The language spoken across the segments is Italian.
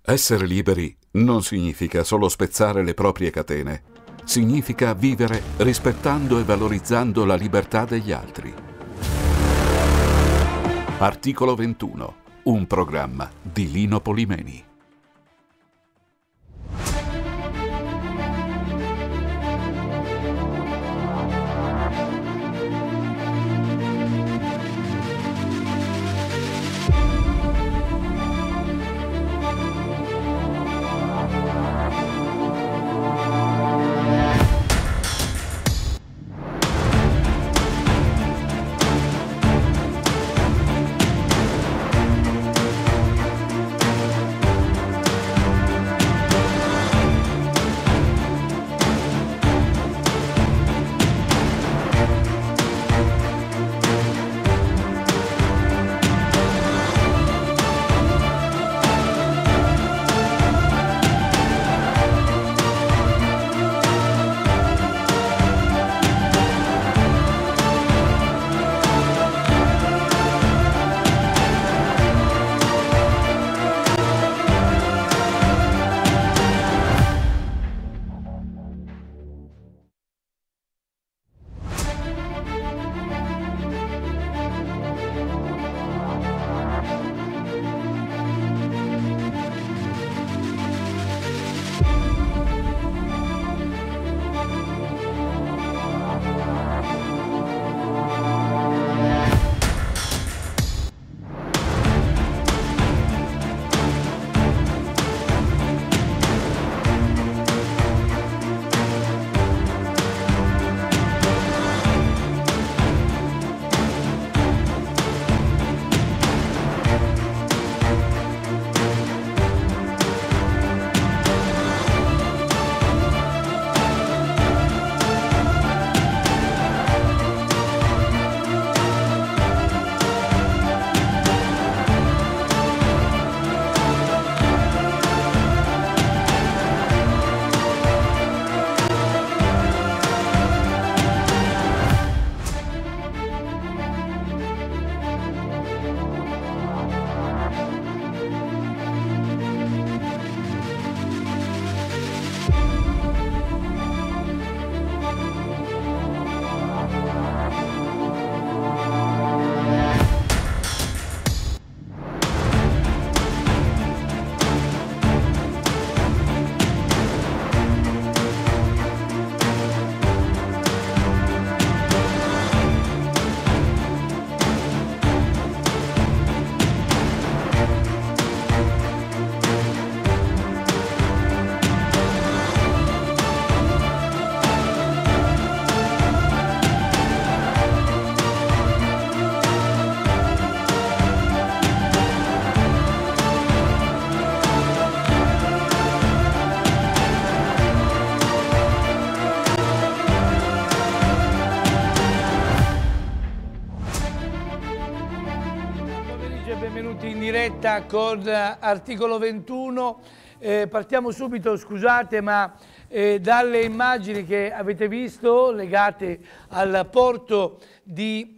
Essere liberi non significa solo spezzare le proprie catene. Significa vivere rispettando e valorizzando la libertà degli altri. Articolo 21, un programma di Lino Polimeni. Benvenuti in diretta con Articolo 21. Partiamo subito, scusate, ma dalle immagini che avete visto legate al porto di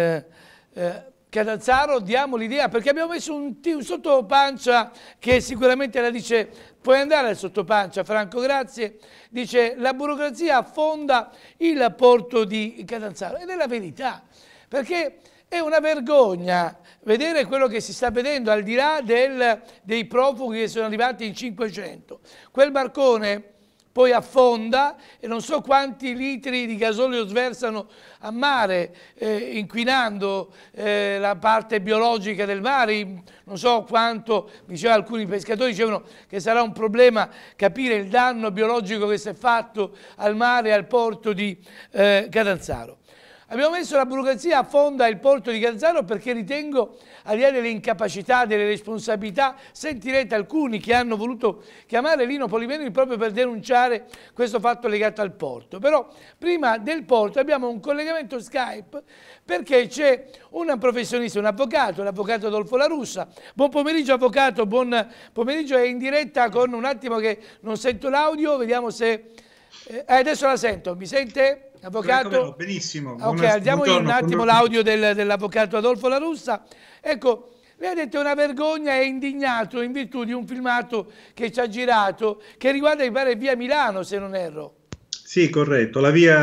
Catanzaro diamo l'idea, perché abbiamo messo un sottopancia che sicuramente la dice, puoi andare al sottopancia Franco, grazie, dice la burocrazia affonda il porto di Catanzaro, ed è la verità, perché è una vergogna vedere quello che si sta vedendo al di là dei profughi che sono arrivati in 500. Quel barcone poi affonda e non so quanti litri di gasolio sversano a mare, inquinando la parte biologica del mare. Non so quanto, diceva, alcuni pescatori dicevano che sarà un problema capire il danno biologico che si è fatto al mare e al porto di Catanzaro. Abbiamo messo la burocrazia affonda il porto di Catanzaro perché ritengo, al di là delle incapacità, delle responsabilità, sentirete alcuni che hanno voluto chiamare Lino Polimeni proprio per denunciare questo fatto legato al porto. Però prima del porto abbiamo un collegamento Skype perché c'è un professionista, un avvocato, l'avvocato Adolfo La Russa. Buon pomeriggio avvocato, buon pomeriggio, è in diretta con un attimo che non sento l'audio, vediamo se... adesso la sento, mi sente? Avvocato? Benissimo. Ok, alziamo un attimo l'audio dell'avvocato Adolfo La Russa. Ecco, Lei ha detto è una vergogna, è indignato in virtù di un filmato che ci ha girato, che riguarda, mi pare, via Milano, se non erro. Sì, corretto.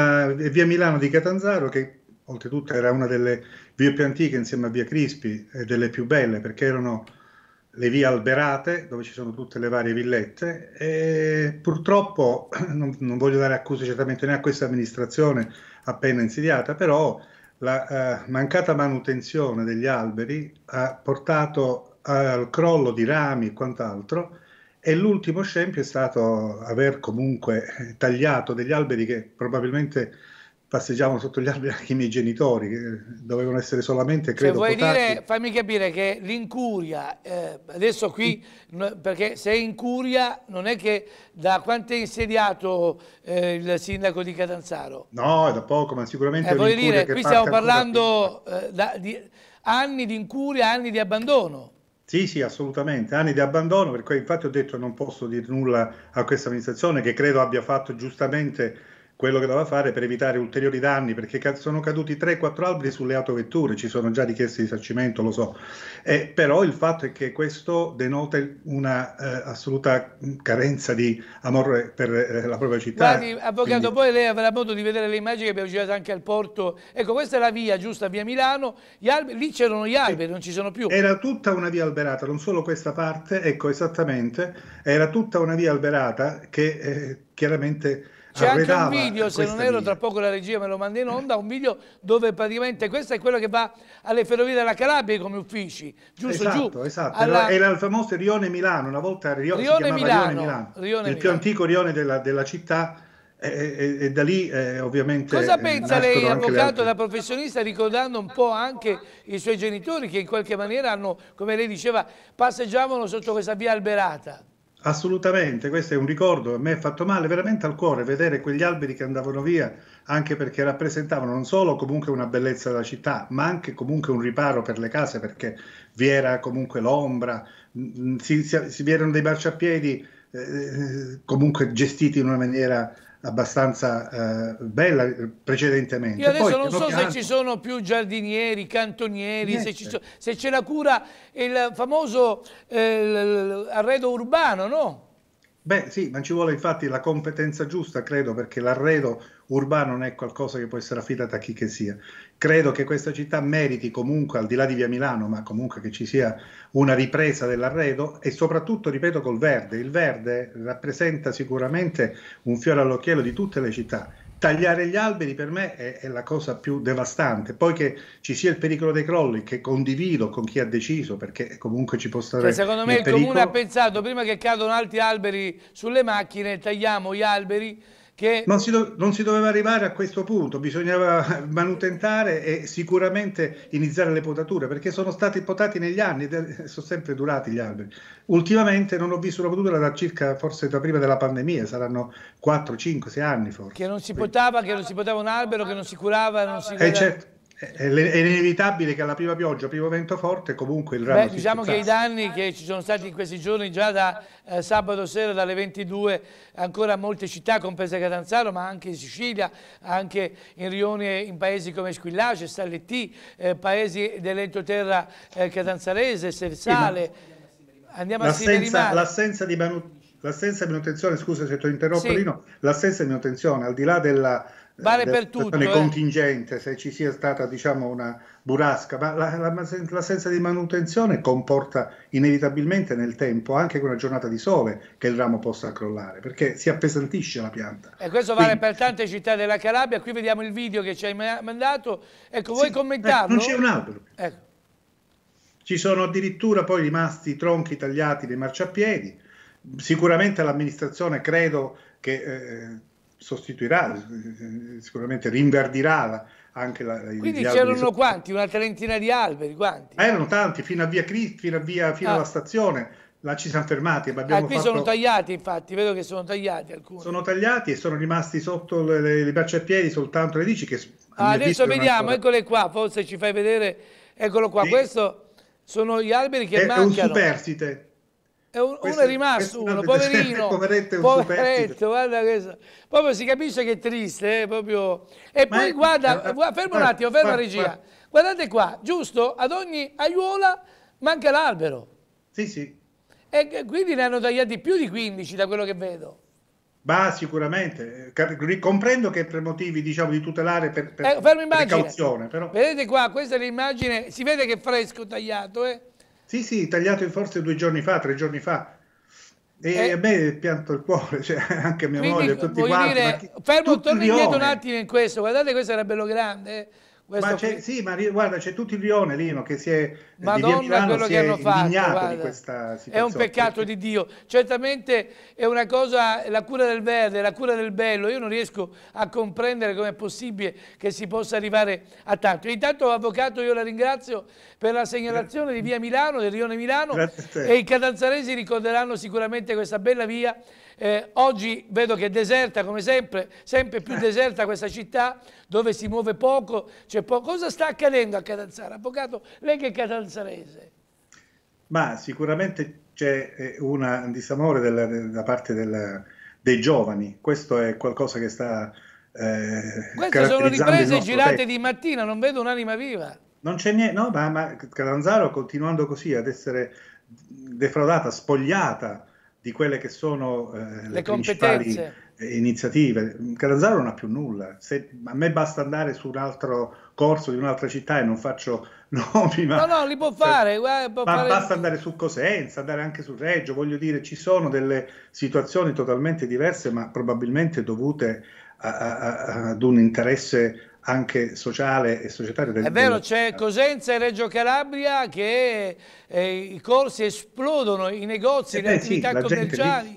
Via Milano di Catanzaro, che oltretutto era una delle vie più antiche insieme a via Crispi e delle più belle, perché erano le vie alberate, dove ci sono tutte le varie villette, e purtroppo non voglio dare accuse certamente né a questa amministrazione appena insediata, però la mancata manutenzione degli alberi ha portato al crollo di rami e quant'altro, e l'ultimo scempio è stato aver comunque tagliato degli alberi che probabilmente passeggiavano sotto gli alberi anche i miei genitori, che dovevano essere solamente, credo, vuoi potati. dire, fammi capire che l'incuria, adesso qui, perché se è incuria, non è che da quanto è insediato il sindaco di Catanzaro? No, è da poco, ma sicuramente è voglio un'incuria dire, che qui parte stiamo ancora parlando di anni di incuria, anni di abbandono. Sì, sì, assolutamente, anni di abbandono, per cui infatti ho detto non posso dire nulla a questa amministrazione, che credo abbia fatto giustamente quello che doveva fare per evitare ulteriori danni, perché sono caduti 3-4 alberi sulle autovetture, ci sono già richieste di risarcimento, lo so, però il fatto è che questo denota una assoluta carenza di amore per la propria città. Guardi, avvocato, poi lei avrà modo di vedere le immagini che abbiamo girato anche al porto. Ecco, questa è la via giusta, via Milano, lì c'erano gli alberi, non ci sono più. Era tutta una via alberata, non solo questa parte, ecco, esattamente, era tutta una via alberata che chiaramente c'è anche un video, se non ero, tra poco la regia me lo manda in onda, un video dove praticamente questo è quello che va alle ferrovie della Calabria come uffici, giusto? Esatto, giù. Esatto, era il famoso Rione Milano, una volta si chiamava Milano, il più antico rione della città, e da lì ovviamente... Cosa pensa lei, avvocato da professionista, ricordando un po' anche i suoi genitori che in qualche maniera hanno, come lei diceva, passeggiavano sotto questa via alberata? Assolutamente, questo è un ricordo, a me è fatto male veramente al cuore vedere quegli alberi che andavano via, anche perché rappresentavano non solo comunque una bellezza della città, ma anche comunque un riparo per le case, perché vi era comunque l'ombra, vi erano dei marciapiedi comunque gestiti in una maniera abbastanza bella precedentemente. Io adesso poi, non so se ci sono più giardinieri, cantonieri, se c'è la cura, il famoso arredo urbano, no? Beh sì, ma ci vuole infatti la competenza giusta, credo, perché l'arredo urbano non è qualcosa che può essere affidato a chi che sia. Credo che questa città meriti comunque, al di là di via Milano, ma comunque che ci sia una ripresa dell'arredo e soprattutto, ripeto, col verde. Il verde rappresenta sicuramente un fiore all'occhiello di tutte le città. Tagliare gli alberi per me è la cosa più devastante. Poi che ci sia il pericolo dei crolli, che condivido con chi ha deciso, perque comunque ci può stare secondo me il comune ha pensato, prima che cadono altri alberi sulle macchine, tagliamo gli alberi. Non si doveva arrivare a questo punto, bisognava manutentare e sicuramente iniziare le potature, perché sono stati potati negli anni, sono sempre durati gli alberi. Ultimamente non ho visto una potatura da circa, forse da prima della pandemia, saranno 4, 5, 6 anni forse. Che non si potava un albero, che non si curava, non si curava. Certo. È inevitabile che alla prima pioggia, primo vento forte, comunque il ramo diciamo che i danni che ci sono stati in questi giorni, già da sabato sera dalle 22, ancora molte città, comprese Catanzaro, ma anche in Sicilia, anche in rioni, in paesi come Squillace, Stallettì, paesi dell'entroterra catanzarese, Sersale. Andiamo a Simerimare. L'assenza di manutenzione, scusa se ti interrompo, sì. Lino, l'assenza di manutenzione, al di là della vale per tutto, contingente, se ci sia stata diciamo una burrasca, ma l'assenza di manutenzione comporta inevitabilmente nel tempo anche con una giornata di sole che il ramo possa crollare, perché si appesantisce la pianta. E questo vale per tante città della Calabria. Qui vediamo il video che ci hai mandato, ecco, vuoi commentarlo? Non c'è un albero. Ecco. Ci sono addirittura poi rimasti tronchi tagliati dei marciapiedi. Sicuramente l'amministrazione credo che sostituirà, sicuramente rinverdirà anche quindi c'erano quanti? Una trentina di alberi? Quanti? Erano tanti, fino a via fino alla stazione, là ci siamo fermati. Qui sono tagliati, infatti, vedo che sono tagliati alcuni. Sono tagliati e sono rimasti sotto le marciapiedi soltanto le radici. Adesso vediamo, eccole qua, forse ci fai vedere, eccolo qua, sì. Questo sono gli alberi che mancano. È un superstite. Uno è rimasto, poverino, poveretto, guarda questo. Proprio si capisce che è triste, proprio. E poi guarda, fermo un attimo, ferma regia. Guardate qua, giusto? Ad ogni aiuola Manca l'albero. Sì, sì. E quindi ne hanno tagliati più di 15 da quello che vedo. Ma sicuramente, comprendo che per motivi, diciamo, di tutelare per precauzione, però... Vedete qua, questa è l'immagine, si vede che è fresco tagliato, eh? Sì, sì, tagliato forse 2 giorni fa, 3 giorni fa. E a me è pianto il cuore, cioè, anche mia moglie, tutti quanti. Fermo, torno indietro un attimo in questo, guardate, questo era bello grande, Ma sì, ma guarda, c'è tutto il rione Lino che si è, Madonna, di via Milano, quello si che è hanno fatto, indignato di questa situazione. È un peccato di Dio. Certamente è una cosa, la cura del verde, la cura del bello. Io non riesco a comprendere come è possibile che si possa arrivare a tanto. Intanto, avvocato, io la ringrazio per la segnalazione di via Milano, del rione Milano, e i catanzaresi ricorderanno sicuramente questa bella via. Oggi vedo che è deserta come sempre, sempre più deserta questa città, dove si muove poco, c'è poco. Cosa sta accadendo a Catanzaro? Avvocato, lei che è catanzarese. Ma sicuramente c'è un disamore da parte dei giovani, questo è qualcosa che sta queste sono riprese girate di mattina, non vedo un'anima viva. Non c'è niente, no, ma Catanzaro continuando così ad essere defraudata, spogliata di quelle che sono le principali iniziative. Catanzaro non ha più nulla. A me basta andare su un altro corso di un'altra città e non faccio nomi, ma no, li può fare. Basta andare su Cosenza, andare anche su Reggio. Voglio dire, ci sono delle situazioni totalmente diverse, ma probabilmente dovute ad un interesse anche sociale e societario. È vero, c'è Cosenza e Reggio Calabria che i corsi esplodono, i negozi, le attività commerciali.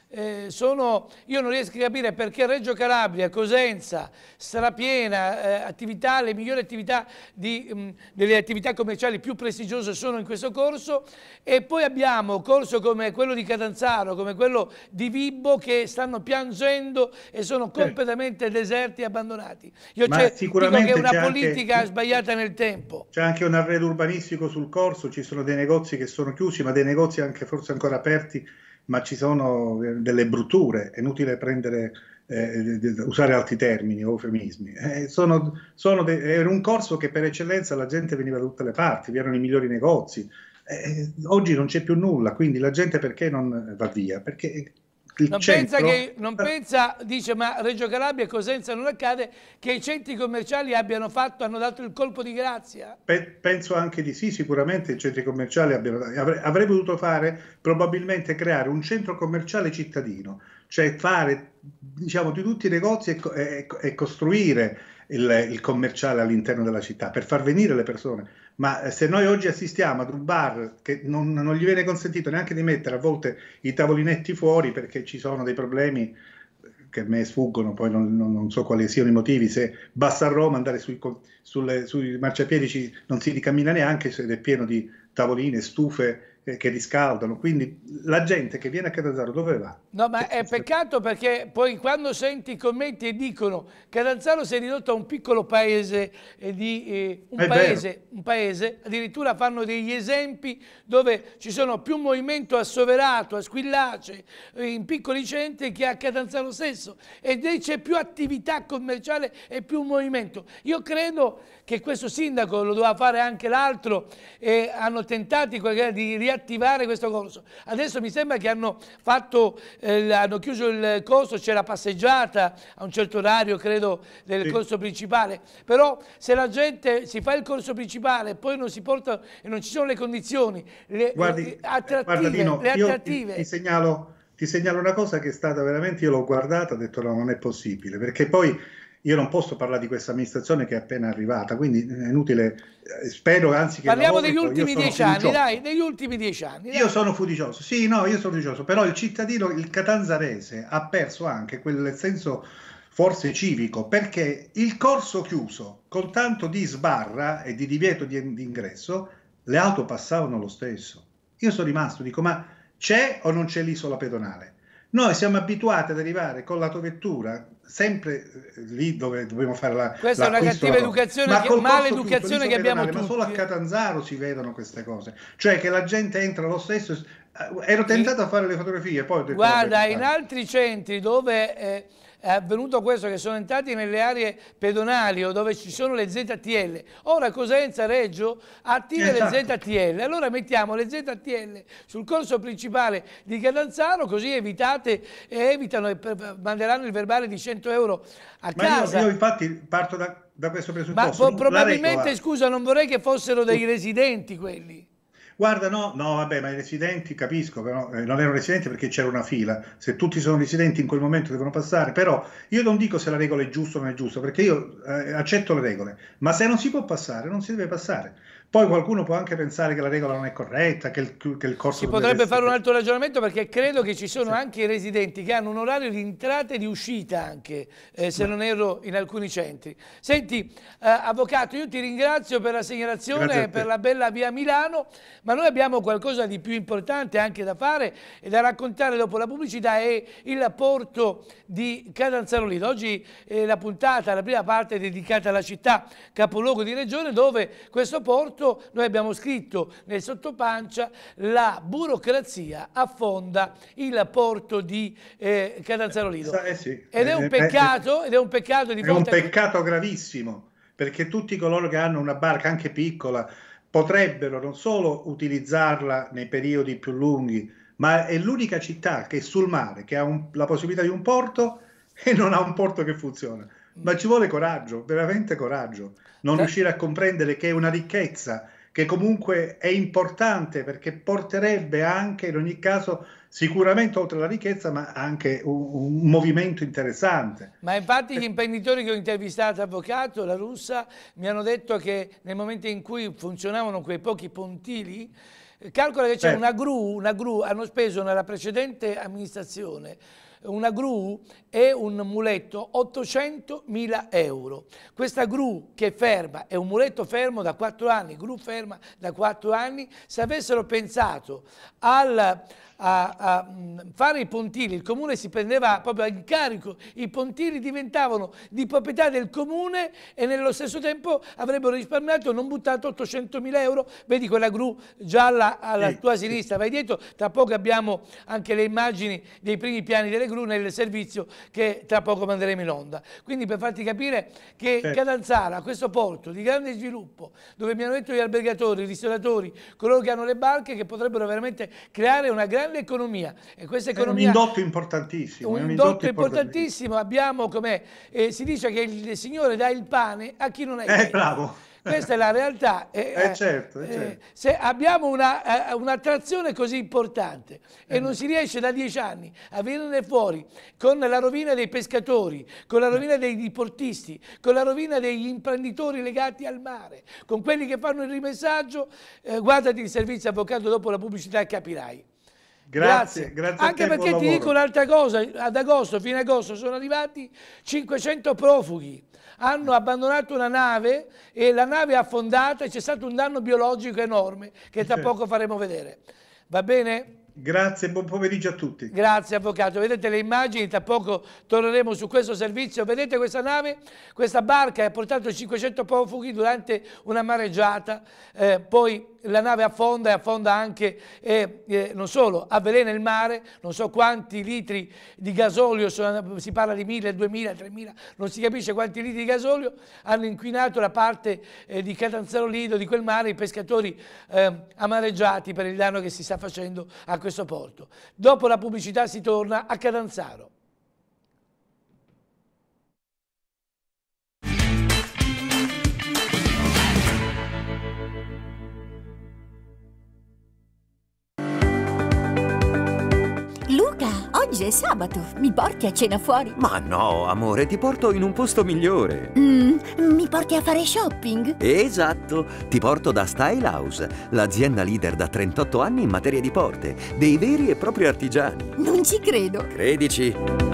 Io non riesco a capire perché Reggio Calabria, Cosenza, strapiena, attività, le migliori attività delle attività commerciali più prestigiose sono in questo corso, e poi abbiamo corso come quello di Catanzaro, come quello di Vibo, che stanno piangendo e sono completamente deserti e abbandonati. Io dico che è una politica sbagliata nel tempo. C'è anche un arredo urbanistico sul corso, ci sono dei negozi che sono chiusi, ma dei negozi anche forse ancora aperti, ma ci sono delle brutture, è inutile usare altri termini o eufemismi. Era un corso che per eccellenza la gente veniva da tutte le parti, vi erano i migliori negozi. Oggi non c'è più nulla, quindi la gente perché non va via? Perché non pensa, dice, ma Reggio Calabria e Cosenza non accade, che i centri commerciali hanno dato il colpo di grazia? Penso anche di sì, sicuramente i centri commerciali avrei potuto probabilmente creare un centro commerciale cittadino, cioè fare, diciamo, di tutti i negozi e costruire il commerciale all'interno della città per far venire le persone. Ma se noi oggi assistiamo ad un bar che non gli viene consentito neanche di mettere a volte i tavolinetti fuori perché ci sono dei problemi che a me sfuggono, poi non so quali siano i motivi, se basta a Roma andare sui marciapiedi non si ricammina neanche ed è pieno di tavoline, stufe che riscaldano, quindi la gente che viene a Catanzaro dove va? No, ma è peccato, perché poi quando senti i commenti e dicono che Catanzaro si è ridotto a un piccolo paese, un paese, addirittura fanno degli esempi dove ci sono più movimento a Soverato, a Squillace, in piccoli centri, che a Catanzaro stesso, ed c'è più attività commerciale e più movimento. Io credo che questo sindaco lo doveva fare anche l'altro, e hanno tentato di riattivare questo corso. Adesso mi sembra che hanno chiuso il corso, c'è la passeggiata a un certo orario, credo, del corso principale. Però se la gente si fa il corso principale e poi non si porta e non ci sono le condizioni attrattive. Ti segnalo una cosa che è stata veramente, io l'ho guardata, ho detto no, non è possibile, perché poi io non posso parlare di questa amministrazione che è appena arrivata, quindi è inutile, spero anzi che... Parliamo degli ultimi 10 anni, dai, degli ultimi 10 anni. Io sono fiducioso, sì, no, io sono fiducioso, però il cittadino, il catanzarese, ha perso anche quel senso forse civico, perché il corso chiuso, con tanto di sbarra e di divieto di ingresso, le auto passavano lo stesso. Io sono rimasto, dico, ma c'è o non c'è l'isola pedonale? Noi siamo abituati ad arrivare con l'autovettura sempre lì dove dobbiamo fare questa è una cattiva educazione, maleducazione che abbiamo tutti. Ma solo a Catanzaro si vedono queste cose, cioè che la gente entra lo stesso Ero tentato a fare le fotografie, poi ho detto, Guarda, vabbè, in altri centri dove è avvenuto questo, che sono entrati nelle aree pedonali o dove ci sono le ZTL, ora Cosenza, Reggio, attive esatto. le ZTL, allora mettiamo le ZTL sul corso principale di Catanzaro, così evitate e evitano e manderanno il verbale di 100 euro a casa. Io infatti parto da questo Ma presupposto. probabilmente, scusa, non vorrei che fossero dei residenti quelli. Guarda, no, vabbè, ma i residenti capisco, però non erano residenti perché c'era una fila. Se tutti sono residenti in quel momento devono passare, però io non dico se la regola è giusta o non è giusta, perché io accetto le regole, ma se non si può passare, non si deve passare. Poi qualcuno può anche pensare che la regola non è corretta, che il corso Si potrebbe fare un altro ragionamento, perché credo che ci sono anche i residenti che hanno un orario di entrata e di uscita anche, se non erro, in alcuni centri. Senti, avvocato, io ti ringrazio per la segnalazione e per la bella via Milano, ma noi abbiamo qualcosa di più importante anche da fare e da raccontare dopo la pubblicità, è il porto di Catanzaro Lido. Oggi la puntata, la prima parte è dedicata alla città capoluogo di regione, dove questo porto, noi abbiamo scritto nel sottopancia, la burocrazia affonda il porto di Catanzaro Lido. Sì. Ed è un peccato, di è un peccato gravissimo, perché tutti coloro che hanno una barca anche piccola potrebbero non solo utilizzarla nei periodi più lunghi, ma è l'unica città che è sul mare, che ha la possibilità di un porto e non ha un porto che funziona. Ma ci vuole coraggio, veramente coraggio, non riuscire a comprendere che è una ricchezza che comunque è importante, perché porterebbe anche, in ogni caso, sicuramente oltre alla ricchezza, ma anche un movimento interessante. Ma infatti gli imprenditori che ho intervistato, avvocato, la Russa, mi hanno detto che nel momento in cui funzionavano quei pochi pontili, calcola che c'è una gru, hanno speso nella precedente amministrazione una gru e un muletto 800.000 euro. Questa gru che è ferma, è un muletto fermo da 4 anni, gru ferma da 4 anni, se avessero pensato a fare i pontili, il comune si prendeva proprio in carico, i pontili diventavano di proprietà del comune e nello stesso tempo avrebbero risparmiato, non buttato 800.000 euro. Vedi quella gru gialla alla tua sinistra, vai dietro, tra poco abbiamo anche le immagini dei primi piani delle gru nel servizio che tra poco manderemo in onda. Quindi per farti capire che Catanzaro ha questo porto di grande sviluppo, dove mi hanno detto gli albergatori, i ristoratori, coloro che hanno le barche, che potrebbero veramente creare una grande economia, e questa economia è un indotto importantissimo. Un indotto importantissimo. Abbiamo, come si dice, che il Signore dà il pane a chi non ha i denti. Bravo. Questa è la realtà. Certo. Se abbiamo un'attrazione così importante e non si riesce da 10 anni a venirne fuori con la rovina dei pescatori, con la rovina dei diportisti, con la rovina degli imprenditori legati al mare, con quelli che fanno il rimessaggio, guardati il servizio avvocato dopo la pubblicità e capirai. Grazie. Anche perché ti dico un'altra cosa, ad agosto, fine agosto, sono arrivati 500 profughi, hanno abbandonato una nave e la nave è affondata e c'è stato un danno biologico enorme che tra poco faremo vedere. Va bene? Grazie, buon pomeriggio a tutti. Grazie avvocato, vedete le immagini, tra poco torneremo su questo servizio. Vedete questa nave, questa barca ha portato 500 profughi durante una mareggiata, poi la nave affonda e affonda anche, non solo, avvelena il mare, non so quanti litri di gasolio, si parla di 1000, 2000, 3000, non si capisce quanti litri di gasolio hanno inquinato la parte di Catanzaro Lido, di quel mare, i pescatori amareggiati per il danno che si sta facendo a questo porto. Dopo la pubblicità si torna a Catanzaro. Luca, oggi è sabato, mi porti a cena fuori? Ma no, amore, ti porto in un posto migliore. Mi porti a fare shopping? Esatto, ti porto da Style House, l'azienda leader da 38 anni in materia di porte, dei veri e propri artigiani. Non ci credo. Credici.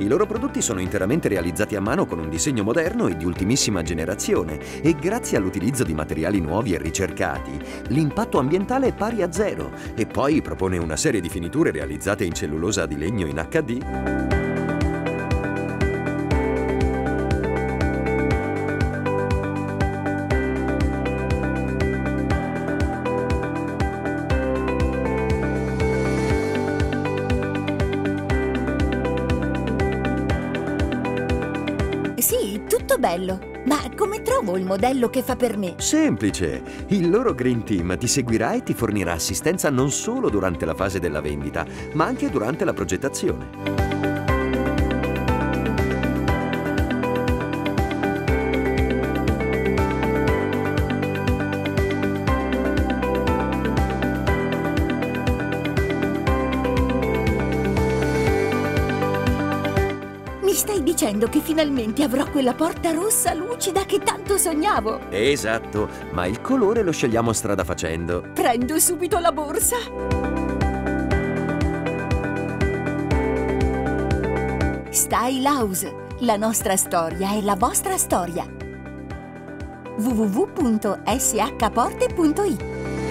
I loro prodotti sono interamente realizzati a mano con un disegno moderno e di ultimissima generazione e grazie all'utilizzo di materiali nuovi e ricercati, l'impatto ambientale è pari a 0 e poi propone una serie di finiture realizzate in cellulosa di legno in HD. Sì, tutto bello. Ma come trovo il modello che fa per me? Semplice! Il loro Green Team ti seguirà e ti fornirà assistenza non solo durante la fase della vendita, ma anche durante la progettazione. Mi stai dicendo che finalmente avrò quella porta rossa lucida che tanto sognavo? Esatto, ma il colore lo scegliamo strada facendo. Prendo subito la borsa. Style House, la nostra storia è la vostra storia. www.shporte.it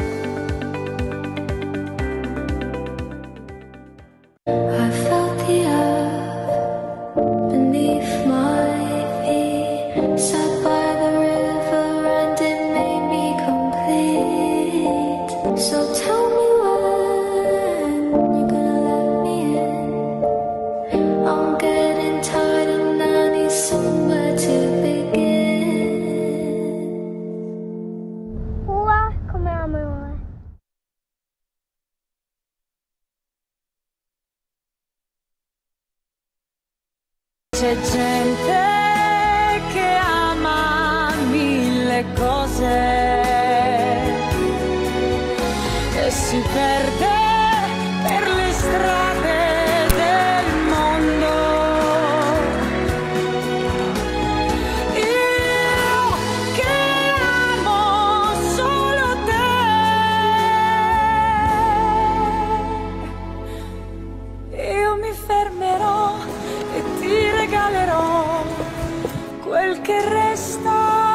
C'è gente che ama mille cose e si perde per le strade del mondo. Io che amo solo te, io mi fermerò e ti regalerò quel che resta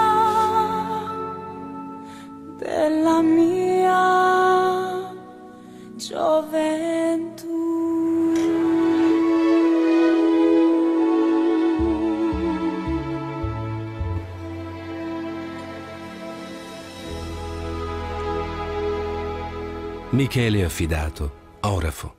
della mia gioventù. Michele Affidato, Orafo.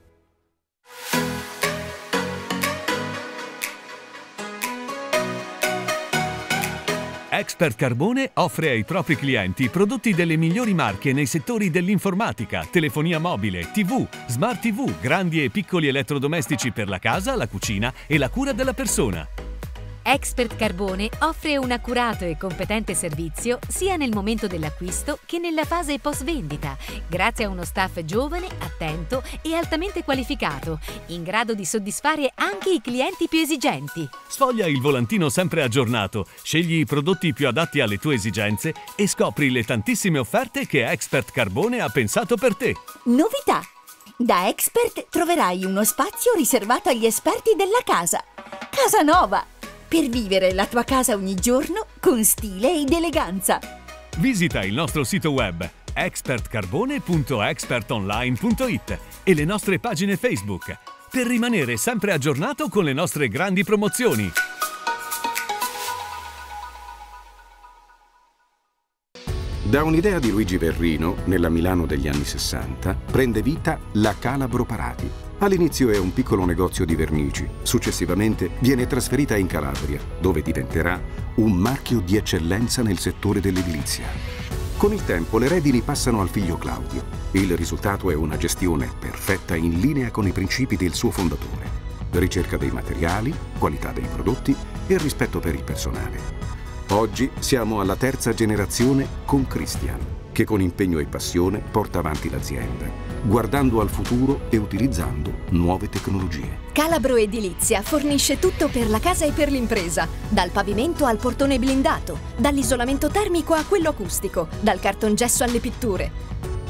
Expert Carbone offre ai propri clienti prodotti delle migliori marche nei settori dell'informatica, telefonia mobile, TV, smart TV, grandi e piccoli elettrodomestici per la casa, la cucina e la cura della persona. Expert Carbone offre un accurato e competente servizio sia nel momento dell'acquisto che nella fase post-vendita, grazie a uno staff giovane, attento e altamente qualificato, in grado di soddisfare anche i clienti più esigenti. Sfoglia il volantino sempre aggiornato, scegli i prodotti più adatti alle tue esigenze e scopri le tantissime offerte che Expert Carbone ha pensato per te. Novità! Da Expert troverai uno spazio riservato agli esperti della casa. Casa nuova! Per vivere la tua casa ogni giorno con stile ed eleganza. Visita il nostro sito web expertcarbone.expertonline.it e le nostre pagine Facebook per rimanere sempre aggiornato con le nostre grandi promozioni. Da un'idea di Luigi Verrino, nella Milano degli anni 60, prende vita la Calabro Parati. All'inizio è un piccolo negozio di vernici, successivamente viene trasferita in Calabria, dove diventerà un marchio di eccellenza nel settore dell'edilizia. Con il tempo le redini passano al figlio Claudio. Il risultato è una gestione perfetta in linea con i principi del suo fondatore: ricerca dei materiali, qualità dei prodotti e rispetto per il personale. Oggi siamo alla terza generazione con Christian, che con impegno e passione porta avanti l'azienda, guardando al futuro e utilizzando nuove tecnologie. Calabro Edilizia fornisce tutto per la casa e per l'impresa, dal pavimento al portone blindato, dall'isolamento termico a quello acustico, dal cartongesso alle pitture.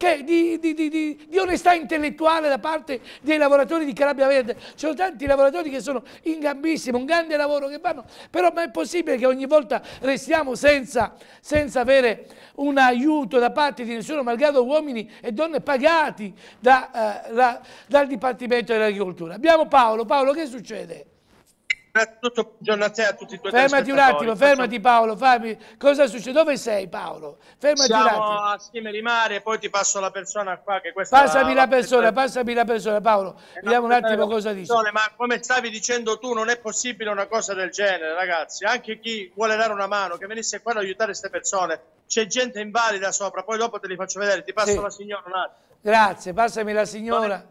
di onestà intellettuale da parte dei lavoratori di Calabria Verde. Ci sono tanti lavoratori che sono in gambissimo, un grande lavoro che fanno, però ma è possibile che ogni volta restiamo senza avere un aiuto da parte di nessuno, malgrado uomini e donne pagati dal Dipartimento dell'Agricoltura. Abbiamo Paolo. Paolo, che succede? Innanzitutto buongiorno a te e a tutti i tuoi Fermati un attimo, fermati Paolo, cosa succede? Dove sei Paolo? Fermati un attimo. Siamo a Schieme di Mare, poi ti passo la persona qua che questa... Passami la persona Paolo, vediamo un attimo cosa dice. Ma come stavi dicendo tu, non è possibile una cosa del genere, ragazzi. Anche chi vuole dare una mano, che venisse qua ad aiutare queste persone. C'è gente invalida sopra, poi dopo te li faccio vedere, ti passo la signora un attimo. Grazie, passami la signora.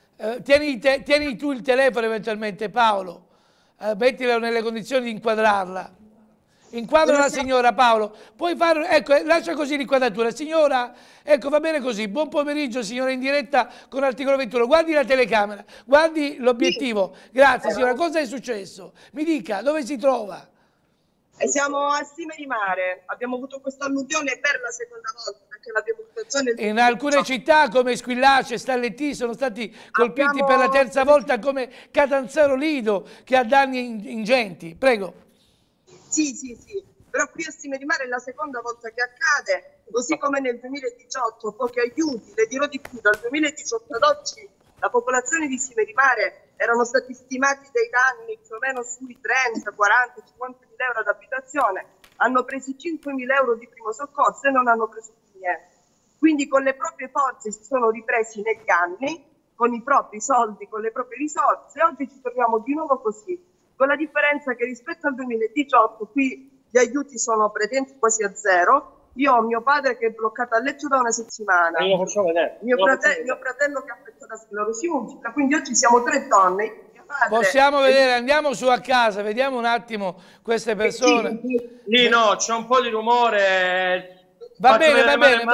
Tieni tu il telefono eventualmente Paolo. Mettila nelle condizioni di inquadrarla. Inquadra la signora Paolo. Puoi fare, ecco, lascia così l'inquadratura. Signora, ecco, va bene così. Buon pomeriggio, signora, in diretta con Articolo 21. Guardi la telecamera, guardi l'obiettivo. Grazie, signora. Cosa è successo? Mi dica, dove si trova? Siamo a Sime di Mare. Abbiamo avuto questa alluvione per la seconda volta, perché la precipitazione... In alcune città come Squillace e Stalletti sono stati colpiti per la terza volta, come Catanzaro Lido, che ha danni ingenti. Prego. Sì. Però qui a Sime di Mare è la seconda volta che accade, così come nel 2018, pochi aiuti. Le dirò di più, dal 2018 ad oggi la popolazione di Sime di Mare erano stati stimati dei danni più o meno sui 30, 40, 50 mila euro ad abitazione, hanno preso 5 mila euro di primo soccorso e non hanno preso più niente. Quindi con le proprie forze si sono ripresi negli anni, con i propri soldi, con le proprie risorse, e oggi ci troviamo di nuovo così, con la differenza che rispetto al 2018 qui gli aiuti sono praticamente quasi a zero. Io ho mio padre che è bloccato a letto da una settimana, mio fratello che ha affettato da sclerosi multipla, quindi oggi siamo 3 donne. Possiamo vedere, andiamo su a casa, vediamo un attimo queste persone. Lì no, c'è un po' di rumore. Va bene.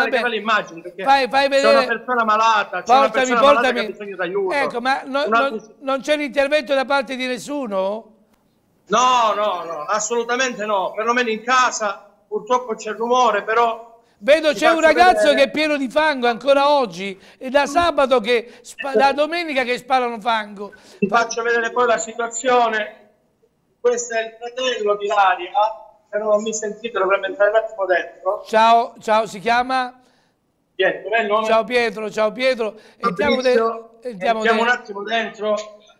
Fai vedere. C'è una persona malata, che ha bisogno d'aiuto. Ecco, ma non c'è l'intervento da parte di nessuno? No, assolutamente no, perlomeno in casa. Purtroppo c'è il rumore, però... Vedo c'è un ragazzo che è pieno di fango ancora oggi, e da sabato da domenica che sparano fango. Ti faccio vedere poi la situazione. Questo è il fratello di Laria, se non mi sentite dovrebbe entrare un attimo dentro. Ciao, si chiama? Pietro, è il nome? Ciao Pietro. Entriamo un attimo dentro.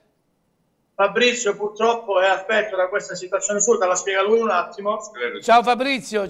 Fabrizio purtroppo è affetto da questa situazione assurda, la spiega lui un attimo. Ciao Fabrizio.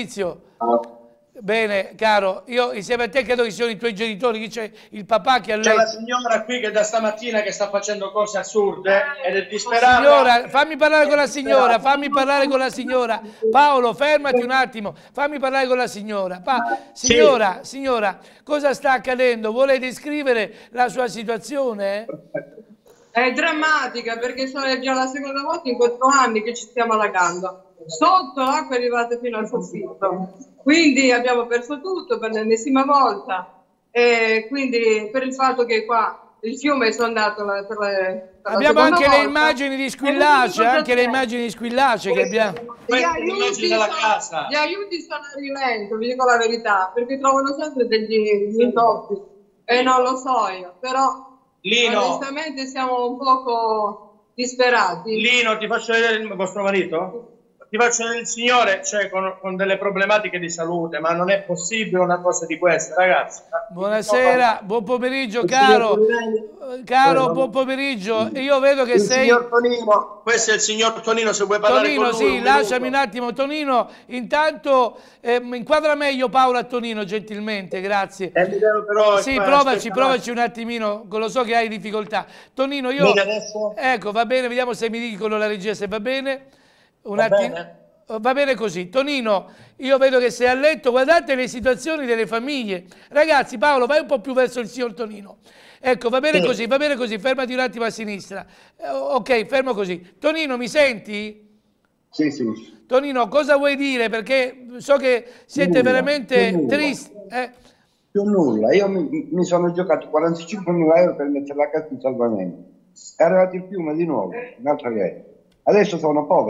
Bene, caro, io insieme a te credo che siano i tuoi genitori, chi c'è il papà che ha letto. C'è la signora qui che da stamattina che sta facendo cose assurde ed è disperata. Signora, fammi parlare con la signora, Paolo, fermati un attimo, fammi parlare con la signora. Signora, cosa sta accadendo? Vuole descrivere la sua situazione? È drammatica perché è già la seconda volta in 4 anni che ci stiamo allagando. Sotto l'acqua è arrivata fino al soffitto, quindi abbiamo perso tutto per l'ennesima volta, e quindi per il fatto che qua il fiume è sondato abbiamo anche le immagini di Squillace, che abbiamo. Gli aiuti sono a rilento, vi dico la verità, perché trovano sempre degli intoppi e non lo so io, però Lino, onestamente siamo un poco disperati. Lino, ti faccio vedere il vostro marito? Ti faccio vedere il signore, cioè con delle problematiche di salute, ma non è possibile una cosa di questa, ragazzi. Buonasera, buon pomeriggio, caro, buon pomeriggio. Io vedo che sei... Signor Tonino. Questo è il signor Tonino, se vuoi parlare con lui. Tonino, sì, lasciami un attimo. Tonino, intanto inquadra meglio Paolo a Tonino, gentilmente, grazie. Sì, provaci un attimino, lo so che hai difficoltà. Tonino, io... Ecco, va bene, vediamo se mi dicono la regia se va bene. Va bene così. Tonino, io vedo che sei a letto, guardate le situazioni delle famiglie. Ragazzi, Paolo, vai un po' più verso il signor Tonino. Ecco, va bene così, fermati un attimo a sinistra. Ok, fermo così. Tonino, mi senti? Sì. Tonino, cosa vuoi dire? Perché so che siete veramente tristi. Più nulla, io mi sono giocato 45.000 euro per mettere la casa in salvamento. È arrivato il fiume di nuovo, un'altra guerra. Adesso sono povero.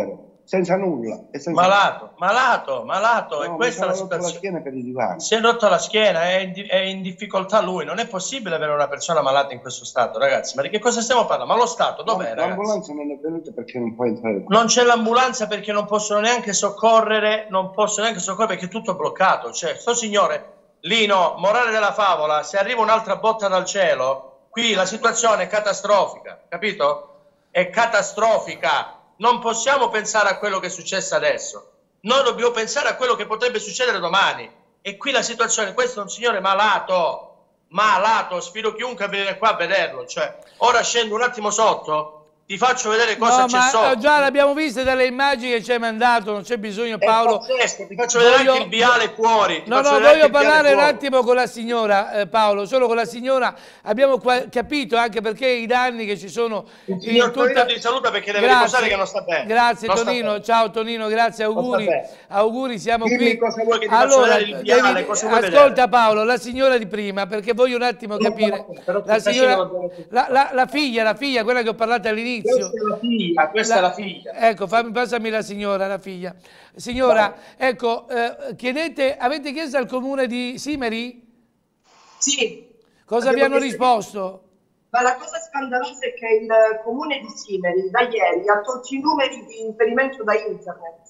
senza nulla. E senza Malato, no, e questa è la situazione. La schiena per il divano. Si è rotta la schiena, è in difficoltà lui. Non è possibile avere una persona malata in questo stato, ragazzi. Ma di che cosa stiamo parlando? Ma lo Stato dov'è, ragazzi? L'ambulanza non è venuta perché non può entrare. Non c'è l'ambulanza perché non possono neanche soccorrere, perché è tutto bloccato. Cioè, sto signore, Lino, morale della favola, se arriva un'altra botta dal cielo, qui la situazione è catastrofica, capito? È catastrofica. Non possiamo pensare a quello che è successo adesso. Noi dobbiamo pensare a quello che potrebbe succedere domani. E qui la situazione, questo è un signore malato, sfido chiunque a venire qua a vederlo. Cioè, ora scendo un attimo sotto, ti faccio vedere cosa c'è sotto. Già l'abbiamo vista dalle immagini che ci hai mandato, non c'è bisogno, Paolo. Pazzesco, ti faccio vedere anche il viale fuori. Voglio parlare un attimo con la signora, Paolo, solo con la signora. Abbiamo capito anche perché i danni che ci sono. Il signor Tonino ti saluta perché deve riposare che non sta bene. Grazie Tonino, ciao Tonino, grazie, auguri, siamo Dimmi qui. cosa vuoi che ti Allora, faccia vedere il viale, cosa vuoi ascolta vedere? Paolo, la signora di prima, perché voglio un attimo capire. La signora, la figlia, quella che ho parlato all'inizio. Questa è la figlia. Ecco, passami la signora, la figlia. Signora, ecco, avete chiesto al comune di Simeri? Sì. Cosa vi hanno risposto? Ma la cosa scandalosa è che il comune di Simeri da ieri ha tolto i numeri di riferimento da internet.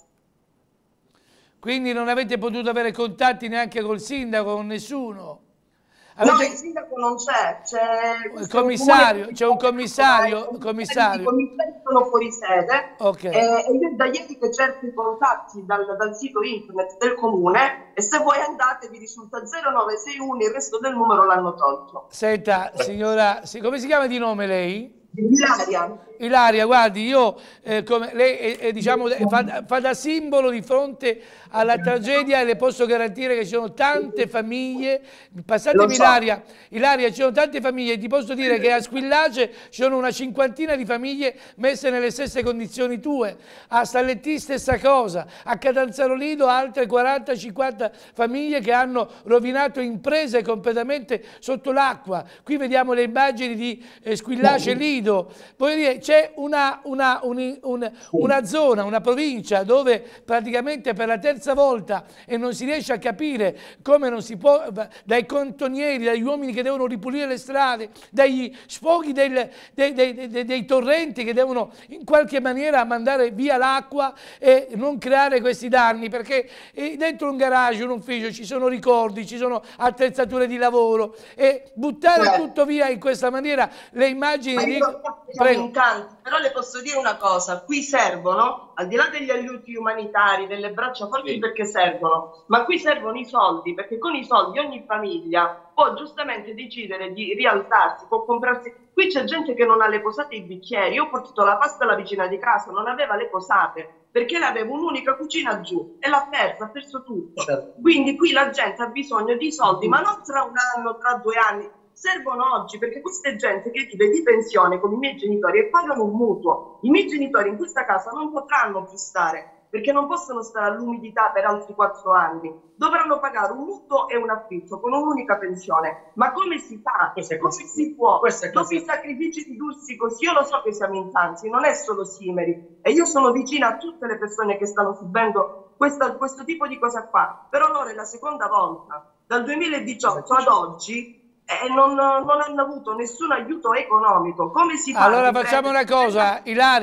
Quindi non avete potuto avere contatti neanche col sindaco, con nessuno? No, il sindaco non c'è, il commissario, c'è un commissario. I commissari sono fuori sede e io da ieri che cerco i contatti dal sito internet del comune e se voi andate vi risulta 0961, il resto del numero l'hanno tolto. Senta, signora, come si chiama di nome lei? Ilaria. Ilaria, guardi, io lei diciamo, fa da simbolo di fronte alla tragedia e le posso garantire che ci sono tante famiglie, passatemi Ilaria, ci sono tante famiglie, ti posso dire che a Squillace ci sono una cinquantina di famiglie messe nelle stesse condizioni tue, a Stallettì stessa cosa, a Catanzaro Lido altre 40-50 famiglie che hanno rovinato imprese completamente sotto l'acqua. Qui vediamo le immagini di Squillace Lido, voglio dire, c'è una zona, una provincia dove praticamente per la terza volta e non si riesce a capire come non si può, dai cantonieri, dagli uomini che devono ripulire le strade, dagli sfoghi dei torrenti che devono in qualche maniera mandare via l'acqua e non creare questi danni, perché dentro un garage, un ufficio ci sono ricordi, ci sono attrezzature di lavoro e buttare tutto via in questa maniera, le immagini... Prego. Però le posso dire una cosa, qui servono, al di là degli aiuti umanitari, delle braccia forti perché servono, ma qui servono i soldi, perché con i soldi ogni famiglia può giustamente decidere di rialzarsi, può comprarsi. Qui c'è gente che non ha le posate e i bicchieri, io ho portato la pasta alla vicina di casa, non aveva le posate, perché lei aveva un'unica cucina giù e l'ha persa, ha perso tutto. Quindi qui la gente ha bisogno di soldi, ma non tra un anno, tra 2 anni. Servono oggi perché questa è gente che vive di pensione con i miei genitori e pagano un mutuo. I miei genitori in questa casa non potranno più stare perché non possono stare all'umidità per altri 4 anni. Dovranno pagare un mutuo e un affitto con un'unica pensione. Ma come si fa? Come si può? Dopo i sacrifici di Dussi così, io lo so che siamo in tanti, non è solo Simeri. E io sono vicina a tutte le persone che stanno subendo questo tipo di cosa qua. Per loro è la seconda volta. Dal 2018 ad oggi non hanno avuto nessun aiuto economico. Come si fa? Allora facciamo una cosa,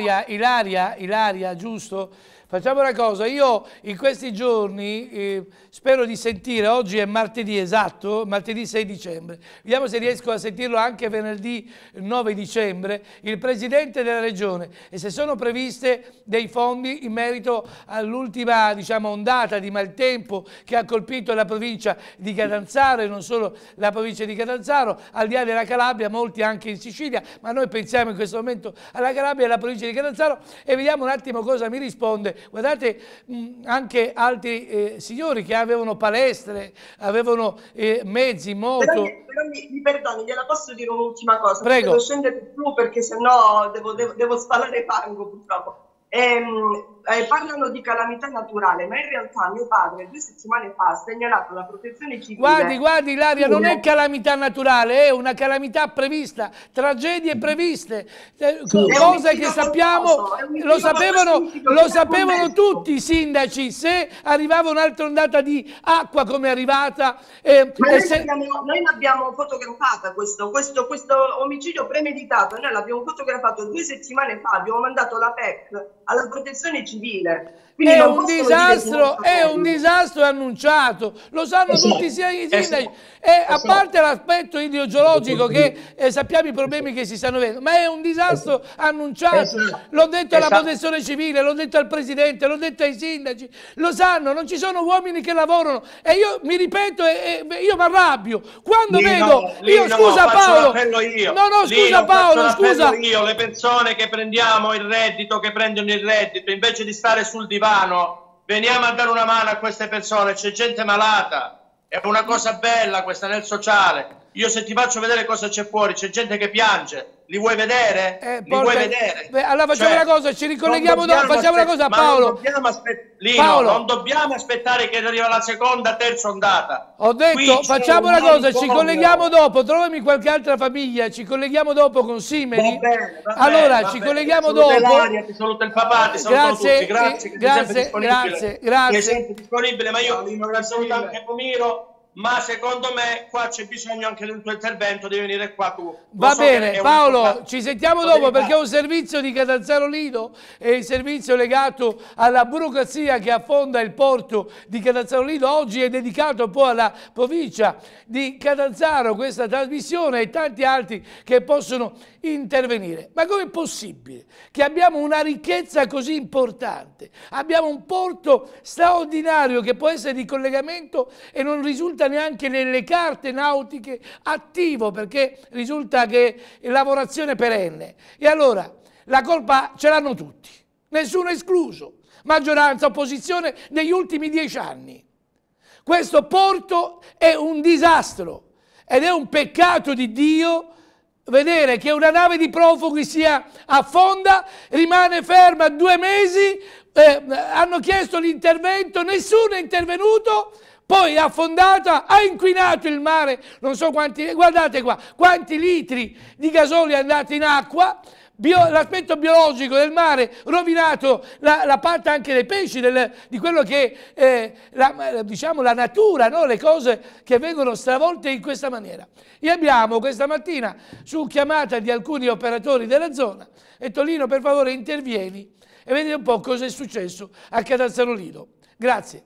Ilaria, giusto? Facciamo una cosa, io in questi giorni spero di sentire, oggi è martedì esatto, martedì 6 dicembre, vediamo se riesco a sentirlo anche venerdì 9 dicembre, il Presidente della Regione e se sono previste dei fondi in merito all'ultima ondata di maltempo che ha colpito la provincia di Catanzaro e non solo la provincia di Catanzaro, al di là della Calabria, molti anche in Sicilia, ma noi pensiamo in questo momento alla Calabria e alla provincia di Catanzaro e vediamo un attimo cosa mi risponde. Guardate anche altri signori che avevano palestre, avevano mezzi, moto. Però mi perdoni, gliela posso dire un'ultima cosa? Prego. Devo scendere più perché sennò devo spalare fango purtroppo. parlano di calamità naturale, ma in realtà mio padre 2 settimane fa ha segnalato alla protezione civile. Guardi Ilaria, non è calamità naturale, è una calamità prevista, tragedie previste, cose che sappiamo, lo sapevano tutti i sindaci, se arrivava un'altra ondata di acqua come è arrivata. Noi l'abbiamo fotografata questo omicidio premeditato, noi l'abbiamo fotografato 2 settimane fa, abbiamo mandato la PEC alla protezione civile. È un disastro annunciato, lo sanno tutti sia i sindaci, a parte l'aspetto idrogeologico che sappiamo i problemi che si stanno vedendo, ma è un disastro annunciato, l'ho detto alla protezione civile, l'ho detto al presidente, l'ho detto ai sindaci, lo sanno, non ci sono uomini che lavorano e io mi ripeto io mi arrabbio quando vedo, scusa Paolo, le persone che prendiamo il reddito, che prendono il reddito, invece di stare sul divano, veniamo a dare una mano a queste persone, c'è gente malata, è una cosa bella questa nel sociale. Io se ti faccio vedere cosa c'è fuori, c'è gente che piange, li vuoi vedere? Vuoi vedere? Allora facciamo una cosa, ci ricolleghiamo dopo, facciamo una cosa Paolo. Non dobbiamo aspettare che arriva la seconda, terza ondata. Ho detto, facciamo una cosa, ci colleghiamo dopo, trovami qualche altra famiglia, ci colleghiamo dopo con Simeri. Allora, ci colleghiamo dopo. Ti saluta il papà, ti saluto tutti, grazie che sei sempre disponibile. Sei sempre disponibile, ma io saluto anche Pomiro. Ma secondo me qua c'è bisogno anche del tuo intervento, devi venire qua tu. Va bene, Paolo, ci sentiamo dopo perché è un servizio di Catanzaro Lido, è il servizio legato alla burocrazia che affonda il porto di Catanzaro Lido. Oggi è dedicato un po' alla provincia di Catanzaro questa trasmissione e tanti altri che possono intervenire. Ma com'è possibile che abbiamo una ricchezza così importante? Abbiamo un porto straordinario che può essere di collegamento e non risulta neanche nelle carte nautiche attivo perché risulta che è lavorazione perenne. E allora la colpa ce l'hanno tutti, nessuno escluso, maggioranza, opposizione negli ultimi 10 anni. Questo porto è un disastro ed è un peccato di Dio vedere che una nave di profughi sia affonda, rimane ferma 2 mesi, hanno chiesto l'intervento, nessuno è intervenuto. Poi è affondata, ha inquinato il mare, non so quanti, guardate qua, quanti litri di gasolio è andato in acqua, l'aspetto biologico del mare, rovinato la parte anche dei pesci, di quello che è diciamo, la natura, no? Le cose che vengono stravolte in questa maniera. E abbiamo questa mattina, su chiamata di alcuni operatori della zona, e Tonino per favore intervieni e vedi un po' cosa è successo a Catanzaro Lido. Grazie.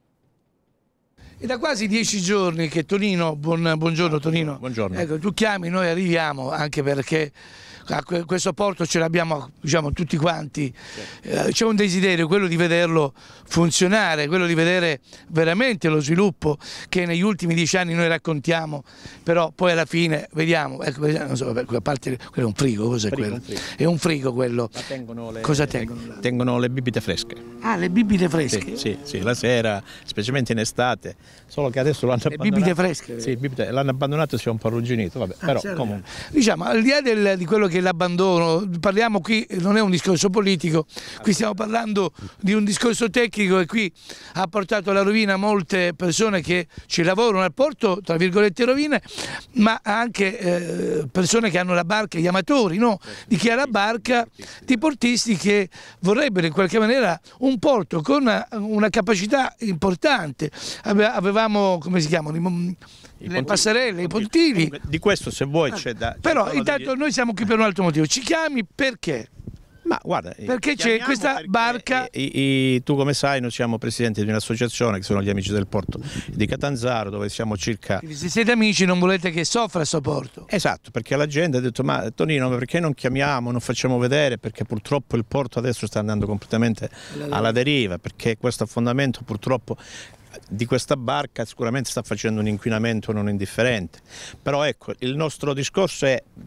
È da quasi 10 giorni che Tonino, buongiorno Tonino. Buongiorno. Ecco, tu chiami, noi arriviamo anche perché questo porto ce l'abbiamo, diciamo, tutti quanti. C'è un desiderio, quello di vederlo funzionare, quello di vedere veramente lo sviluppo che negli ultimi 10 anni noi raccontiamo, però poi alla fine vediamo, ecco, non so, a parte quello è un frigo, cos'è quello? È un frigo quello. Cosa tengono? Tengono le bibite fresche. Ah, le bibite fresche? Sì, la sera, specialmente in estate, solo che adesso l'hanno abbandonato. Le bibite fresche? Sì, l'hanno abbandonato e si è un po' arrugginito, vabbè, però comunque. Diciamo, al di là di quello che è l'abbandono, parliamo qui, non è un discorso politico, qui stiamo parlando di un discorso tecnico e qui ha portato alla rovina molte persone che ci lavorano al porto, tra virgolette rovine, ma anche persone che hanno la barca, gli amatori, no? Di chi ha la barca, di portisti che vorrebbero in qualche maniera un porto con una capacità importante. Avevamo, come si chiamano? Le passerelle, i pontili. Di questo se vuoi c'è da... Però intanto noi siamo qui per un altro motivo. Ci chiami perché? Ma guarda, perché c'è questa barca. Tu come sai noi siamo presidenti di un'associazione che sono gli Amici del Porto di Catanzaro, dove siamo circa... Se siete amici non volete che soffra questo porto. Esatto, perché la gente ha detto ma Tonino perché non chiamiamo, non facciamo vedere, perché purtroppo il porto adesso sta andando completamente alla deriva, perché questo affondamento purtroppo di questa barca sicuramente sta facendo un inquinamento non indifferente. Però ecco, il nostro discorso è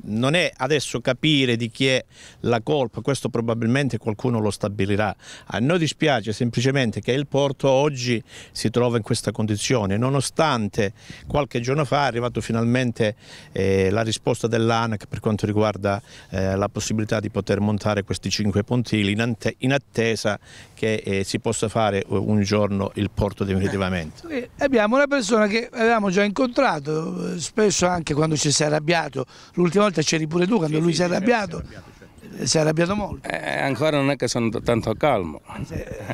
non è adesso capire di chi è la colpa, questo probabilmente qualcuno lo stabilirà. A noi dispiace semplicemente che il porto oggi si trova in questa condizione, nonostante qualche giorno fa è arrivato finalmente la risposta dell'ANAC per quanto riguarda la possibilità di poter montare questi 5 pontili in attesa che si possa fare un giorno il porto definitivamente. Abbiamo una persona che avevamo già incontrato, spesso anche quando ci si è arrabbiato, l'ultima volta c'eri pure tu quando lui si è arrabbiato. Si è arrabbiato molto. Ancora non è che sono tanto calmo. Non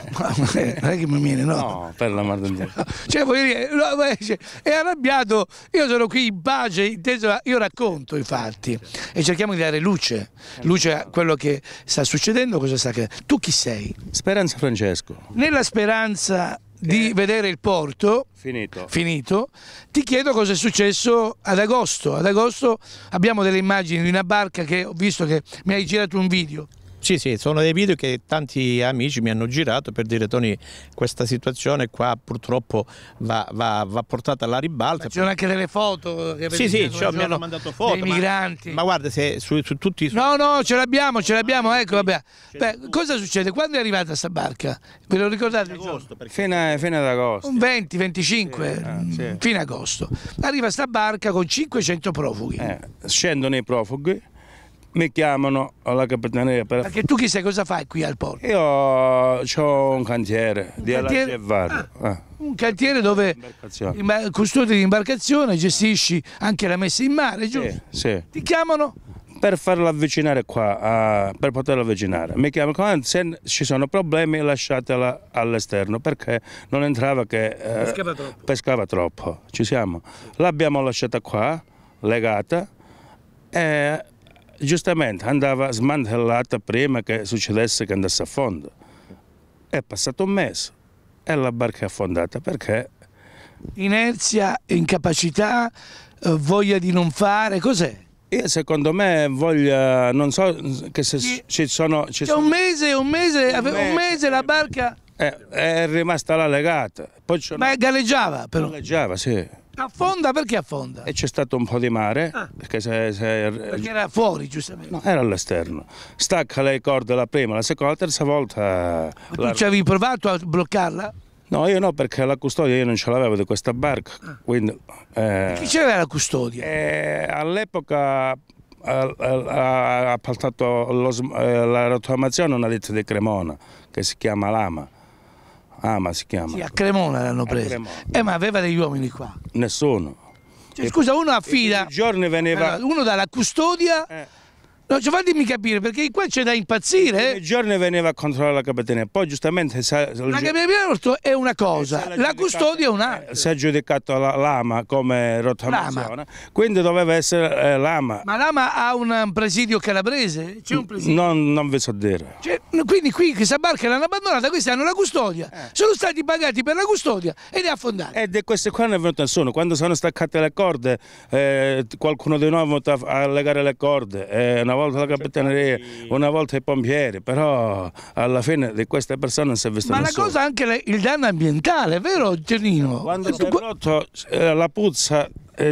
è che mi viene, no? No, per l'amor di Dio. Cioè, voglio dire, è arrabbiato, io sono qui in pace, inteso, io racconto i fatti e cerchiamo di dare luce a quello che sta succedendo, cosa sta accadendo. Tu chi sei? Speranza Francesco. Nella speranza di vedere il porto finito, ti chiedo cosa è successo ad agosto. Ad agosto abbiamo delle immagini di una barca che ho visto che mi hai girato un video. Sì, sono dei video che tanti amici mi hanno girato per dire: Tony, questa situazione qua purtroppo va portata alla ribalta. Ci sono anche delle foto che mi hanno mandato foto dei migranti. Ma guarda, se su tutti No, ce l'abbiamo, ecco, vabbè. Cosa succede? Quando è arrivata sta barca? Ve lo ricordate? Agosto, fine ad agosto. Un 20, 25, fine agosto. Arriva sta barca con 500 profughi. Scendono i profughi. Mi chiamano alla capitaneria per... Perché tu chi sei, cosa fai qui al porto? Io ho un cantiere di Alacevario. Un cantiere dove custodi di imbarcazione, gestisci anche la messa in mare, giusto? Sì. Ti chiamano? Per farlo avvicinare qua, per poterlo avvicinare. Mi chiamano, se ci sono problemi lasciatela all'esterno, perché non entrava che pescava troppo. Ci siamo. L'abbiamo lasciata qua, legata, e giustamente andava smantellata prima che succedesse che andasse a fondo. È passato un mese e la barca è affondata perché... Inerzia, incapacità, voglia di non fare, cos'è? Secondo me voglia, non so, che se ci sono... Un mese la barca... È rimasta là legata. Poi ma galleggiava però? Galleggiava, sì. Affonda? Perché affonda? E c'è stato un po' di mare, perché era fuori, giustamente. No, era all'esterno. Stacca le corde la prima, la seconda, la terza volta... Ma tu ci avevi provato a bloccarla? No, io no, perché la custodia io non ce l'avevo di questa barca. Quindi, chi c'aveva la custodia? All'epoca ha appaltato la rottamazione a una ditta di Cremona, che si chiama Lama. Ama si chiama. Sì, a Cremona l'hanno presa. Ma aveva degli uomini qua? Nessuno. Cioè, scusa, uno affida... Giorni veniva... uno dà la custodia... No, cioè, fatemi capire, perché qua c'è da impazzire. I giorni veniva a controllare la capitaneria, poi giustamente... La capitaneria è una cosa, la custodia è un'altra. Si è giudicato l'AMA come rottamazione, quindi doveva essere l'AMA. Ma l'AMA ha un presidio calabrese? C'è un presidio? Non vi so dire. Cioè, quindi qui questa barca l'hanno abbandonata, questi hanno la custodia, sono stati pagati per la custodia ed è affondata. E di queste qua non è venuto nessuno, quando sono staccate le corde, qualcuno di noi è venuto a legare le corde, una volta la capitaneria, una volta i pompieri, però alla fine di queste persone non si è visto nessuno. Ma la cosa anche il danno ambientale, vero Tonino? Quando si è rotto la puzza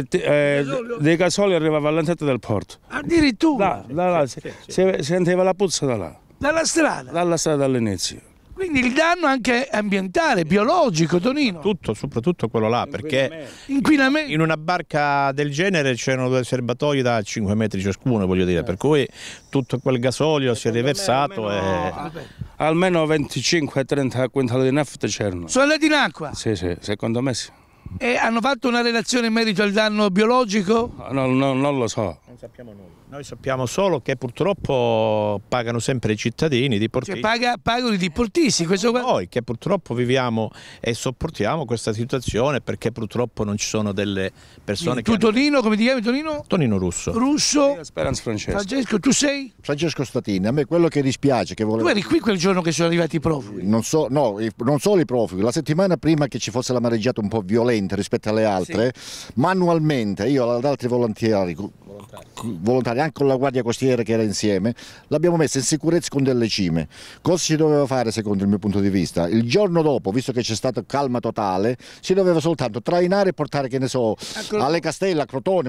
dei gasolio arrivava all'entrata del porto. Addirittura? Là, si sentiva la puzza da là. Dalla strada? Dalla strada all'inizio. Quindi il danno anche ambientale, biologico, Tonino? Tutto, soprattutto quello là, perché inquinamento. In una barca del genere c'erano 2 serbatoi da 5 metri ciascuno, voglio dire, per cui tutto quel gasolio si è riversato almeno 25-30 quintali di nafta c'erano. Sono andati in acqua? Sì, secondo me sì. E hanno fatto una relazione in merito al danno biologico? No, non lo so. Non sappiamo nulla. Noi sappiamo solo che purtroppo pagano sempre i cittadini, i diportisti. Cioè pagano i diportisti. Noi che purtroppo viviamo e sopportiamo questa situazione perché purtroppo non ci sono delle persone che... Tu Tonino, come ti chiami Tonino? Tonino Russo. Russo. Speranza Francesco. Francesco, tu sei? Francesco Statini. A me quello che dispiace che volevo... Tu eri qui quel giorno che sono arrivati i profughi? Non solo i profughi. La settimana prima che ci fosse la mareggiata un po' violenta rispetto alle altre, manualmente io ad altri volontari anche con la Guardia Costiera che era insieme, l'abbiamo messa in sicurezza con delle cime. Cosa si doveva fare secondo il mio punto di vista? Il giorno dopo, visto che c'è stata calma totale, si doveva soltanto trainare e portare, che ne so, alle Castelle, a Crotone, ma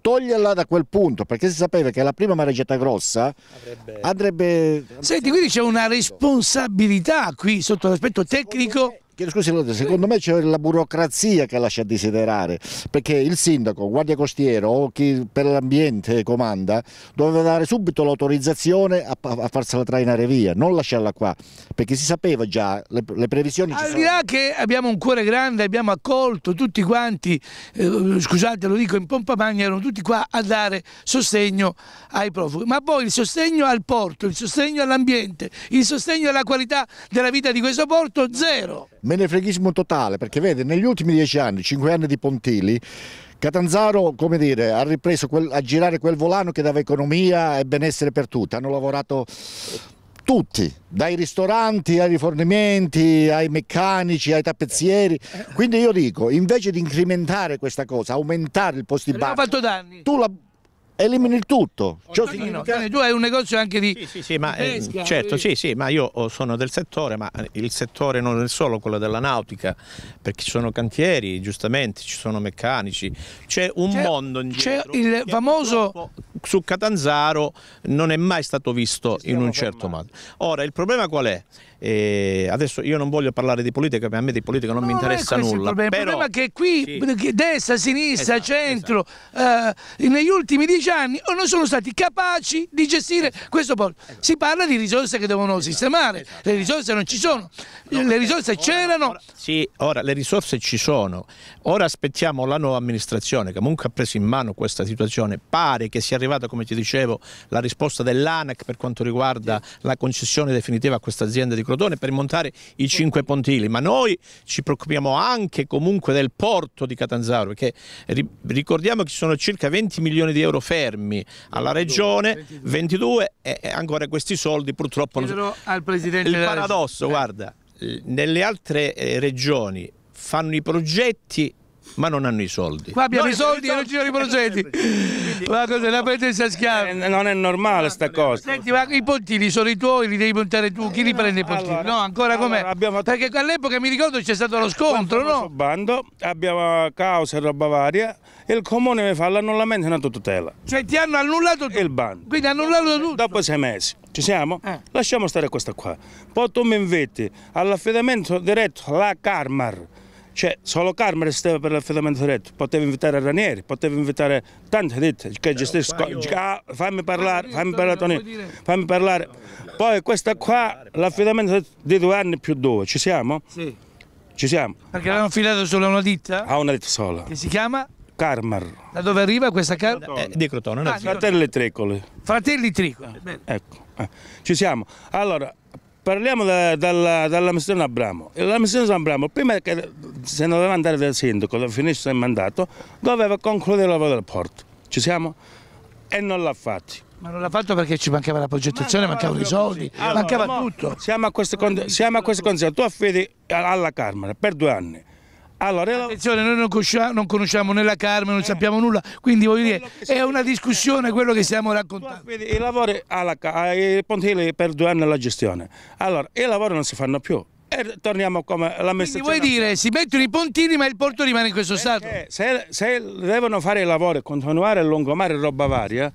toglierla da quel punto, perché si sapeva che la prima mareggiata grossa andrebbe... Senti, quindi c'è una responsabilità qui sotto l'aspetto tecnico. Scusi, secondo me c'è la burocrazia che lascia a desiderare, perché il sindaco, guardia costiero o chi per l'ambiente comanda doveva dare subito l'autorizzazione a farsela trainare via, non lasciarla qua, perché si sapeva già, le previsioni ci sono. Al di là che abbiamo un cuore grande, abbiamo accolto tutti quanti, scusate lo dico in pompa magna, erano tutti qua a dare sostegno ai profughi, ma poi il sostegno al porto, il sostegno all'ambiente, il sostegno alla qualità della vita di questo porto, zero. Menefreghismo totale, perché vede, negli ultimi 10 anni, 5 anni di Pontili, Catanzaro, come dire, ha ripreso a girare quel volano che dava economia e benessere per tutti. Hanno lavorato tutti, dai ristoranti ai rifornimenti, ai meccanici, ai tappezzieri. Quindi io dico, invece di incrementare questa cosa, aumentare il posto di bar, abbiamo fatto danni. tu elimini il tutto. Tu hai un negozio anche di ma, pesca, certo, sì, ma io sono del settore, ma il settore non è solo quello della nautica, perché ci sono cantieri, giustamente, ci sono meccanici, c'è un mondo indietro. C'è il famoso su Catanzaro non è mai stato visto in un certo modo. Ora, il problema qual è? Adesso io non voglio parlare di politica, perché a me di politica non mi interessa nulla. Il problema è che qui destra, sinistra, centro, negli ultimi 10 anni non sono stati capaci di gestire questo porto. Si parla di risorse che devono sistemare, le risorse non ci sono, le risorse c'erano. Sì, ora le risorse ci sono, ora aspettiamo la nuova amministrazione che comunque ha preso in mano questa situazione. Pare che sia arrivata, come ti dicevo, la risposta dell'ANAC per quanto riguarda la concessione definitiva a questa azienda di Crotone per montare i 5 pontili, ma noi ci preoccupiamo anche comunque del porto di Catanzaro, perché ricordiamo che ci sono circa 20 milioni di euro fermi alla regione, 22 e ancora questi soldi purtroppo non sono. Al Presidente il paradosso, guarda, nelle altre regioni fanno i progetti ma non hanno i soldi. Qua abbiamo i soldi e non ci sono i progetti. Ma cos'è, la prendessa a schiavi? Non è normale sta cosa. Senti, ma i pontili sono i tuoi, li devi montare tu, chi li prende i pontili? Allora, no, ancora com'è? Perché all'epoca mi ricordo c'è stato lo scontro, no? Bando, abbiamo cause e roba varia, il comune mi fa l'annullamento in autotutela. Cioè ti hanno annullato il bando. Quindi annullato tutto? Dopo 6 mesi. Ci siamo? Lasciamo stare questa qua. Poi tu mi inviti all'affidamento diretto alla Carmar. Cioè, solo Carmar stava per l'affidamento diretto, potevi invitare Ranieri, potevi invitare tante ditte che gestiscono. Fammi parlare Tonino, fammi parlare. Poi questa qua, l'affidamento di 2 anni più 2, ci siamo? Sì. Ci siamo. Perché l'hanno affidato solo a una ditta? A una ditta sola. Che si chiama? Carmar. Da dove arriva questa carta? Di Crotone. Fratelli Tricoli. Fratelli Tricoli. Ecco, ci siamo. Allora, parliamo dall'amministrazione Abramo. L'amministrazione Abramo, prima che se ne doveva andare dal sindaco, finisse il mandato, doveva concludere il lavoro del porto. Ci siamo? E non l'ha fatto. Ma non l'ha fatto perché ci mancava la progettazione, mancavano i soldi, mancava tutto. Siamo a queste condizioni. Tu affidi alla Carmara per 2 anni. Allora, attenzione, noi non conosciamo né la Carmine, non sappiamo nulla, quindi voglio dire, è una discussione quello che stiamo raccontando. I lavori ai pontili per 2 anni alla gestione, allora i lavori non si fanno più e torniamo come l'amministrazione. Quindi vuoi dire, si mettono i pontili ma il porto rimane in questo stato? Se devono fare i lavori, continuare il lungomare e roba varia,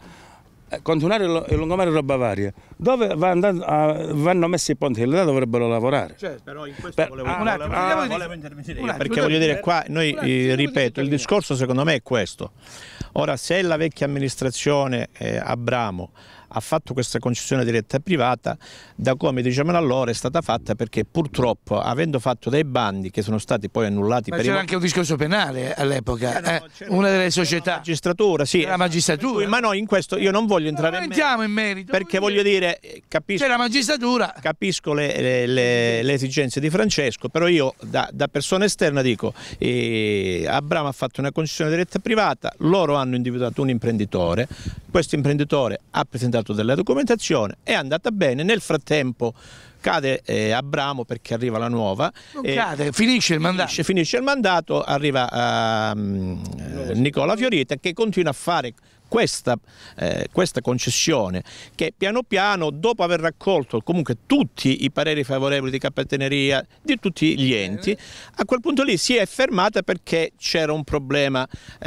dove vanno messi i ponti, là dovrebbero lavorare. Certo, però in questo volevo intervenire perché voglio dire qua, noi ripeto, il discorso secondo me è questo. Ora, se la vecchia amministrazione Abramo ha fatto questa concessione diretta e privata, da come dicevano allora è stata fatta perché purtroppo, avendo fatto dei bandi che sono stati poi annullati. Ma c'era anche un discorso penale all'epoca, una delle società. La magistratura, sì. La magistratura. Ma no, in questo io non voglio entrare in merito. Perché voglio dire, capisco. C'è la magistratura. Capisco le esigenze di Francesco, però io da persona esterna dico, Abramo ha fatto una concessione diretta e privata, loro hanno individuato un imprenditore, questo imprenditore ha presentato della documentazione, è andata bene, nel frattempo cade Abramo perché arriva la nuova. Non cade, finisce il mandato. Finisce il mandato, arriva Nicola Fiorita che continua a fare questa concessione che piano piano, dopo aver raccolto comunque tutti i pareri favorevoli di Capitaneria, di tutti gli enti, a quel punto lì si è fermata perché c'era un problema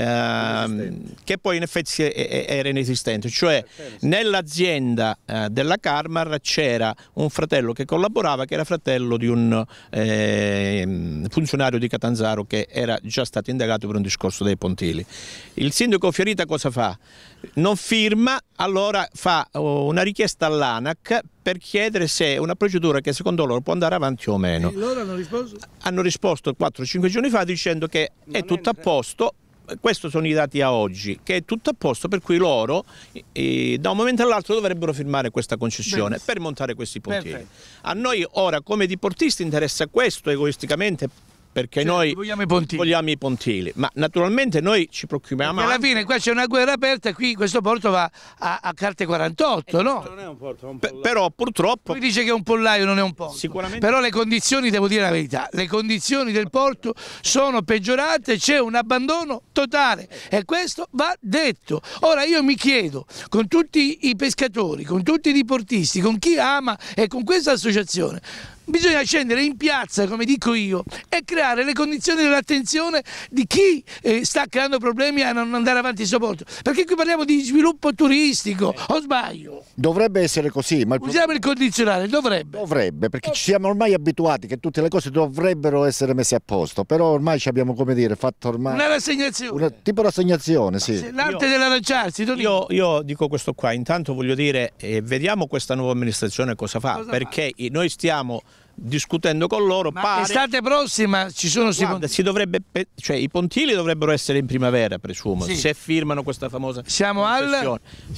che poi in effetti era inesistente, cioè nell'azienda della Carmar c'era un fratello che collaborava, che era fratello di un funzionario di Catanzaro che era già stato indagato per un discorso dei pontili. Il sindaco Fiorita cosa fa? Non firma, allora fa una richiesta all'ANAC per chiedere se è una procedura che secondo loro può andare avanti o meno. E loro hanno risposto? Hanno risposto 4-5 giorni fa dicendo che è tutto a posto. Questi sono i dati a oggi, che è tutto a posto, per cui loro da un momento all'altro dovrebbero firmare questa concessione per montare questi pontili. A noi ora come diportisti interessa questo egoisticamente, perché noi vogliamo i pontili, ma naturalmente noi ci preoccupiamo. Alla fine qua c'è una guerra aperta e qui questo porto va a carte 48, no? Non è un porto, è un però purtroppo... Lui dice che è un pollaio, non è un porto. Sicuramente. Però le condizioni, devo dire la verità, le condizioni del porto sono peggiorate, c'è un abbandono totale e questo va detto. Ora io mi chiedo, con tutti i pescatori, con tutti i diportisti, con chi ama e con questa associazione, bisogna scendere in piazza, come dico io, e creare le condizioni dell'attenzione di chi sta creando problemi a non andare avanti in sopporto. Perché qui parliamo di sviluppo turistico, o sbaglio? Dovrebbe essere così, ma usiamo il condizionale, dovrebbe. Dovrebbe, perché ci siamo ormai abituati che tutte le cose dovrebbero essere messe a posto, però ormai ci abbiamo, come dire, fatto ormai... Una rassegnazione. Tipo rassegnazione, sì. L'arte dell'arrangiarsi. Io dico questo qua, intanto voglio dire, vediamo questa nuova amministrazione cosa fa, perché noi stiamo discutendo con loro. Ma l'estate prossima ci sono si dovrebbe, cioè i pontili dovrebbero essere in primavera, presumo, se firmano questa famosa siamo al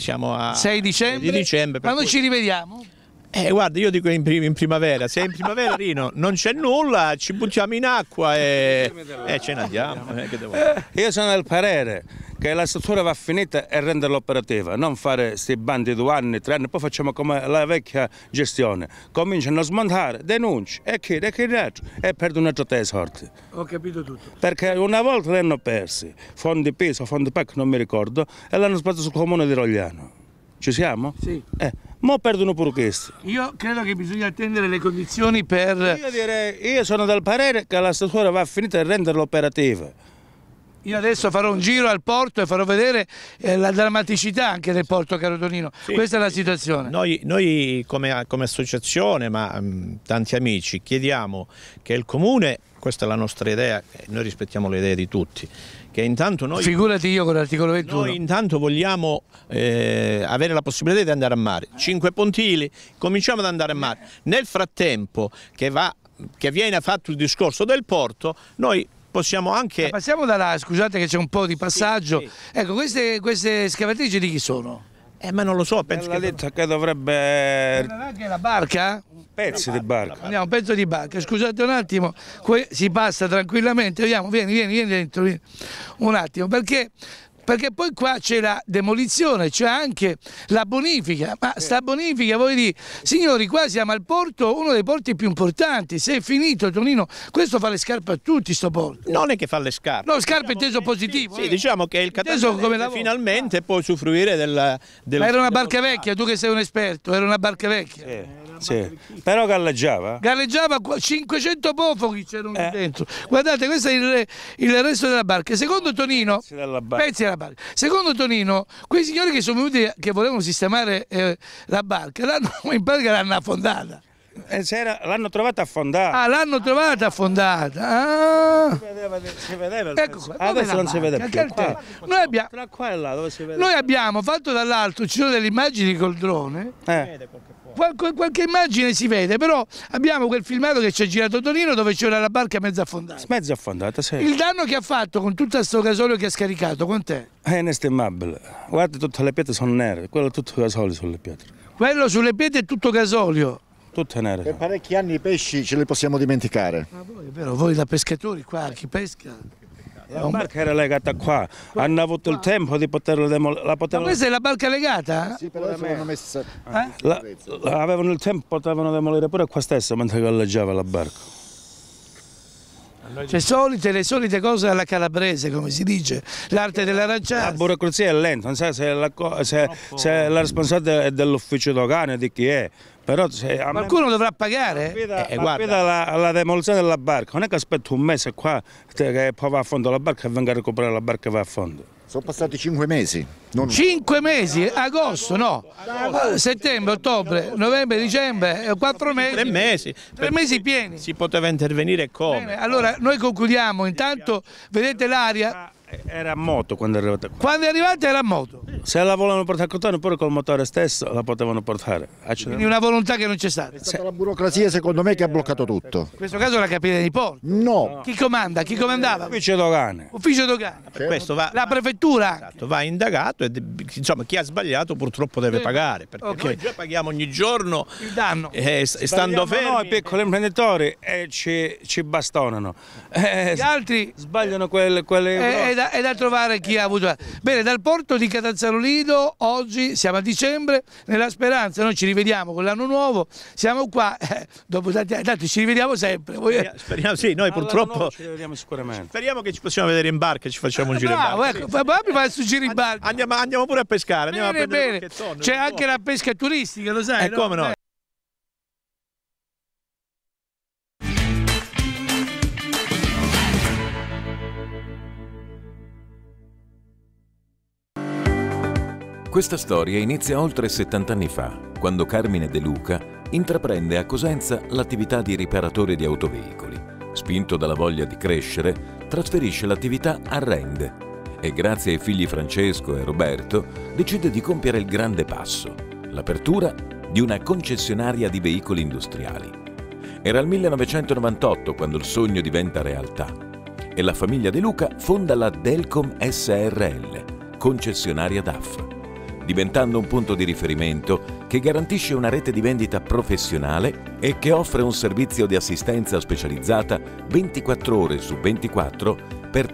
6 dicembre. Quando ci rivediamo? Guarda, io dico in primavera, se è in primavera Rino non c'è nulla, ci buttiamo in acqua e ce ne andiamo. Io sono del parere che la struttura va finita e renderla operativa, non fare questi bandi 2 anni, 3 anni, poi facciamo come la vecchia gestione, cominciano a smontare, denunci e perdono tutte le sorti. Ho capito tutto. Perché una volta li hanno persi, fondi PIS o fondi PAC non mi ricordo, e l'hanno spazio sul comune di Rogliano. Ci siamo? Sì. Mo perdono pure questo. Io credo che bisogna attendere le condizioni per... Io sono del parere che la struttura va finita e renderla operativa. Io adesso farò un giro al porto e farò vedere la drammaticità anche del porto, caro Tonino. Sì, questa è la situazione. Noi come associazione, ma tanti amici, chiediamo che il Comune, questa è la nostra idea, noi rispettiamo le idee di tutti, che intanto noi... Figurati io con l'articolo 21. Noi intanto vogliamo avere la possibilità di andare a mare. 5 pontili, cominciamo ad andare a mare. Nel frattempo che viene fatto il discorso del porto, noi possiamo anche... Passiamo da là, scusate che c'è un po' di passaggio. Sì. Ecco, queste scavatrici di chi sono? Ma non lo so, penso che dovrebbe... Che è la barca? Pezzi di barca. Andiamo, un pezzo di barca. Scusate un attimo, si passa tranquillamente. Vediamo, vieni dentro, vieni. Un attimo, perché poi qua c'è la demolizione, c'è anche la bonifica, ma sta bonifica, voi dite, signori, qua siamo al porto, uno dei porti più importanti, se è finito Tonino, questo fa le scarpe a tutti sto porto. Non è che fa le scarpe. No, scarpe inteso positivo. Sì, diciamo che il Catanzaro finalmente può usufruire del... Ma era una barca vecchia, tu che sei un esperto, era una barca vecchia. Sì, però galleggiava. Galleggiava, 500 profughi c'erano dentro. Guardate, questo è il resto della barca. Secondo Tonino, pezzi della barca. Secondo Tonino, quei signori che sono venuti, che volevano sistemare la barca, in pratica l'hanno affondata. L'hanno trovata affondata. Ah, l'hanno trovata affondata. Ah. Si vedeva il ecco qua, adesso non si vede più. Noi qua e là, dove si vede? Noi abbiamo fatto dall'alto, ci sono delle immagini col drone. Qualche immagine si vede, però abbiamo quel filmato che ci ha girato Tonino dove c'era la barca mezza affondata. Mezza affondata, sì. Il danno che ha fatto con tutto questo gasolio che ha scaricato, quant'è? È inestimabile. Guarda, tutte le pietre sono nere, quello è tutto gasolio sulle pietre. Quello sulle pietre è tutto gasolio. Tutte nere. Per parecchi anni i pesci ce li possiamo dimenticare. Ma voi, è vero, voi da pescatori qua, chi pesca? La barca era legata qua, hanno avuto il tempo di poterla demolire. Ma questa è la barca legata? Sì, però l'hanno messa. Avevano il tempo, potevano demolire pure qua stesso mentre galleggiava la barca. Cioè le solite cose alla calabrese, come si dice, l'arte dell'arrangiare. La burocrazia è lenta, non so se la responsabilità è dell'ufficio dogane, di chi è. Però qualcuno dovrà pagare? Guarda, la demolizione della barca, non è che aspetto un mese qua che poi va a fondo la barca e venga a recuperare la barca e va a fondo. Sono passati 5 mesi. 5 mesi? Agosto, no. Settembre, ottobre, novembre, dicembre, 4 mesi. 3 mesi. 3 mesi pieni. Si poteva intervenire come? Bene, allora noi concludiamo. Intanto vedete l'aria. Era a moto quando è arrivata qua. Quando è arrivata era a moto. Se la volevano portare a Cottone pure col motore stesso la potevano portare. Quindi una volontà che non c'è stata. È stata la burocrazia secondo me che ha bloccato tutto. In questo caso la capitale di porto. No. Chi comanda? Chi comandava? Ufficio dogane. Ufficio dogane. Per questo la prefettura. Esatto, va indagato e insomma chi ha sbagliato purtroppo deve pagare. Perché noi già paghiamo ogni giorno il danno. Stando fermi. Noi piccoli imprenditori ci bastonano. Gli altri sbagliano quelle è da trovare chi ha avuto. Bene, dal porto di Catanzaro Lido oggi siamo a dicembre, nella speranza noi ci rivediamo con l'anno nuovo, siamo qua dopo tanti ci rivediamo sempre. Speriamo, sì, noi purtroppo ci rivediamo sicuramente. Speriamo che ci possiamo vedere in barca e ci facciamo un giro in barca. Ecco, proprio fare su giro in barca. Andiamo pure a pescare, andiamo a prendere c'è anche la pesca turistica, lo sai? Come no? Questa storia inizia oltre 70 anni fa, quando Carmine De Luca intraprende a Cosenza l'attività di riparatore di autoveicoli. Spinto dalla voglia di crescere, trasferisce l'attività a Rende e grazie ai figli Francesco e Roberto decide di compiere il grande passo, l'apertura di una concessionaria di veicoli industriali. Era il 1998 quando il sogno diventa realtà e la famiglia De Luca fonda la Delcom SRL, concessionaria DAF, diventando un punto di riferimento che garantisce una rete di vendita professionale e che offre un servizio di assistenza specializzata 24 ore su 24 per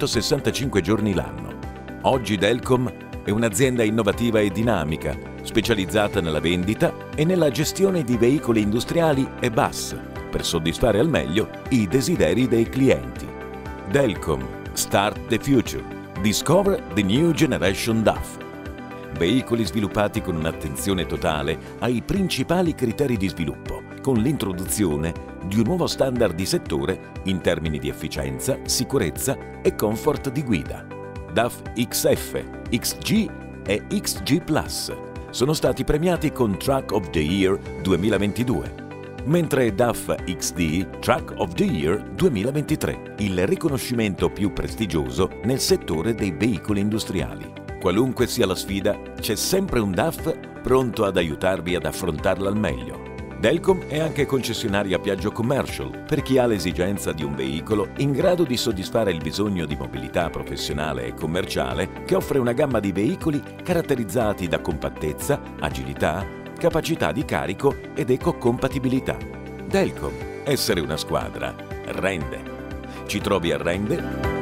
365 giorni l'anno. Oggi Delcom è un'azienda innovativa e dinamica, specializzata nella vendita e nella gestione di veicoli industriali e bus, per soddisfare al meglio i desideri dei clienti. Delcom, Start the Future. Discover the New Generation DAF. Veicoli sviluppati con un'attenzione totale ai principali criteri di sviluppo, con l'introduzione di un nuovo standard di settore in termini di efficienza, sicurezza e comfort di guida. DAF XF, XG e XG Plus sono stati premiati con Truck of the Year 2022, mentre DAF XD Truck of the Year 2023, il riconoscimento più prestigioso nel settore dei veicoli industriali. Qualunque sia la sfida, c'è sempre un DAF pronto ad aiutarvi ad affrontarla al meglio. Delcom è anche concessionaria Piaggio Commercial per chi ha l'esigenza di un veicolo in grado di soddisfare il bisogno di mobilità professionale e commerciale, che offre una gamma di veicoli caratterizzati da compattezza, agilità, capacità di carico ed ecocompatibilità. Delcom, essere una squadra, rende. Ci trovi a Rende?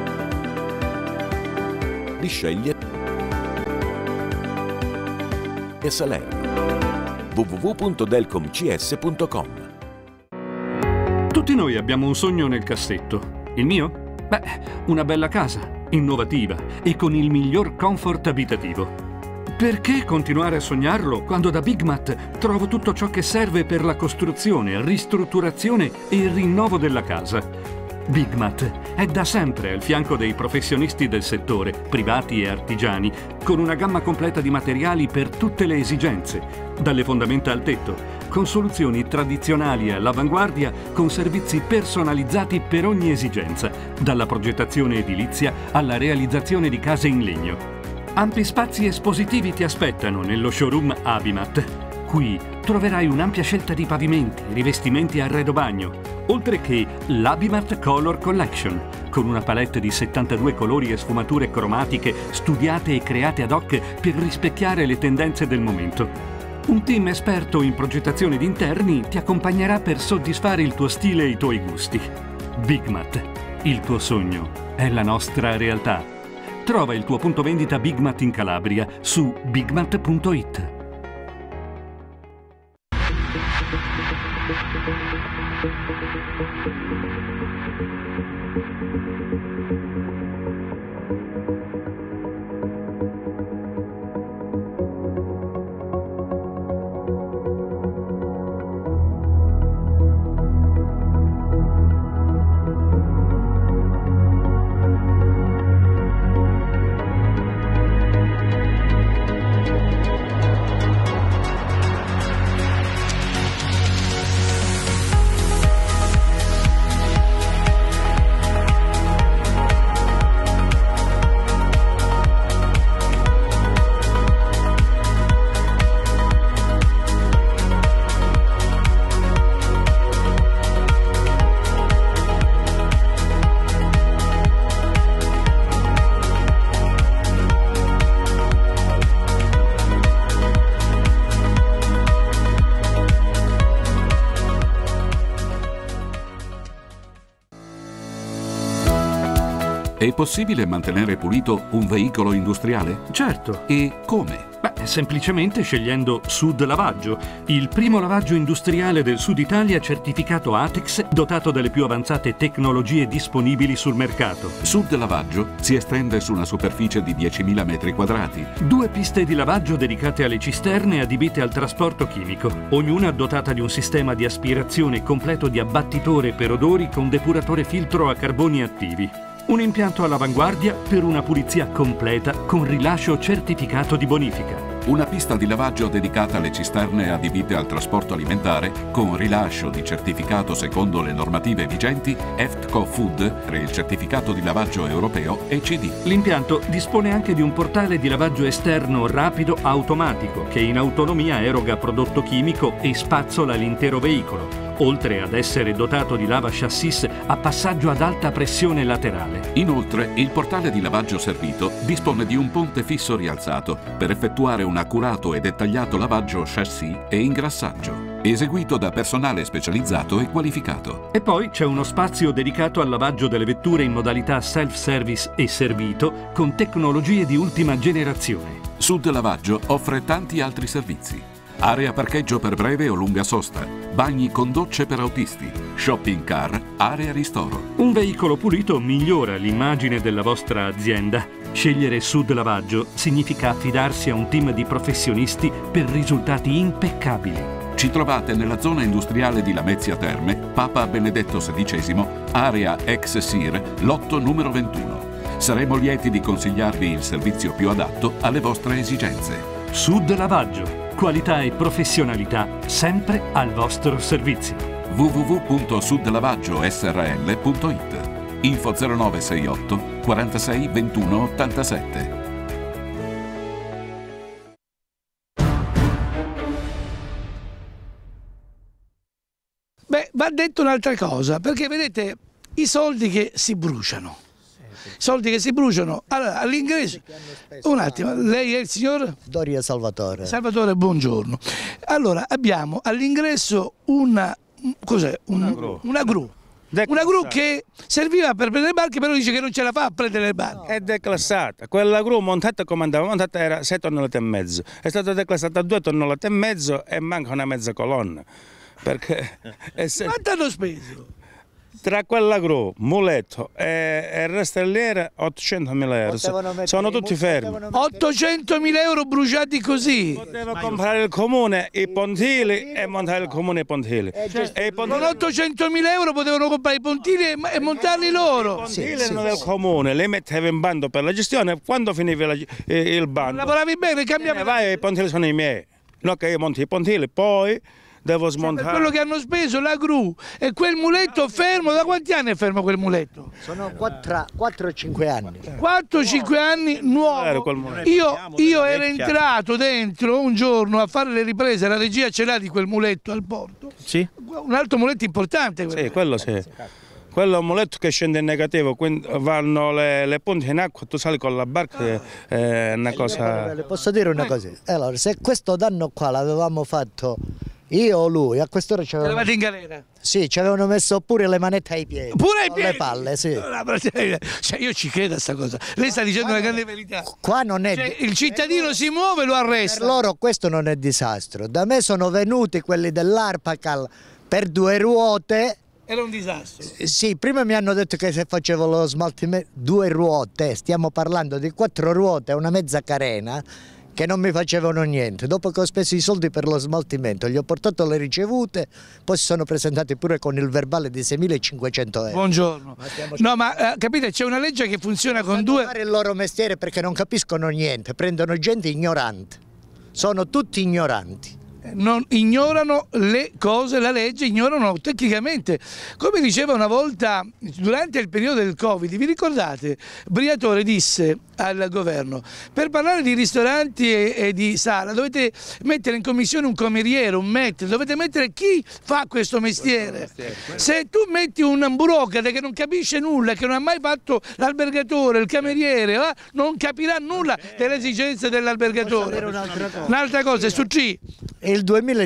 Li sceglie e Salerno. www.delcomcs.com. Tutti noi abbiamo un sogno nel cassetto. Il mio? Beh, una bella casa, innovativa e con il miglior comfort abitativo. Perché continuare a sognarlo quando da Bigmat trovo tutto ciò che serve per la costruzione, ristrutturazione e il rinnovo della casa? Bigmat è da sempre al fianco dei professionisti del settore, privati e artigiani, con una gamma completa di materiali per tutte le esigenze, dalle fondamenta al tetto, con soluzioni tradizionali all'avanguardia, con servizi personalizzati per ogni esigenza, dalla progettazione edilizia alla realizzazione di case in legno. Ampi spazi espositivi ti aspettano nello showroom Abimat. Qui troverai un'ampia scelta di pavimenti, rivestimenti e arredo bagno, oltre che l'Abimat Color Collection, con una palette di 72 colori e sfumature cromatiche studiate e create ad hoc per rispecchiare le tendenze del momento. Un team esperto in progettazione di interni ti accompagnerà per soddisfare il tuo stile e i tuoi gusti. Bigmat, Il tuo sogno è la nostra realtà. Trova il tuo punto vendita Bigmat in Calabria su bigmat.it. È possibile mantenere pulito un veicolo industriale? Certo. E come? Beh, semplicemente scegliendo Sud Lavaggio, il primo lavaggio industriale del Sud Italia certificato ATEX, dotato delle più avanzate tecnologie disponibili sul mercato. Sud Lavaggio si estende su una superficie di 10.000 metri quadrati. 2 piste di lavaggio dedicate alle cisterne adibite al trasporto chimico, ognuna dotata di un sistema di aspirazione completo di abbattitore per odori con depuratore filtro a carboni attivi. Un impianto all'avanguardia per una pulizia completa con rilascio certificato di bonifica. Una pista di lavaggio dedicata alle cisterne adibite al trasporto alimentare con rilascio di certificato secondo le normative vigenti EFTCO Food per il certificato di lavaggio europeo ECD. L'impianto dispone anche di un portale di lavaggio esterno rapido automatico che in autonomia eroga prodotto chimico e spazzola l'intero veicolo, oltre ad essere dotato di lava chassis a passaggio ad alta pressione laterale. Inoltre, il portale di lavaggio servito dispone di un ponte fisso rialzato per effettuare un accurato e dettagliato lavaggio chassis e ingrassaggio, eseguito da personale specializzato e qualificato. E poi c'è uno spazio dedicato al lavaggio delle vetture in modalità self-service e servito con tecnologie di ultima generazione. Sud Lavaggio offre tanti altri servizi. Area parcheggio per breve o lunga sosta, bagni con docce per autisti, shopping car, area ristoro. Un veicolo pulito migliora l'immagine della vostra azienda. Scegliere Sud Lavaggio significa affidarsi a un team di professionisti per risultati impeccabili. Ci trovate nella zona industriale di Lamezia Terme, Papa Benedetto XVI, area ex SIR, lotto numero 21. Saremo lieti di consigliarvi il servizio più adatto alle vostre esigenze. Sud Lavaggio. Qualità e professionalità sempre al vostro servizio. www.sudlavaggiosrl.it. Info 0968 46 21 87. Beh, va detto un'altra cosa, perché vedete i soldi che si bruciano. Soldi che si bruciano. Allora, all'ingresso, un attimo, lei è il signor? Doria Salvatore. Salvatore, buongiorno. Allora, abbiamo all'ingresso una gru. Una gru che serviva per prendere le barche, però dice che non ce la fa a prendere le barche. È declassata. Quella gru montata come andava montata era 6,5 tonnellate. È stata declassata a 2,5 tonnellate e manca una mezza colonna. Perché quanto hanno speso? Tra quella gru, muletto e rastelliera 800.000 euro. Sono tutti fermi. 800.000 euro bruciati così. Poteva comprare il comune i pontili e montare il comune i pontili. Con 800.000 euro potevano comprare i pontili e montarli loro. I pontili erano del comune, li metteva in bando per la gestione. Quando finiva il bando, lavoravi bene, cambiavi. Vai, i pontili sono i miei. No, che io monti i pontili, poi devo smontare. Per quello che hanno speso la gru e quel muletto fermo, da quanti anni è fermo quel muletto? Sono 4 o 5 anni. 4 o 5 anni nuovo. Io ero entrato dentro un giorno a fare le riprese, la regia ce l'ha di quel muletto al porto. Sì. Un altro muletto importante. Sì, quello sì. Quello è un muletto che scende in negativo, quindi vanno le punte in acqua, tu sali con la barca, è una cosa. Le posso dire una cosa? Allora, se questo danno qua l'avevamo fatto Io o lui, a quest'ora c'avevano... Eravate in galera? Sì, ci avevano messo pure le manette ai piedi. Pure ai piedi? Le palle, sì. Cioè, io ci credo a sta cosa. Lei sta dicendo una grande verità. Qua non è... Cioè, il cittadino si muove e lo arresta. Per loro questo non è disastro. Da me sono venuti quelli dell'Arpacal per 2 ruote. Era un disastro. Sì, prima mi hanno detto che se facevo lo smaltimento... 2 ruote, stiamo parlando di 4 ruote e una mezza carena, che non mi facevano niente. Dopo che ho speso i soldi per lo smaltimento, gli ho portato le ricevute, poi si sono presentati pure con il verbale di 6.500 euro. Buongiorno. No, ma capite, c'è una legge che funziona con 2... fare il loro mestiere perché non capiscono niente, prendono gente ignorante. Sono tutti ignoranti. Non ignorano le cose, la legge, ignorano tecnicamente. Come diceva una volta durante il periodo del Covid, vi ricordate? Briatore disse al governo: per parlare di ristoranti e di sala dovete mettere in commissione un cameriere, un maître, dovete mettere chi fa questo mestiere. Se tu metti un burocrate che non capisce nulla, che non ha mai fatto l'albergatore, il cameriere, non capirà nulla delle esigenze dell'albergatore. Un'altra cosa, su C. Il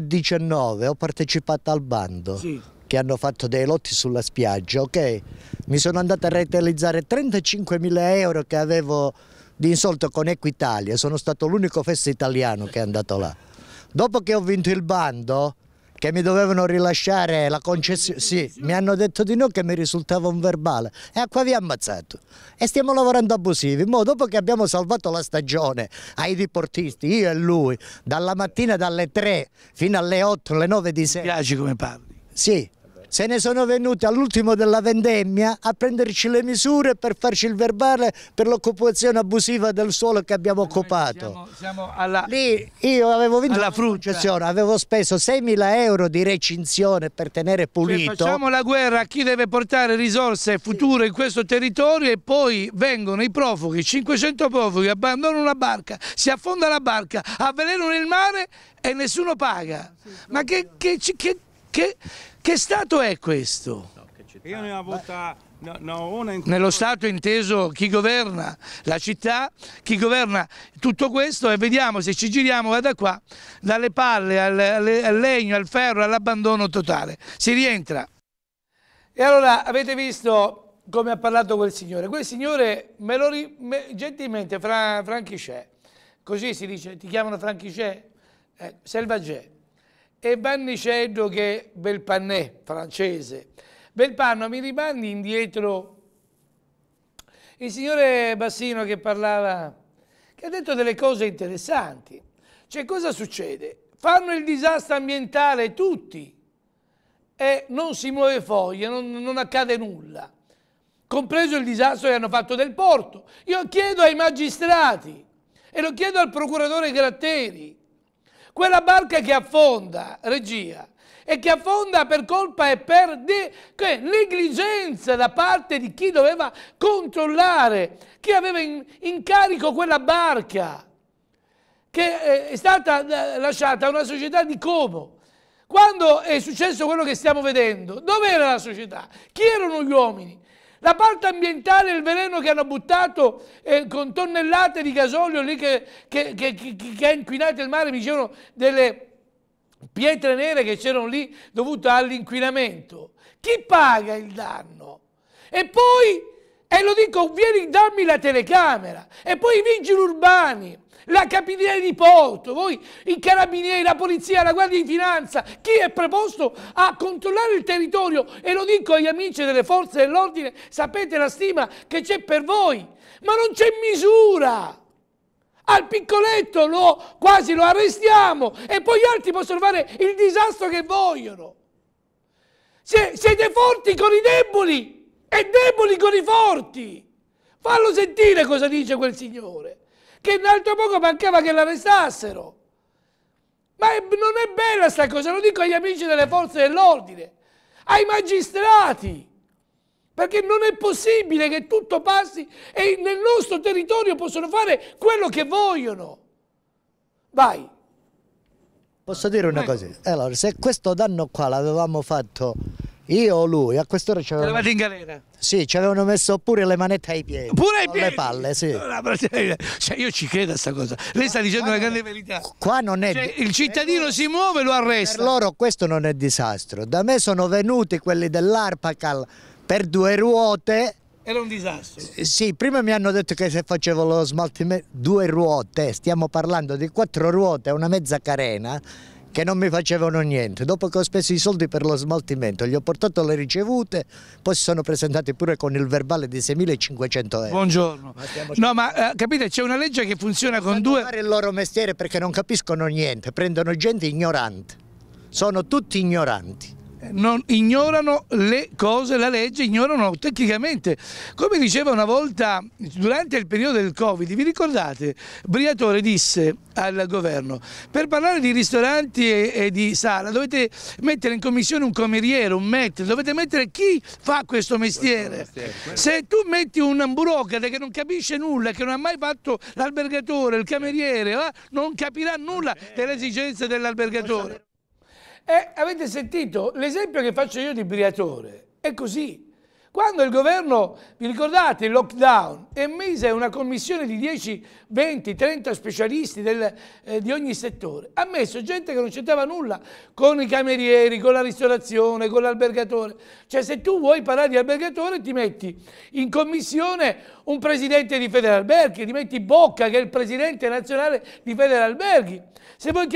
2019 ho partecipato al bando che hanno fatto dei lotti sulla spiaggia, ok? Mi sono andato a realizzare 35.000 euro che avevo di insolito con Equitalia, sono stato l'unico festa italiano che è andato là. Dopo che ho vinto il bando, che mi dovevano rilasciare la concessione, sì, mi hanno detto di no, che mi risultava un verbale, e a qua vi ha ammazzato. E stiamo lavorando abusivi. Mo, dopo che abbiamo salvato la stagione ai diportisti, io e lui, dalla mattina dalle 3 fino alle 8, alle 9 di sera. Mi piace come parli. Sì. Se ne sono venuti all'ultimo della vendemmia a prenderci le misure per farci il verbale per l'occupazione abusiva del suolo che abbiamo occupato. Siamo alla... Lì io avevo vinto alla concessione, avevo speso 6.000 euro di recinzione per tenere pulito. Cioè, facciamo la guerra a chi deve portare risorse future in questo territorio e poi vengono i profughi, 500 profughi, abbandonano una barca, si affonda la barca, avvelenano il mare e nessuno paga. Ma che Stato è questo? Io ne ho avuta una in... Nello Stato inteso chi governa la città, chi governa tutto questo, e vediamo se ci giriamo da qua, dalle palle al legno, al ferro, all'abbandono totale. Si rientra. E allora avete visto come ha parlato quel signore? Quel signore gentilmente, Franchiscè, così si dice, ti chiamano Franchiscè? Selvagè. E Vannicello che Belpannè, francese. Belpanno, mi rimandi indietro il signore Bassino che parlava, che ha detto delle cose interessanti. Cioè, cosa succede? Fanno il disastro ambientale tutti e non si muove foglia, non accade nulla. Compreso il disastro che hanno fatto del porto. Io chiedo ai magistrati e lo chiedo al procuratore Gratteri. Quella barca che affonda, regia, e che affonda per colpa e per negligenza da parte di chi doveva controllare, chi aveva in carico quella barca, che è stata lasciata a una società di Como. Quando è successo quello che stiamo vedendo, dov'era la società? Chi erano gli uomini? La parte ambientale, il veleno che hanno buttato con tonnellate di gasolio lì che ha inquinato il mare, mi dicevano delle pietre nere che c'erano lì dovute all'inquinamento. Chi paga il danno? E poi, e lo dico, vieni, dammi la telecamera, e poi i vigili urbani, la capitaneria di porto, voi, i carabinieri, la polizia, la guardia di finanza, chi è preposto a controllare il territorio, e lo dico agli amici delle forze dell'ordine, sapete la stima che c'è per voi, ma non c'è misura. Al piccoletto quasi lo arrestiamo e poi gli altri possono fare il disastro che vogliono. Siete forti con i deboli e deboli con i forti. Fallo sentire cosa dice quel signore, che un altro poco mancava che l'arrestassero. Ma non è bella sta cosa, lo dico agli amici delle forze dell'ordine, ai magistrati, perché non è possibile che tutto passi e nel nostro territorio possono fare quello che vogliono. Vai. Posso dire una cosa? Allora, se questo danno qua l'avevamo fatto Io o lui, a quest'ora c'avevano... Eravate in galera? Sì, ci avevano messo pure le manette ai piedi. Pure ai piedi? Le palle, sì. Cioè, io ci credo a sta cosa. Lei sta dicendo una grande verità. Qua non è... Cioè, il cittadino si muove e lo arresta. Per loro questo non è disastro. Da me sono venuti quelli dell'Arpacal per 2 ruote. Era un disastro. Sì, prima mi hanno detto che se facevo lo smaltimento 2 ruote, stiamo parlando di 4 ruote e una mezza carena, che non mi facevano niente. Dopo che ho speso i soldi per lo smaltimento, gli ho portato le ricevute, poi si sono presentati pure con il verbale di 6.500 euro. Buongiorno. No, ma capite, c'è una legge che funziona con due... fare il loro mestiere perché non capiscono niente, prendono gente ignorante. Sono tutti ignoranti. Non ignorano le cose, la legge, ignorano tecnicamente. Come diceva una volta durante il periodo del Covid, vi ricordate? Briatore disse al governo: per parlare di ristoranti e di sala dovete mettere in commissione un cameriere, un maître, dovete mettere chi fa questo mestiere. Se tu metti un burocrate che non capisce nulla, che non ha mai fatto l'albergatore, il cameriere, non capirà nulla delle esigenze dell'albergatore. Avete sentito l'esempio che faccio io di Briatore? È così. Quando il governo, vi ricordate, il lockdown, emise una commissione di 10, 20, 30 specialisti di ogni settore, ha messo gente che non c'entrava nulla con i camerieri, con la ristorazione, con l'albergatore. Cioè, se tu vuoi parlare di albergatore ti metti in commissione un presidente di Federalberghi, ti metti Bocca che è il presidente nazionale di Federalberghi. Se vuoi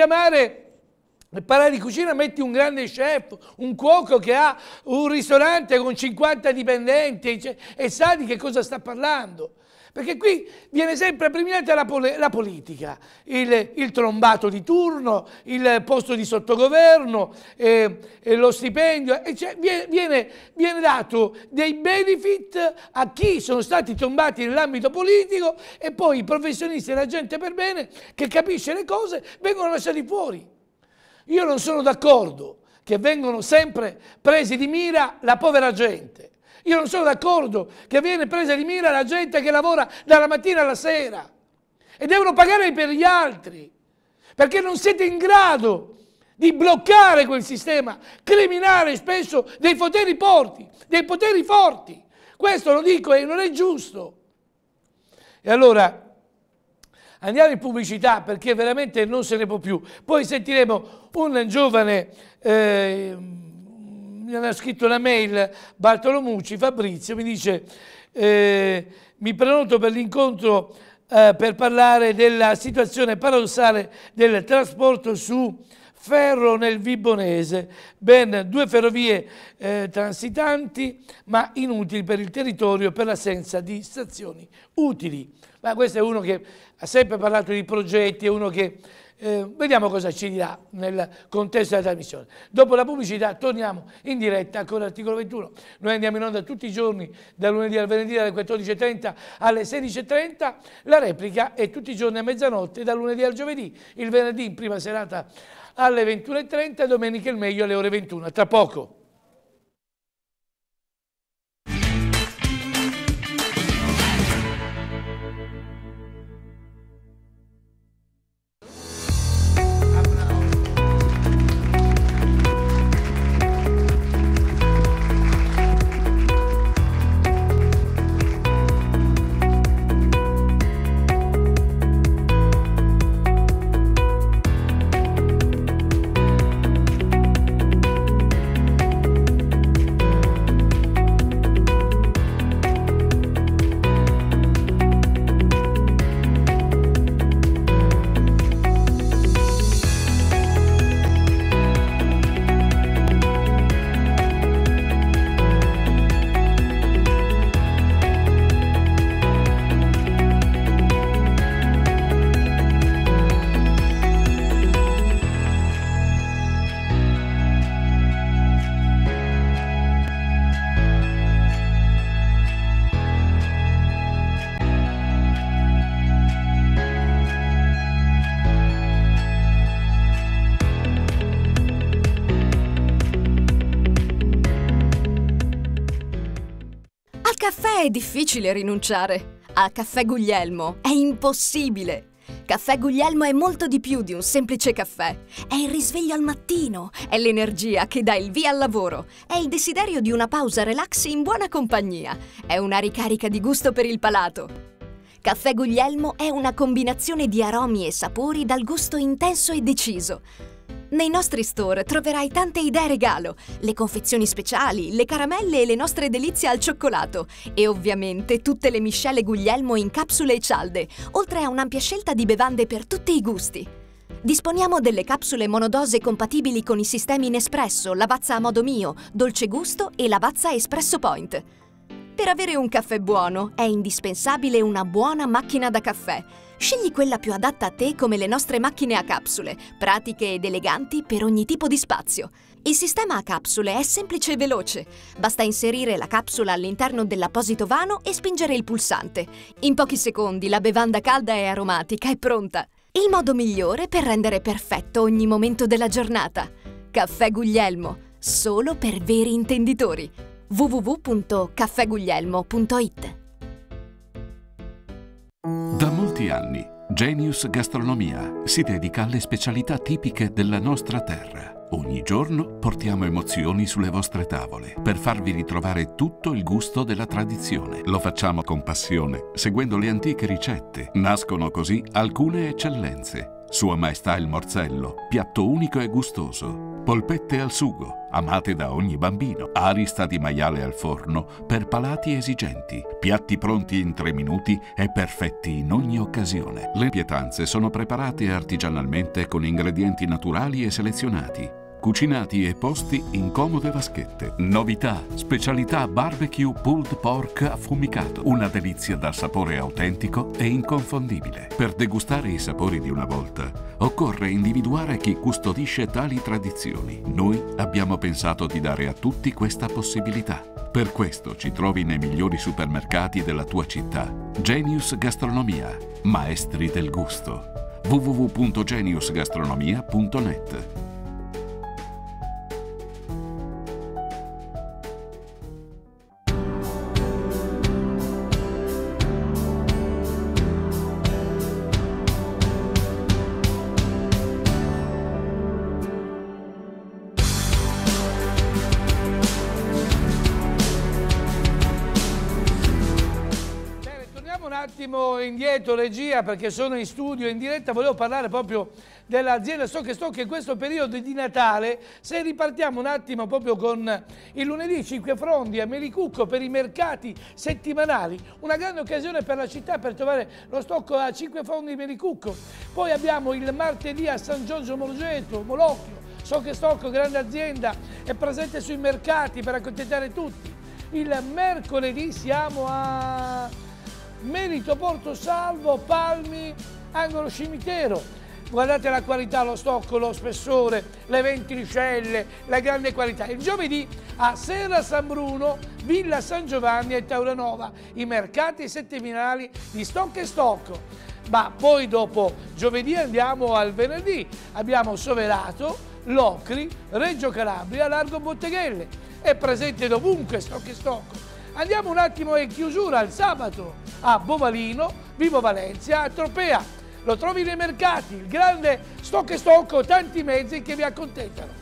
parlare di cucina metti un grande chef, un cuoco che ha un ristorante con 50 dipendenti e sa di che cosa sta parlando. Perché qui viene sempre premiata la politica, il trombato di turno, il posto di sottogoverno, lo stipendio, cioè viene dato dei benefit a chi sono stati tombati nell'ambito politico e poi i professionisti e la gente per bene che capisce le cose vengono lasciati fuori. Io non sono d'accordo che vengono sempre presi di mira la povera gente. Io non sono d'accordo che viene presa di mira la gente che lavora dalla mattina alla sera e devono pagare per gli altri, perché non siete in grado di bloccare quel sistema criminale spesso dei poteri forti. Questo lo dico e non è giusto. E allora andiamo in pubblicità perché veramente non se ne può più. Poi sentiremo un giovane, mi ha scritto una mail, Bartolomucci, Fabrizio, mi dice mi prenoto per l'incontro per parlare della situazione paradossale del trasporto su ferro nel Vibonese, ben 2 ferrovie transitanti ma inutili per il territorio per l'assenza di stazioni utili. Ma questo è uno che ha sempre parlato di progetti, è uno che vediamo cosa ci dirà nel contesto della trasmissione. Dopo la pubblicità torniamo in diretta con l'articolo 21. Noi andiamo in onda tutti i giorni, dal lunedì al venerdì dalle 14:30 alle 16:30. La replica è tutti i giorni a mezzanotte, dal lunedì al giovedì. Il venerdì in prima serata alle 21:30, domenica il meglio alle ore 21. Tra poco. È difficile rinunciare. A Caffè Guglielmo è impossibile. Caffè Guglielmo è molto di più di un semplice caffè. È il risveglio al mattino, è l'energia che dà il via al lavoro, è il desiderio di una pausa relax in buona compagnia, è una ricarica di gusto per il palato. Caffè Guglielmo è una combinazione di aromi e sapori dal gusto intenso e deciso. Nei nostri store troverai tante idee regalo, le confezioni speciali, le caramelle e le nostre delizie al cioccolato e ovviamente tutte le miscele Guglielmo in capsule e cialde, oltre a un'ampia scelta di bevande per tutti i gusti. Disponiamo delle capsule monodose compatibili con i sistemi Nespresso, Lavazza a modo mio, Dolce Gusto e Lavazza Espresso Point. Per avere un caffè buono è indispensabile una buona macchina da caffè. Scegli quella più adatta a te come le nostre macchine a capsule, pratiche ed eleganti per ogni tipo di spazio. Il sistema a capsule è semplice e veloce. Basta inserire la capsula all'interno dell'apposito vano e spingere il pulsante. In pochi secondi la bevanda calda e aromatica è pronta. Il modo migliore per rendere perfetto ogni momento della giornata. Caffè Guglielmo, solo per veri intenditori. www.caffeguglielmo.it. Da molti anni Genius Gastronomia si dedica alle specialità tipiche della nostra terra. Ogni giorno portiamo emozioni sulle vostre tavole per farvi ritrovare tutto il gusto della tradizione. Lo facciamo con passione, seguendo le antiche ricette. Nascono così alcune eccellenze. Sua Maestà il Morzello, piatto unico e gustoso. Polpette al sugo, amate da ogni bambino. Arista di maiale al forno, per palati esigenti. Piatti pronti in 3 minuti e perfetti in ogni occasione. Le pietanze sono preparate artigianalmente con ingredienti naturali e selezionati. Cucinati e posti in comode vaschette. Novità, specialità barbecue pulled pork affumicato. Una delizia dal sapore autentico e inconfondibile. Per degustare i sapori di una volta, occorre individuare chi custodisce tali tradizioni. Noi abbiamo pensato di dare a tutti questa possibilità. Per questo ci trovi nei migliori supermercati della tua città. Genius Gastronomia, maestri del gusto. www.geniusgastronomia.net. Indietro regia, perché sono in studio in diretta. Volevo parlare proprio dell'azienda Stock & Stock in questo periodo di Natale. Se ripartiamo un attimo proprio con il lunedì 5 Frondi a Mericucco per i mercati settimanali, una grande occasione per la città per trovare lo stock a 5 Frondi di Mericucco. Poi abbiamo il martedì a San Giorgio Morgeto, Molocchio. Stock & Stock, grande azienda, è presente sui mercati per accontentare tutti. Il mercoledì siamo a Merito Porto Salvo, Palmi, angolo cimitero. Guardate la qualità, lo stock, lo spessore, le ventiscelle, la grande qualità. Il giovedì a Serra San Bruno, Villa San Giovanni e Tauranova, i mercati settimanali di Stock & Stock. Ma poi dopo giovedì andiamo al venerdì, abbiamo Soverato, Locri, Reggio Calabria, Largo Botteghelle. È presente dovunque Stock & Stock. Andiamo un attimo in chiusura al sabato a Bovalino, Vibo Valencia, a Tropea. Lo trovi nei mercati, il grande Stock & Stock, tanti mezzi che vi accontentano.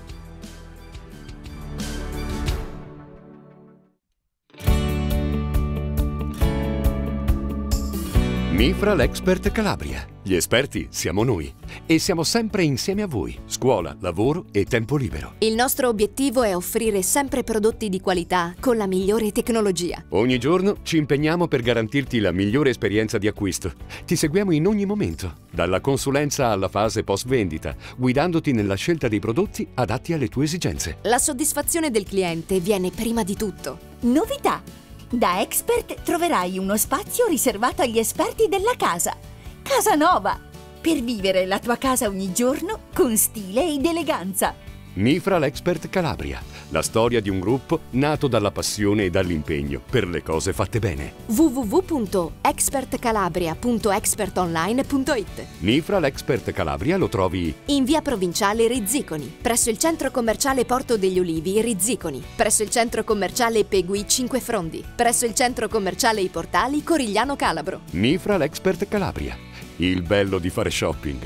Mifra l'Expert Calabria. Gli esperti siamo noi e siamo sempre insieme a voi. Scuola, lavoro e tempo libero. Il nostro obiettivo è offrire sempre prodotti di qualità con la migliore tecnologia. Ogni giorno ci impegniamo per garantirti la migliore esperienza di acquisto. Ti seguiamo in ogni momento, dalla consulenza alla fase post vendita, guidandoti nella scelta dei prodotti adatti alle tue esigenze. La soddisfazione del cliente viene prima di tutto. Novità! Da Expert troverai uno spazio riservato agli esperti della casa. Casa Nova! Per vivere la tua casa ogni giorno con stile ed eleganza. Mifra l'Expert Calabria. La storia di un gruppo nato dalla passione e dall'impegno per le cose fatte bene. www.expertcalabria.expertonline.it. Mifra l'Expert Calabria lo trovi in via Provinciale Rizziconi, presso il centro commerciale Porto degli Ulivi Rizziconi, presso il centro commerciale Pegui 5 Frondi, presso il centro commerciale I Portali Corigliano Calabro. Mifra l'Expert Calabria. Il bello di fare shopping.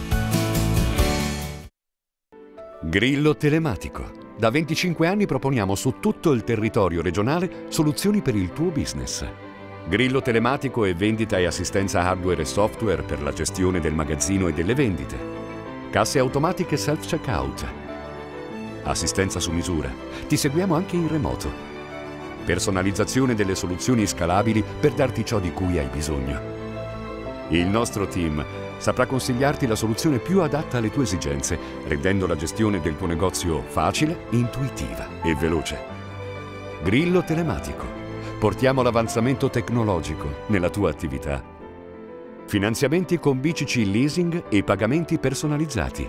Grillo telematico. Da 25 anni proponiamo su tutto il territorio regionale soluzioni per il tuo business. Grillo telematico e vendita e assistenza hardware e software per la gestione del magazzino e delle vendite. Casse automatiche self-checkout. Assistenza su misura. Ti seguiamo anche in remoto. Personalizzazione delle soluzioni scalabili per darti ciò di cui hai bisogno. Il nostro team saprà consigliarti la soluzione più adatta alle tue esigenze, rendendo la gestione del tuo negozio facile, intuitiva e veloce. Grillo telematico. Portiamo l'avanzamento tecnologico nella tua attività. Finanziamenti con BCC Leasing e pagamenti personalizzati.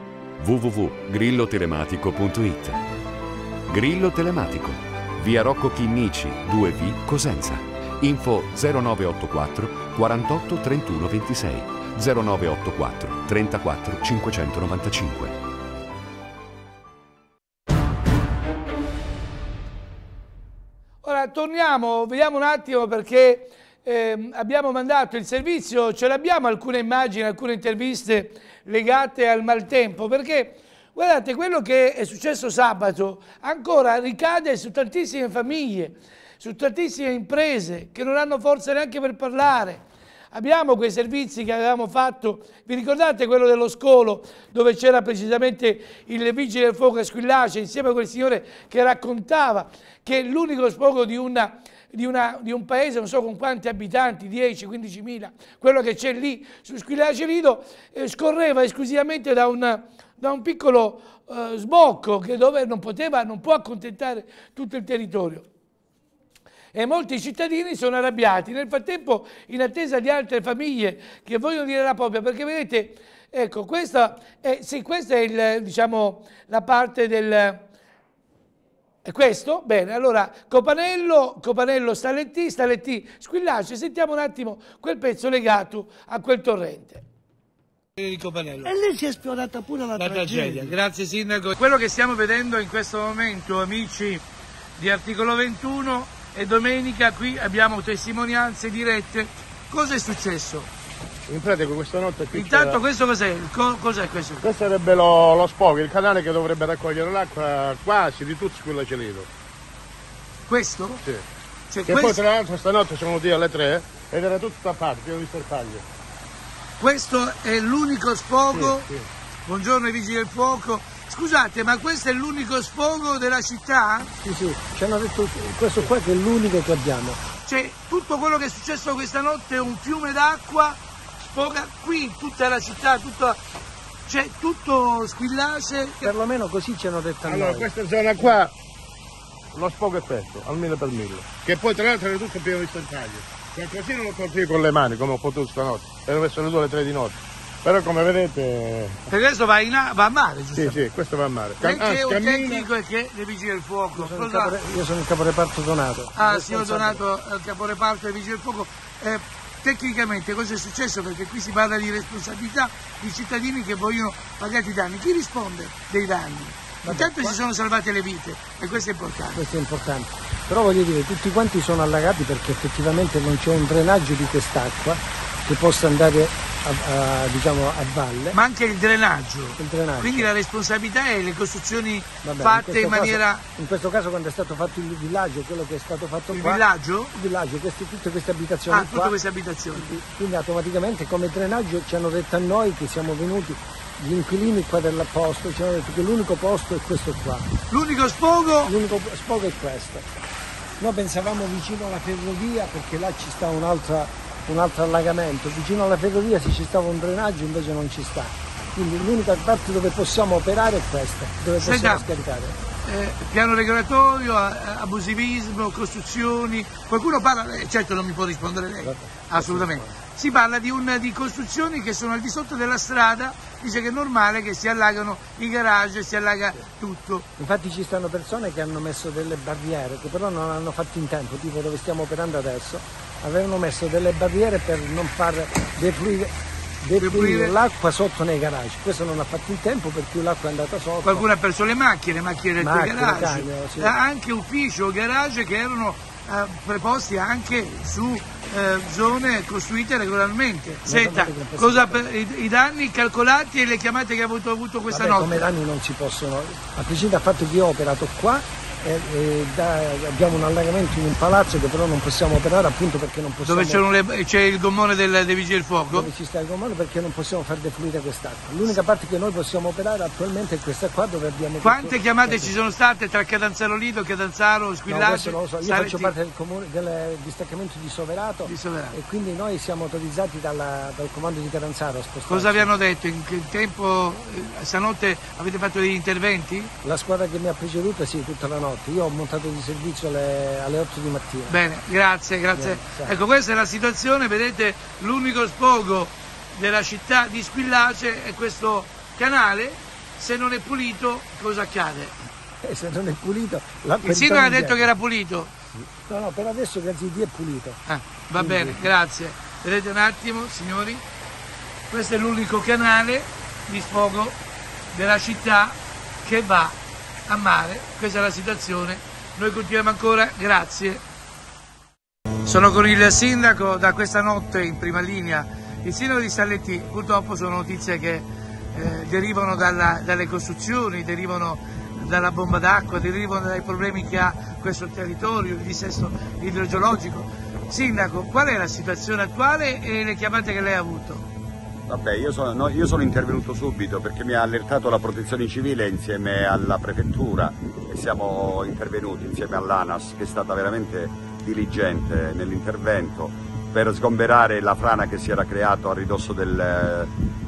www.grillotelematico.it. Grillo telematico. Via Rocco Chinnici, 2V, Cosenza. Info 0984 48 31 26. 0984 34 595. Ora torniamo, vediamo un attimo perché abbiamo mandato il servizio, ce l'abbiamo alcune immagini, alcune interviste legate al maltempo, perché guardate quello che è successo sabato ancora ricade su tantissime famiglie, su tantissime imprese che non hanno forza neanche per parlare. Abbiamo quei servizi che avevamo fatto, vi ricordate quello dello Scolo, dove c'era precisamente il vigile del fuoco a Squillace, insieme a quel signore che raccontava che l'unico sfogo di un paese, non so con quanti abitanti, 10-15 mila, quello che c'è lì su Squillace Lido, scorreva esclusivamente da un piccolo sbocco dove non può accontentare tutto il territorio. E molti cittadini sono arrabbiati. Nel frattempo, in attesa di altre famiglie che vogliono dire la propria, perché vedete, ecco, questa è diciamo, la parte del... È questo? Bene, allora Copanello Staletti, Squillace, sentiamo un attimo quel pezzo legato a quel torrente. Copanello. E lì si è esplorata pure la tragedia. Grazie Sindaco. Quello che stiamo vedendo in questo momento, amici di Articolo 21, e domenica qui abbiamo testimonianze dirette. Cosa è successo? In pratica questa notte qui intanto questo cos'è? Cos'è questo? Questo sarebbe lo Spogo, il canale che dovrebbe raccogliere l'acqua quasi di tutto quello Celido. Questo? Sì. Cioè, che poi tra l'altro stanotte siamo venuti alle 3 ed era tutto tappato, io ho visto il taglio. Questo è l'unico sfogo? Sì, sì. Buongiorno ai vigili del fuoco. Scusate, ma questo è l'unico sfogo della città? Sì, ci hanno detto questo qua che è l'unico che abbiamo. Cioè, tutto quello che è successo questa notte è un fiume d'acqua, sfoga qui in tutta la città, c'è tutto Squillace. Perlomeno così ci hanno detto. Allora, questa zona qua, lo sfogo è questo, al 1000 per 1000. Che poi tra l'altro era tutto pieno di stantaglio. Qualcosina l'ho tolto io con le mani, come ho potuto stanotte. Ero messo le 2 alle 3 di notte. Però come vedete... Per adesso va a mare, giusto? Sì, questo va a mare. Anche un tecnico che dei vigili del fuoco. Io sono il caporeparto Donato. Ah, signor Donato, il caporeparto dei vigili del fuoco. Tecnicamente cosa è successo? Perché qui si parla di responsabilità di cittadini che vogliono pagare i danni. Chi risponde dei danni? Intanto si sono salvate le vite e questo è importante. Questo è importante. Però voglio dire, tutti quanti sono allagati perché effettivamente non c'è un drenaggio di quest'acqua che possa andare diciamo a valle. Ma anche il drenaggio. Quindi la responsabilità è le costruzioni fatte in maniera... In questo caso quando è stato fatto il villaggio, quello che è stato fatto il qua... villaggio? Il villaggio, tutte queste abitazioni qua. Tutte queste abitazioni. Quindi automaticamente come drenaggio ci hanno detto a noi che siamo venuti, gli inquilini qua del posto, ci hanno detto che l'unico posto è questo qua. L'unico sfogo? L'unico sfogo è questo. Noi pensavamo vicino alla ferrovia perché là ci sta un altro allagamento, vicino alla ferrovia se ci stava un drenaggio invece non ci sta, quindi l'unica parte dove possiamo operare è questa, dove possiamo scaricare. Piano regolatorio, abusivismo, costruzioni, qualcuno parla, certo non mi può rispondere lei, assolutamente. Si parla di costruzioni che sono al di sotto della strada, dice che è normale che si allagano i garage, si allaga tutto. Infatti ci stanno persone che hanno messo delle barriere, che però non hanno fatto in tempo, tipo dove stiamo operando adesso, avevano messo delle barriere per non far defluire l'acqua sotto nei garage. Questo non ha fatto in tempo per cui l'acqua è andata sotto. Qualcuno ha perso le macchine del tuo garage, camion, sì. Anche ufficio, garage che erano preposti anche su zone costruite regolarmente. Senta, i danni calcolati e le chiamate che ha avuto questa notte? Come danni non si possono, a prescindere dal fatto che io ho operato qua, abbiamo un allagamento in un palazzo che però non possiamo operare appunto perché non possiamo... Dove c'è il gommone dei vigili del fuoco? Dove ci sta il gommone, perché non possiamo far defluire quest'acqua. L'unica parte che noi possiamo operare attualmente è questa qua, dove abbiamo... Quante chiamate ci sono state tra Catanzaro Lido, Catanzaro, Squillace? No, questo non lo so. Io faccio parte del distaccamento di Soverato, e quindi noi siamo autorizzati dal comando di Catanzaro a spostarci. Cosa vi hanno detto? In che tempo, stanotte avete fatto degli interventi? La squadra che mi ha preceduto sì, tutta la notte. Io ho montato di servizio alle 8 di mattina. Bene, grazie. Ecco, questa è la situazione, vedete, l'unico sfogo della città di Squillace è questo canale. Se non è pulito, cosa accade? Se non è pulito... Il sindaco ha detto che era pulito? No, per adesso grazie a Dio è pulito. Va bene, grazie. Vedete un attimo, signori? Questo è l'unico canale di sfogo della città che va a mare. Questa è la situazione, noi continuiamo ancora, grazie. Sono con il sindaco da questa notte in prima linea, il sindaco di Stalletti. Purtroppo sono notizie che derivano dalle costruzioni, derivano dalla bomba d'acqua, derivano dai problemi che ha questo territorio, il dissesto idrogeologico. Sindaco, qual è la situazione attuale e le chiamate che lei ha avuto? Vabbè, io sono intervenuto subito perché mi ha allertato la protezione civile insieme alla prefettura e siamo intervenuti insieme all'ANAS, che è stata veramente diligente nell'intervento per sgomberare la frana che si era creato a ridosso del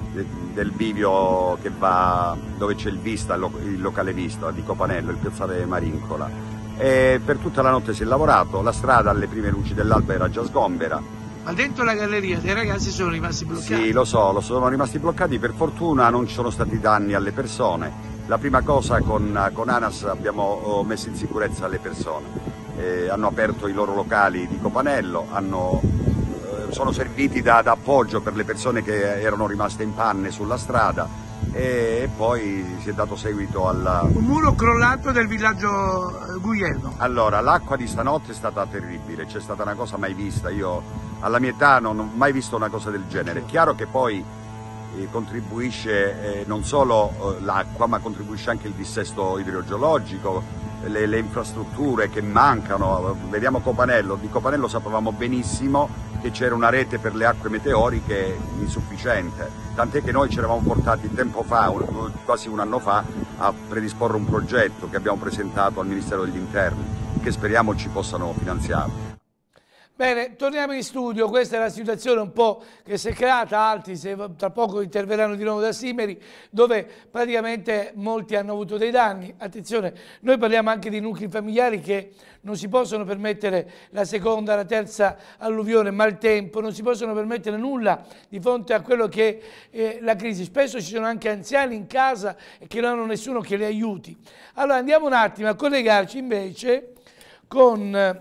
bivio che va dove c'è il locale Vista di Copanello, il piazzale Marincola. E per tutta la notte si è lavorato, la strada alle prime luci dell'alba era già sgombera. Ma dentro la galleria dei ragazzi sono rimasti bloccati? Sì, lo so, sono rimasti bloccati, per fortuna non ci sono stati danni alle persone. La prima cosa con ANAS abbiamo messo in sicurezza le persone, hanno aperto i loro locali di Copanello, sono serviti da appoggio per le persone che erano rimaste in panne sulla strada e poi si è dato seguito alla... Un muro crollato del villaggio Guglielmo. Allora, l'acqua di stanotte è stata terribile, c'è stata una cosa mai vista, io alla mia età non ho mai visto una cosa del genere. È chiaro che poi contribuisce non solo l'acqua, ma contribuisce anche il dissesto idrogeologico, le infrastrutture che mancano. Vediamo Copanello, di Copanello sapevamo benissimo che c'era una rete per le acque meteoriche insufficiente, tant'è che noi ci eravamo portati tempo fa, quasi un anno fa, a predisporre un progetto che abbiamo presentato al Ministero degli Interni, che speriamo ci possano finanziare. Bene, torniamo in studio, questa è la situazione un po' che si è creata, altri tra poco interverranno di nuovo da Simeri, dove praticamente molti hanno avuto dei danni. Attenzione, noi parliamo anche di nuclei familiari che non si possono permettere la seconda, la terza alluvione, maltempo, non si possono permettere nulla di fronte a quello che è la crisi. Spesso ci sono anche anziani in casa e che non hanno nessuno che li aiuti. Allora andiamo un attimo a collegarci invece con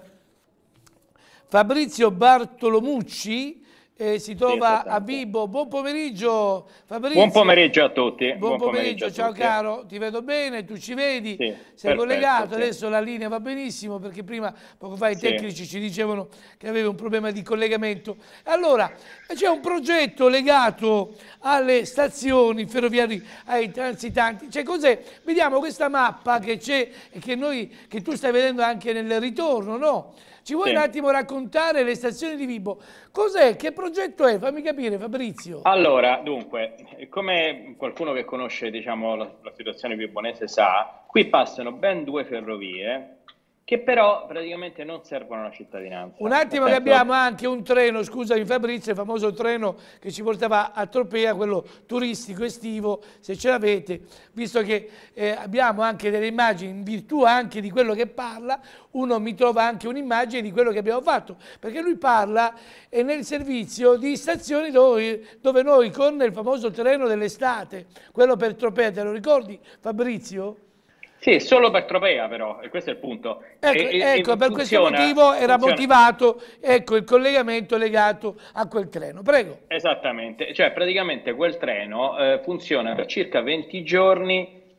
Fabrizio Bartolomucci, si trova a Vibo. Buon pomeriggio Fabrizio. Buon pomeriggio a tutti. Buon pomeriggio, ciao caro, ti vedo bene, tu ci vedi, sei perfetto, collegato, adesso la linea va benissimo perché prima, poco fa i tecnici ci dicevano che avevi un problema di collegamento. Allora, c'è un progetto legato alle stazioni ferroviarie, ai transitanti, cioè cos'è? Vediamo questa mappa che c'è e che tu stai vedendo anche nel ritorno, no? Ci vuoi un attimo raccontare le stazioni di Vibo? Cos'è? Che progetto è? Fammi capire, Fabrizio. Allora, dunque, come qualcuno che conosce, diciamo, la situazione vibonese sa, qui passano ben 2 ferrovie che però praticamente non servono alla cittadinanza. Un attimo, che abbiamo anche un treno, scusami Fabrizio, il famoso treno che ci portava a Tropea, quello turistico estivo, se ce l'avete, visto che abbiamo anche delle immagini in virtù anche di quello che parla, uno mi trova anche un'immagine di quello che abbiamo fatto, perché lui parla nel servizio di stazioni dove noi con il famoso treno dell'estate, quello per Tropea, te lo ricordi Fabrizio? Sì, solo per Tropea però, e questo è il punto. Ecco, per questo motivo era motivato il collegamento legato a quel treno. Prego. Esattamente, cioè praticamente quel treno funziona per circa 20 giorni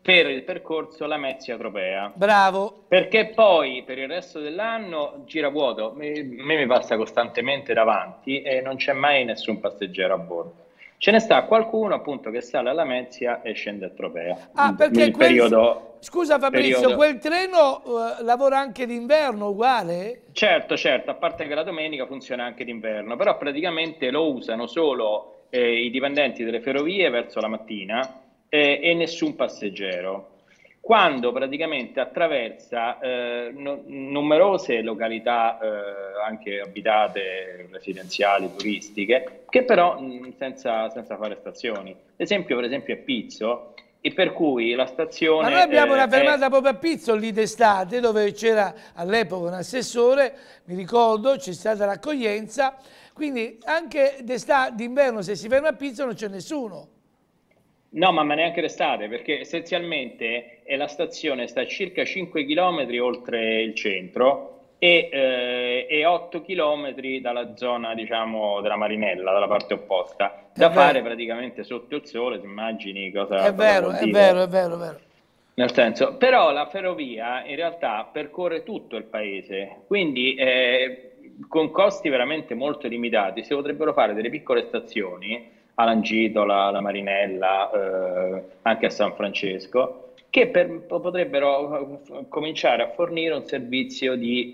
per il percorso Lamezia-Tropea. Bravo. Perché poi per il resto dell'anno gira vuoto, a me mi passa costantemente davanti e non c'è mai nessun passeggero a bordo. Ce ne sta qualcuno appunto che sale a Lamezia e scende a Tropea. Ah, perché scusa Fabrizio, periodo... quel treno lavora anche d'inverno uguale? Certo, a parte che la domenica funziona anche d'inverno, però praticamente lo usano solo i dipendenti delle ferrovie verso la mattina e nessun passeggero. Quando praticamente attraversa numerose località anche abitate, residenziali, turistiche, che però senza fare stazioni. Per esempio è Pizzo, e per cui la stazione... Ma noi abbiamo una fermata proprio a Pizzo lì d'estate, dove c'era all'epoca un assessore, mi ricordo, c'è stata l'accoglienza, quindi anche d'inverno se si ferma a Pizzo non c'è nessuno. No, ma neanche d'estate, perché essenzialmente la stazione sta a circa 5 km oltre il centro e 8 km dalla zona, diciamo, della Marinella, dalla parte opposta, da fare praticamente sotto il sole, ti immagini cosa... È vero. Nel senso, però la ferrovia in realtà percorre tutto il paese, quindi con costi veramente molto limitati si potrebbero fare delle piccole stazioni a Langitola, alla Marinella, anche a San Francesco, che potrebbero cominciare a fornire un servizio di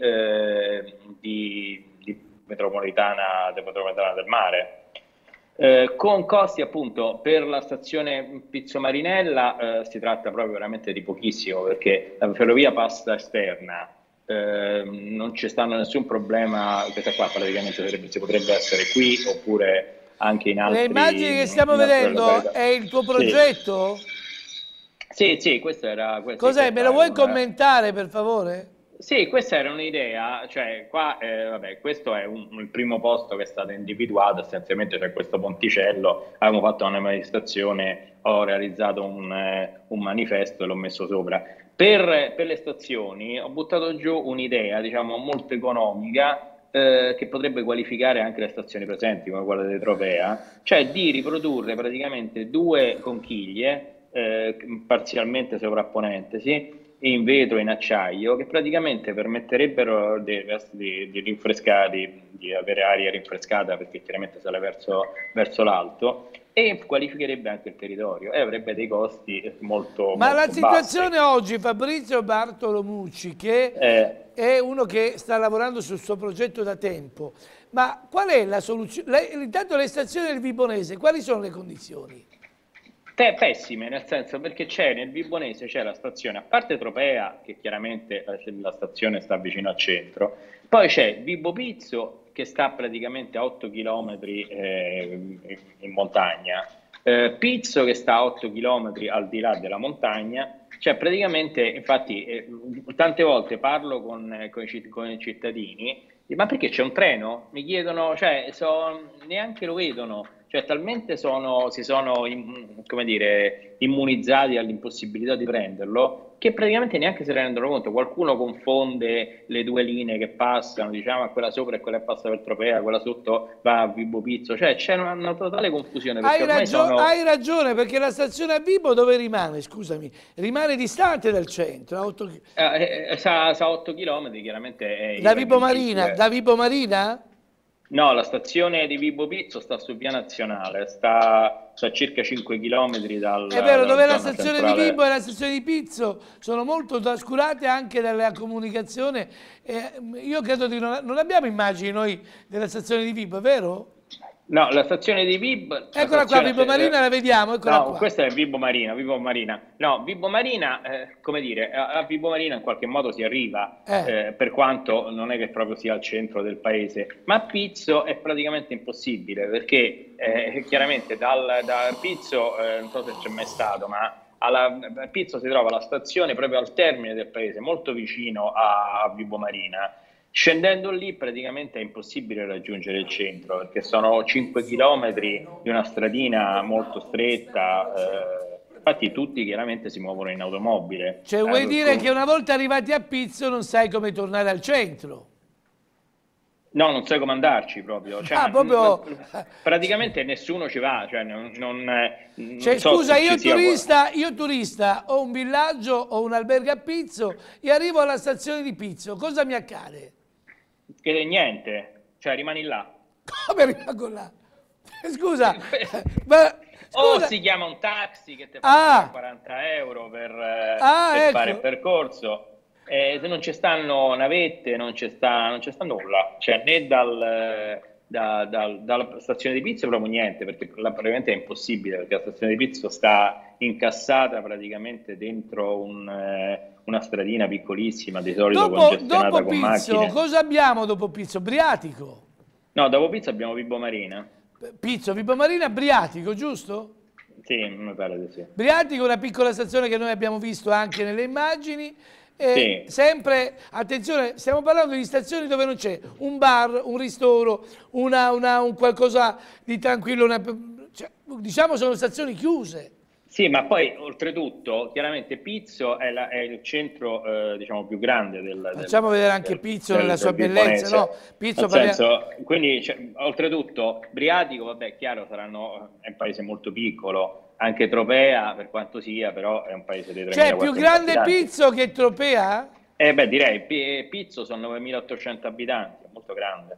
metropolitana del mare, con costi appunto per la stazione Pizzo Marinella si tratta proprio veramente di pochissimo, perché la ferrovia passa esterna, non ci stanno nessun problema, questa qua praticamente si potrebbe essere qui oppure anche in altri... Le immagini che stiamo vedendo è il tuo progetto? Sì, questo era... Cos'è? Me lo vuoi commentare per favore? Sì, questa era un'idea, cioè qua, vabbè, questo è il primo posto che è stato individuato, essenzialmente c'è questo ponticello, abbiamo fatto una manifestazione, ho realizzato un manifesto e l'ho messo sopra. Per le stazioni ho buttato giù un'idea, diciamo, molto economica, che potrebbe qualificare anche le stazioni presenti come quella di Tropea, cioè di riprodurre praticamente due conchiglie parzialmente sovrapponentesi in vetro e in acciaio, che praticamente permetterebbero di rinfrescare, di avere aria rinfrescata, perché chiaramente sale verso l'alto, e qualificherebbe anche il territorio e avrebbe dei costi molto la bassi. situazione oggi, Fabrizio Bartolomucci, che è uno che sta lavorando sul suo progetto da tempo, ma qual è la soluzione? Intanto le stazioni del Vibonese, quali sono le condizioni? Pessime, nel senso, perché nel Vibonese c'è la stazione, a parte Tropea, che chiaramente la stazione sta vicino al centro, poi c'è Vibo Pizzo, che sta praticamente a 8 km in montagna, Pizzo che sta a 8 km al di là della montagna, cioè praticamente, infatti, tante volte parlo con i cittadini, ma perché c'è un treno? Mi chiedono, cioè neanche lo vedono. Cioè talmente si sono come dire, immunizzati all'impossibilità di prenderlo, che praticamente neanche se ne rendono conto. Qualcuno confonde le due linee che passano, diciamo, quella sopra e quella che passa per Tropea, quella sotto va a Vibo Pizzo, cioè c'è una totale confusione. Hai ragione, perché la stazione a Vibo dove rimane? Scusami, rimane distante dal centro, a 8 sa 8 km, chiaramente. Da Vibo Marina? Da Vibo Marina? No, la stazione di Vibo Pizzo sta su via nazionale, sta a circa 5 km dal... È vero, dove la stazione centrale di Vibo e la stazione di Pizzo sono molto trascurate anche dalla comunicazione. Io credo di non abbiamo immagini noi della stazione di Vibo, è vero? No, la stazione di Vibo... Eccola qua, Vibo Marina la vediamo, eccola qua. Questa è Vibo Marina. No, Vibo Marina, come dire, a Vibo Marina in qualche modo si arriva, per quanto non è che proprio sia al centro del paese, ma a Pizzo è praticamente impossibile, perché chiaramente da Pizzo, non so se c'è mai stato, ma a Pizzo si trova la stazione proprio al termine del paese, molto vicino a Vibo Marina. Scendendo lì praticamente è impossibile raggiungere il centro, perché sono 5 km di una stradina molto stretta, infatti tutti chiaramente si muovono in automobile. Cioè vuoi dire che una volta arrivati a Pizzo non sai come tornare al centro? No, non sai come andarci proprio. Cioè, praticamente nessuno ci va. Cioè, cioè, scusa, io turista ho un villaggio, ho un albergo a Pizzo e arrivo alla stazione di Pizzo. Cosa mi accade? Che niente, cioè rimani là. Come rimango là? Scusa, o si chiama un taxi che ti fa 40 euro per fare il percorso. Non ci stanno navette, non ci sta nulla, cioè né dalla stazione di Pizzo proprio niente, perché probabilmente è impossibile, perché la stazione di Pizzo sta incassata praticamente dentro una stradina piccolissima, di solito congestionata dopo con Pizzo, macchine. cosa abbiamo dopo Pizzo? Briatico? No, dopo Pizzo abbiamo Vibo Marina. Pizzo, Vibo Marina, Briatico, giusto? Sì, mi pare di sì. Briatico è una piccola stazione che noi abbiamo visto anche nelle immagini. Sì. Sempre, attenzione, stiamo parlando di stazioni dove non c'è un bar, un ristoro, un qualcosa di tranquillo, cioè, diciamo sono stazioni chiuse. Sì, ma poi oltretutto, chiaramente Pizzo è il centro diciamo più grande Facciamo vedere anche Pizzo nella sua bellezza, no? Pizzo quindi oltretutto Briatico, vabbè, è chiaro, è un paese molto piccolo. Anche Tropea, per quanto sia, però è un paese di 3.400 Cioè, è più grande Pizzo che Tropea? Direi, Pizzo sono 9.800 abitanti, è molto grande.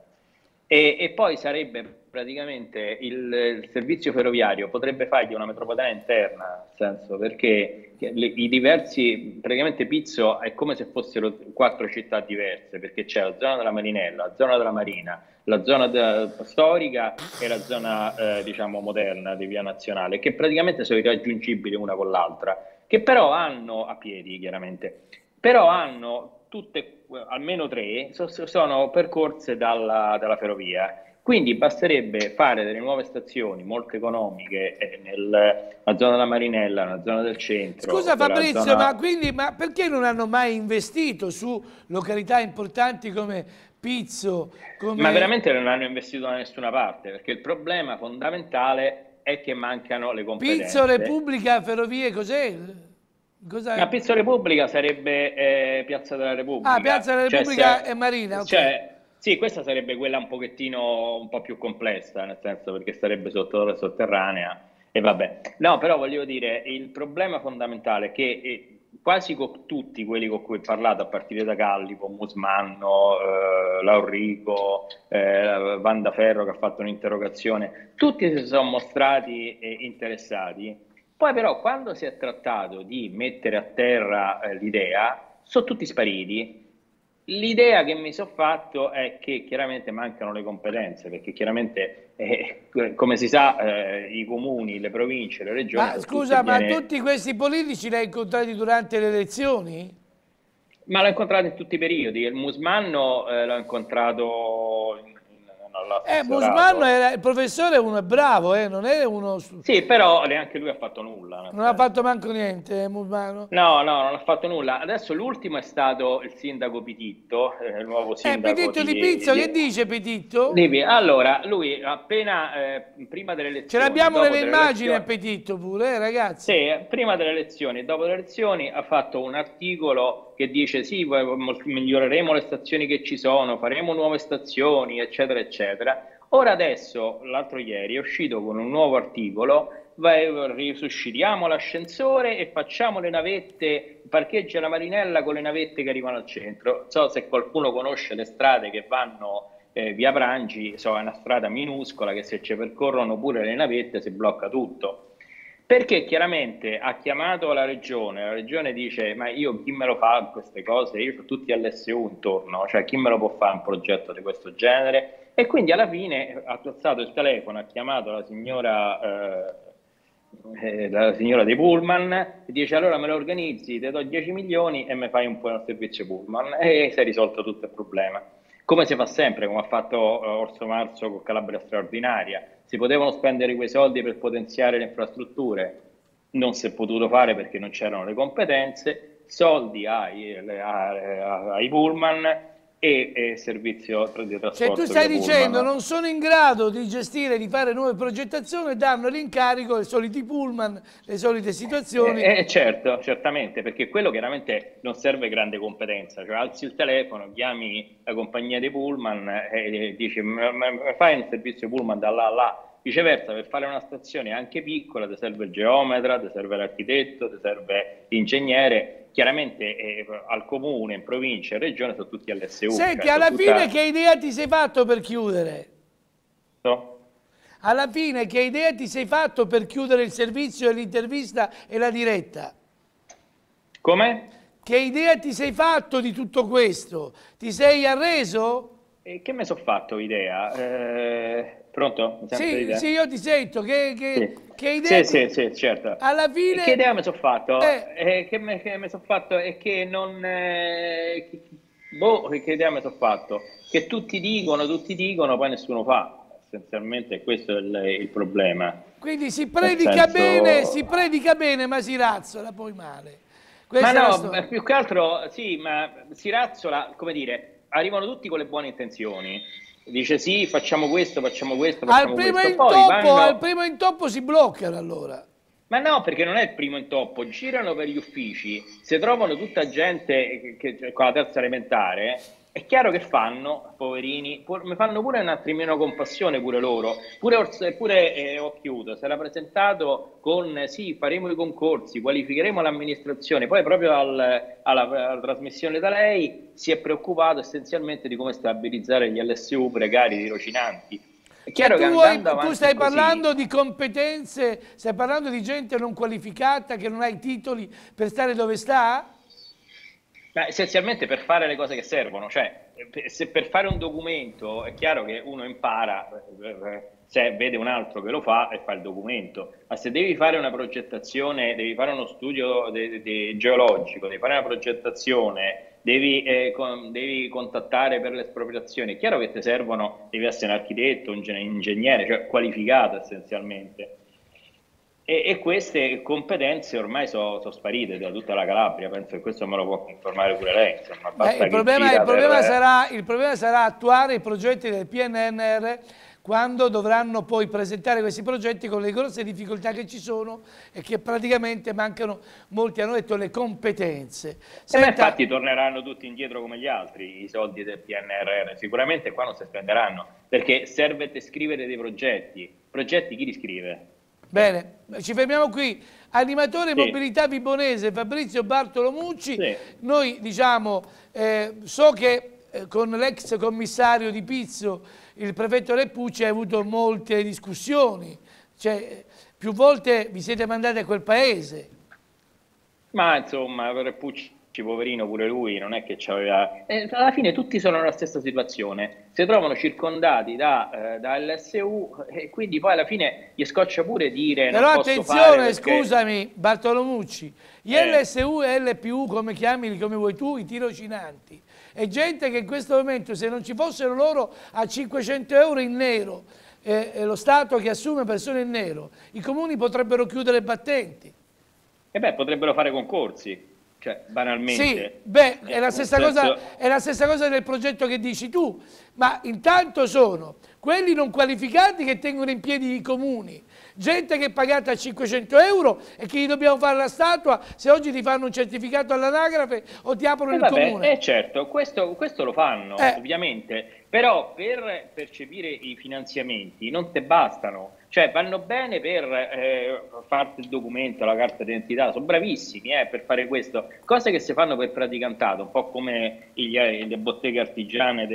E poi sarebbe praticamente il servizio ferroviario, potrebbe fargli una metropolitana interna, nel senso, perché praticamente Pizzo è come se fossero 4 città diverse, perché c'è la zona della Marinella, la zona della Marina, la zona storica e la zona diciamo moderna di Via Nazionale, che praticamente sono irraggiungibili una con l'altra, che però hanno, a piedi chiaramente, però hanno tutte, almeno 3, sono percorse dalla ferrovia. Quindi basterebbe fare delle nuove stazioni molto economiche nella zona della Marinella, nella zona del centro. Scusa Fabrizio, ma perché non hanno mai investito su località importanti come Pizzo? Ma veramente non hanno investito da nessuna parte, perché il problema fondamentale è che mancano le competenze. Pizzo, Repubblica, Ferrovie, cos'è? Ma Pizzo Repubblica sarebbe Piazza della Repubblica. Piazza della Repubblica e Marina, ok. Sì, questa sarebbe quella un po' più complessa, nel senso, perché sarebbe sotterranea e vabbè. No, però voglio dire, il problema fondamentale è che quasi tutti quelli con cui ho parlato, a partire da Callipo, Musmanno, Laurico, Vanda Ferro che ha fatto un'interrogazione, tutti si sono mostrati interessati. Poi però quando si è trattato di mettere a terra l'idea, sono tutti spariti. L'idea che mi sono fatto è che chiaramente mancano le competenze, perché chiaramente, come si sa, i comuni, le province, le regioni... Ma scusa, ma tutti questi politici li hai incontrati durante le elezioni? Ma l'ho incontrato in tutti i periodi. Il Musmanno l'ho incontrato... Musmanno era il professore, uno è bravo, non è uno... Sì, però neanche lui ha fatto nulla. Non ha fatto manco niente, Musmanno? No, non ha fatto nulla. Adesso l'ultimo è stato il sindaco Pititto, il nuovo sindaco Pititto di Pizzo, che dice Pititto? Allora, lui appena, prima delle elezioni... Ce l'abbiamo nelle immagini a Pititto pure, ragazzi? Sì, prima delle elezioni e dopo le elezioni ha fatto un articolo che dice sì, miglioreremo le stazioni che ci sono, faremo nuove stazioni, eccetera, eccetera. Ora adesso, l'altro ieri, è uscito con un nuovo articolo, risuscitiamo l'ascensore e facciamo le navette, parcheggia la Marinella con le navette che arrivano al centro. Non so se qualcuno conosce le strade che vanno via Prangi, è una strada minuscola che se ci percorrono pure le navette si blocca tutto. Perché chiaramente ha chiamato la regione dice ma io chi me lo fa queste cose? Io ho tutti LSU intorno, cioè chi me lo può fare un progetto di questo genere? E quindi alla fine ha alzato il telefono, ha chiamato la signora dei Pullman e dice allora me lo organizzi, ti do 10 milioni e mi fai un po' il servizio Pullman, e si è risolto tutto il problema. Come si fa sempre, come ha fatto Orso Marzo con Calabria Straordinaria. Si potevano spendere quei soldi per potenziare le infrastrutture, non si è potuto fare perché non c'erano le competenze, soldi ai Pullman e servizio di trasporto. Cioè tu stai via dicendo pullman. non sono in grado di gestire, di fare nuove progettazioni, danno l'incarico ai soliti pullman, le solite situazioni. Certo, certamente, perché quello chiaramente non serve grande competenza, cioè alzi il telefono, chiami la compagnia dei pullman e dici fai un servizio pullman da là a là. Viceversa, per fare una stazione anche piccola ti serve il geometra, ti serve l'architetto, ti serve l'ingegnere. Chiaramente al comune, in provincia, in regione sono tutti LSU. Senti, cioè, alla sono fine che idea ti sei fatto per chiudere? No? Alla fine che idea ti sei fatto per chiudere il servizio e l'intervista e la diretta? Come? Che idea ti sei fatto di tutto questo? Ti sei arreso? Che me sono fatto idea? Pronto? Mi sente l'idea? Sì, io ti sento. Che idea? Sì, certo. Alla fine... Che idea mi sono fatto? Che mi sono fatto è che non... che idea mi sono fatto? Che tutti dicono, poi nessuno fa. Essenzialmente questo è il problema. Quindi si predica bene, ma si razzola poi male. Ma no, più che altro, sì, ma si razzola, come dire, arrivano tutti con le buone intenzioni. Dice sì, facciamo questo, facciamo questo. Al primo intoppo si bloccano allora. Ma no, perché non è il primo intoppo, girano per gli uffici, se trovano tutta gente con la terza elementare, è chiaro che fanno, poverini, mi fanno pure un attimino compassione pure loro, pure Occhiuto si era presentato con sì, faremo i concorsi, qualificheremo l'amministrazione, poi proprio alla trasmissione da lei si è preoccupato essenzialmente di come stabilizzare gli LSU precari, tirocinanti. È chiaro che tu stai parlando di competenze, stai parlando di gente non qualificata che non ha i titoli per stare dove sta? Ma essenzialmente per fare le cose che servono, cioè se per fare un documento è chiaro che uno impara, se vede un altro che lo fa e fa il documento, ma se devi fare una progettazione, devi fare uno studio geologico, devi fare una progettazione, devi contattare per l'espropriazione, è chiaro che ti servono, devi essere un architetto, un ingegnere, cioè qualificato essenzialmente. E queste competenze ormai sono sparite da tutta la Calabria, penso che questo me lo può confermare pure lei. Insomma, il problema sarà attuare i progetti del PNRR quando dovranno poi presentare questi progetti con le grosse difficoltà che ci sono e che praticamente mancano, molti hanno detto, le competenze. Ma infatti torneranno tutti indietro come gli altri i soldi del PNRR, sicuramente qua non si spenderanno, perché serve scrivere dei progetti chi li scrive? Bene, ci fermiamo qui. Animatore mobilità vibonese Fabrizio Bartolomucci, noi diciamo, so che con l'ex commissario di Pizzo, il prefetto Repucci, ha avuto molte discussioni, cioè più volte vi siete mandati a quel paese. Ma insomma, Repucci, poverino pure lui, non è che c'aveva... alla fine tutti sono nella stessa situazione, si trovano circondati da LSU e quindi poi alla fine gli scoccia pure dire però non posso attenzione, fare perché... scusami Bartolomucci, gli LSU e LPU, come chiamili, come vuoi tu, i tirocinanti, è gente che in questo momento, se non ci fossero loro a 500 euro in nero, lo Stato che assume persone in nero, i comuni potrebbero chiudere battenti. E beh, potrebbero fare concorsi. Cioè, banalmente. Sì, è la stessa cosa del progetto che dici tu, ma intanto sono quelli non qualificati che tengono in piedi i comuni, gente che è pagata a 500 euro e che gli dobbiamo fare la statua se oggi ti fanno un certificato all'anagrafe o ti aprono il comune. Certo, questo lo fanno, ovviamente, però per percepire i finanziamenti non te bastano. Cioè vanno bene per farti il documento, la carta d'identità, sono bravissimi per fare questo, cose che si fanno per praticantato, un po' come le botteghe artigiane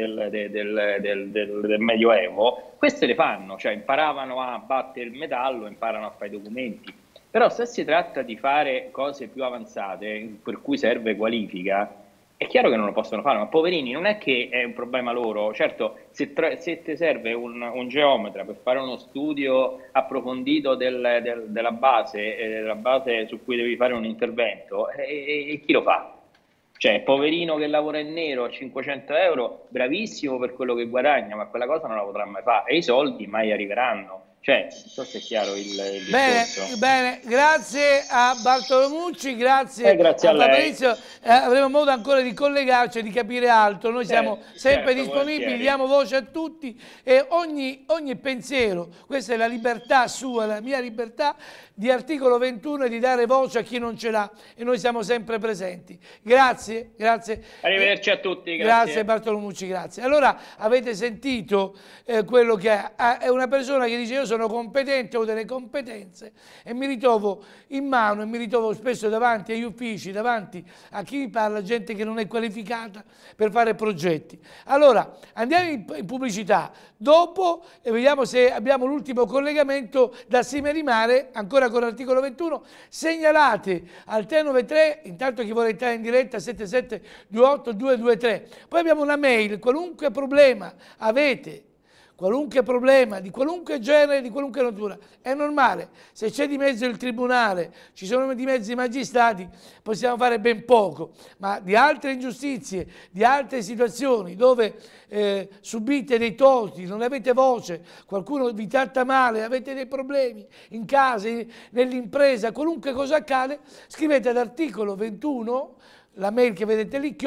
del Medioevo, queste le fanno, cioè imparavano a battere il metallo, imparano a fare i documenti, però se si tratta di fare cose più avanzate, per cui serve qualifica, è chiaro che non lo possono fare, ma poverini, non è che è un problema loro. Certo, se ti serve un geometra per fare uno studio approfondito della base su cui devi fare un intervento, e chi lo fa? Cioè, il poverino che lavora in nero a 500 euro, bravissimo per quello che guadagna, ma quella cosa non la potrà mai fare, e i soldi mai arriveranno. Cioè, non so se è chiaro il Bene, discorso. bene, grazie a Bartolomucci, grazie, grazie a lei. Fabrizio. Avremo modo ancora di collegarci e di capire altro. Noi siamo sempre disponibili, volentieri. diamo voce a tutti e ogni pensiero, questa è la libertà sua, la mia libertà di articolo 21 e di dare voce a chi non ce l'ha e noi siamo sempre presenti. Grazie, grazie. Arrivederci a tutti. Grazie Bartolomucci, grazie. Allora avete sentito quello che è una persona che dice io sono competente, ho delle competenze e mi ritrovo in mano e mi ritrovo spesso davanti agli uffici, davanti a chi mi parla, gente che non è qualificata per fare progetti. Allora andiamo in pubblicità, dopo vediamo se abbiamo l'ultimo collegamento da Simerimare, ancora con l'articolo 21, segnalate al 393, intanto chi vuole entrare in diretta 7728 223, poi abbiamo una mail, qualunque problema avete, qualunque problema di qualunque genere, di qualunque natura, è normale, se c'è di mezzo il tribunale, ci sono di mezzo i magistrati, possiamo fare ben poco, ma di altre ingiustizie, di altre situazioni dove subite dei torti, non avete voce, qualcuno vi tratta male, avete dei problemi in casa, nell'impresa, qualunque cosa accade, scrivete ad articolo 21, la mail che vedete lì,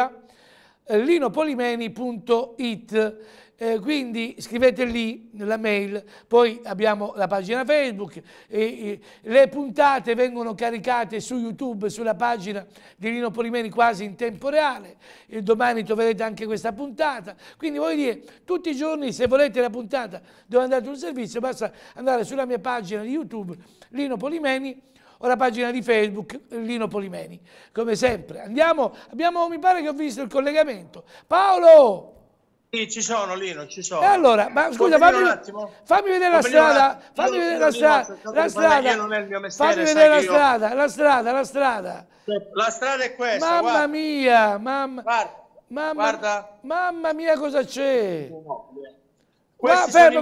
@linopolimeni.it. Quindi scrivete lì nella mail, poi abbiamo la pagina Facebook, le puntate vengono caricate su YouTube, sulla pagina di Lino Polimeni quasi in tempo reale, e domani troverete anche questa puntata, quindi voglio dire, tutti i giorni se volete la puntata dove andate sul servizio basta andare sulla mia pagina di YouTube Lino Polimeni o la pagina di Facebook Lino Polimeni, come sempre. Andiamo, mi pare che ho visto il collegamento. Paolo! Sì, ci sono, Lino, ci sono. E allora, ma scusa, fammi vedere la strada, fammi vedere la strada, la strada, fammi vedere la strada, la strada. La strada è questa, mamma guarda. mia, Guarda. mamma mia, cosa c'è? Questi Fermati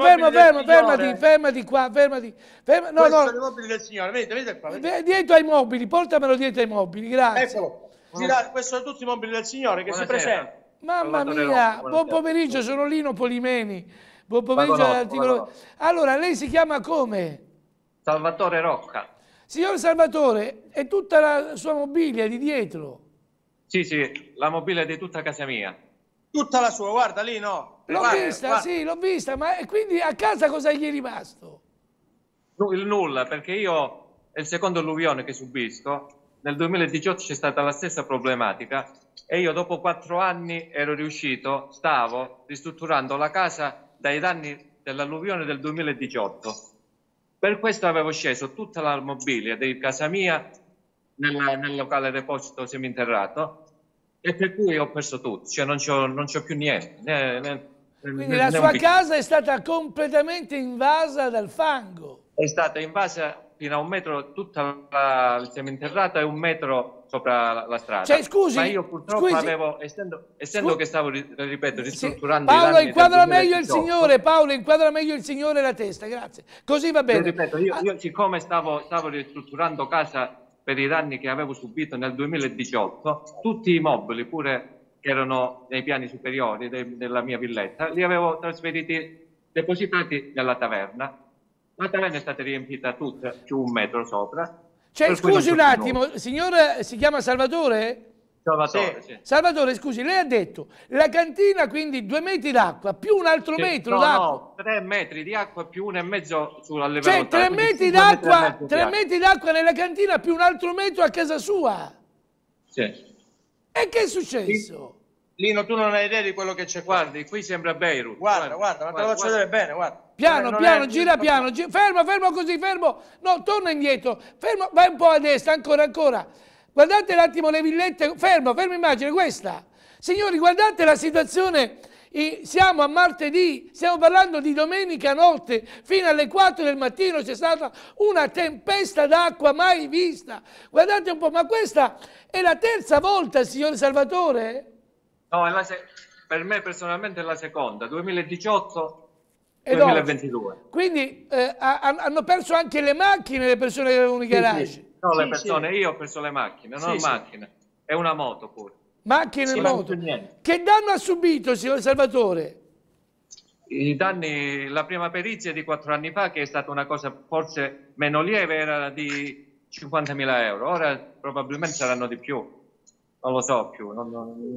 qua, fermati. No, Questi sono i mobili del signore, vedete qua. Dietro ai mobili, portamelo dietro ai mobili, grazie. Eccolo. Questi sono tutti i mobili del signore che si presenta. Mamma mia, buon pomeriggio, sono Lino Polimeni. Buon pomeriggio all'articolo. Allora, lei si chiama come? Salvatore Rocca. Signor Salvatore, è tutta la sua mobilia di dietro? Sì, la mobilia di tutta casa mia. Tutta la sua, guarda Lino. L'ho vista, sì, l'ho vista, ma quindi a casa cosa gli è rimasto? Il nulla, perché io è il secondo alluvione che subisco. Nel 2018 c'è stata la stessa problematica e io dopo 4 anni stavo ristrutturando la casa dai danni dell'alluvione del 2018. Per questo avevo sceso tutta la mobilia di casa mia nel locale deposito seminterrato e per cui ho perso tutto, cioè non c'ho più niente. Quindi la sua casa è stata completamente invasa dal fango? È stata invasa fino a 1 metro tutta il seminterrato e 1 metro sopra la strada. Cioè, scusi, ma io purtroppo avevo, essendo che stavo, ripeto, ristrutturando Paolo, i danni inquadra del meglio il 2018. signore, Paolo, inquadra meglio il signore la testa, grazie. Così va bene. Ripeto, io siccome stavo ristrutturando casa per i danni che avevo subito nel 2018, tutti i mobili, pure che erano nei piani superiori della mia villetta, li avevo depositati nella taverna. La taverna è stata riempita tutta più 1 metro sopra. Cioè, scusi un attimo, il signore si chiama Salvatore? Salvatore, sì. Salvatore, scusi, lei ha detto la cantina, quindi 2 metri d'acqua più un altro metro d'acqua. No, 3 metri di acqua più 1,5 sulla livello. Cioè 3 metri d'acqua, 3 metri d'acqua nella cantina più un altro metro a casa sua. Sì. E che è successo? Lino, tu non hai idea di quello che c'è qua. Guardi, qui sembra Beirut. Guarda, ma te lo faccio vedere bene, guarda. Piano, gira piano, fermo così, fermo. No, torna indietro, fermo, vai un po' a destra, ancora. Guardate un attimo le villette, fermo, immagine questa. Signori, guardate la situazione, siamo a martedì, stiamo parlando di domenica notte, fino alle 4 del mattino c'è stata una tempesta d'acqua mai vista. Guardate un po', ma questa è la 3ª volta, signor Salvatore? No, per me personalmente è la seconda, 2018 e 2022. Quindi hanno perso anche le macchine le persone che avevano i garage? Sì. No, le persone, io ho perso le macchine, non macchine, è una moto pure. Macchine e moto. Che danno ha subito, signor Salvatore? I danni, la prima perizia di 4 anni fa, che è stata una cosa forse meno lieve, era di 50.000 euro. Ora probabilmente saranno di più, non lo so più. Non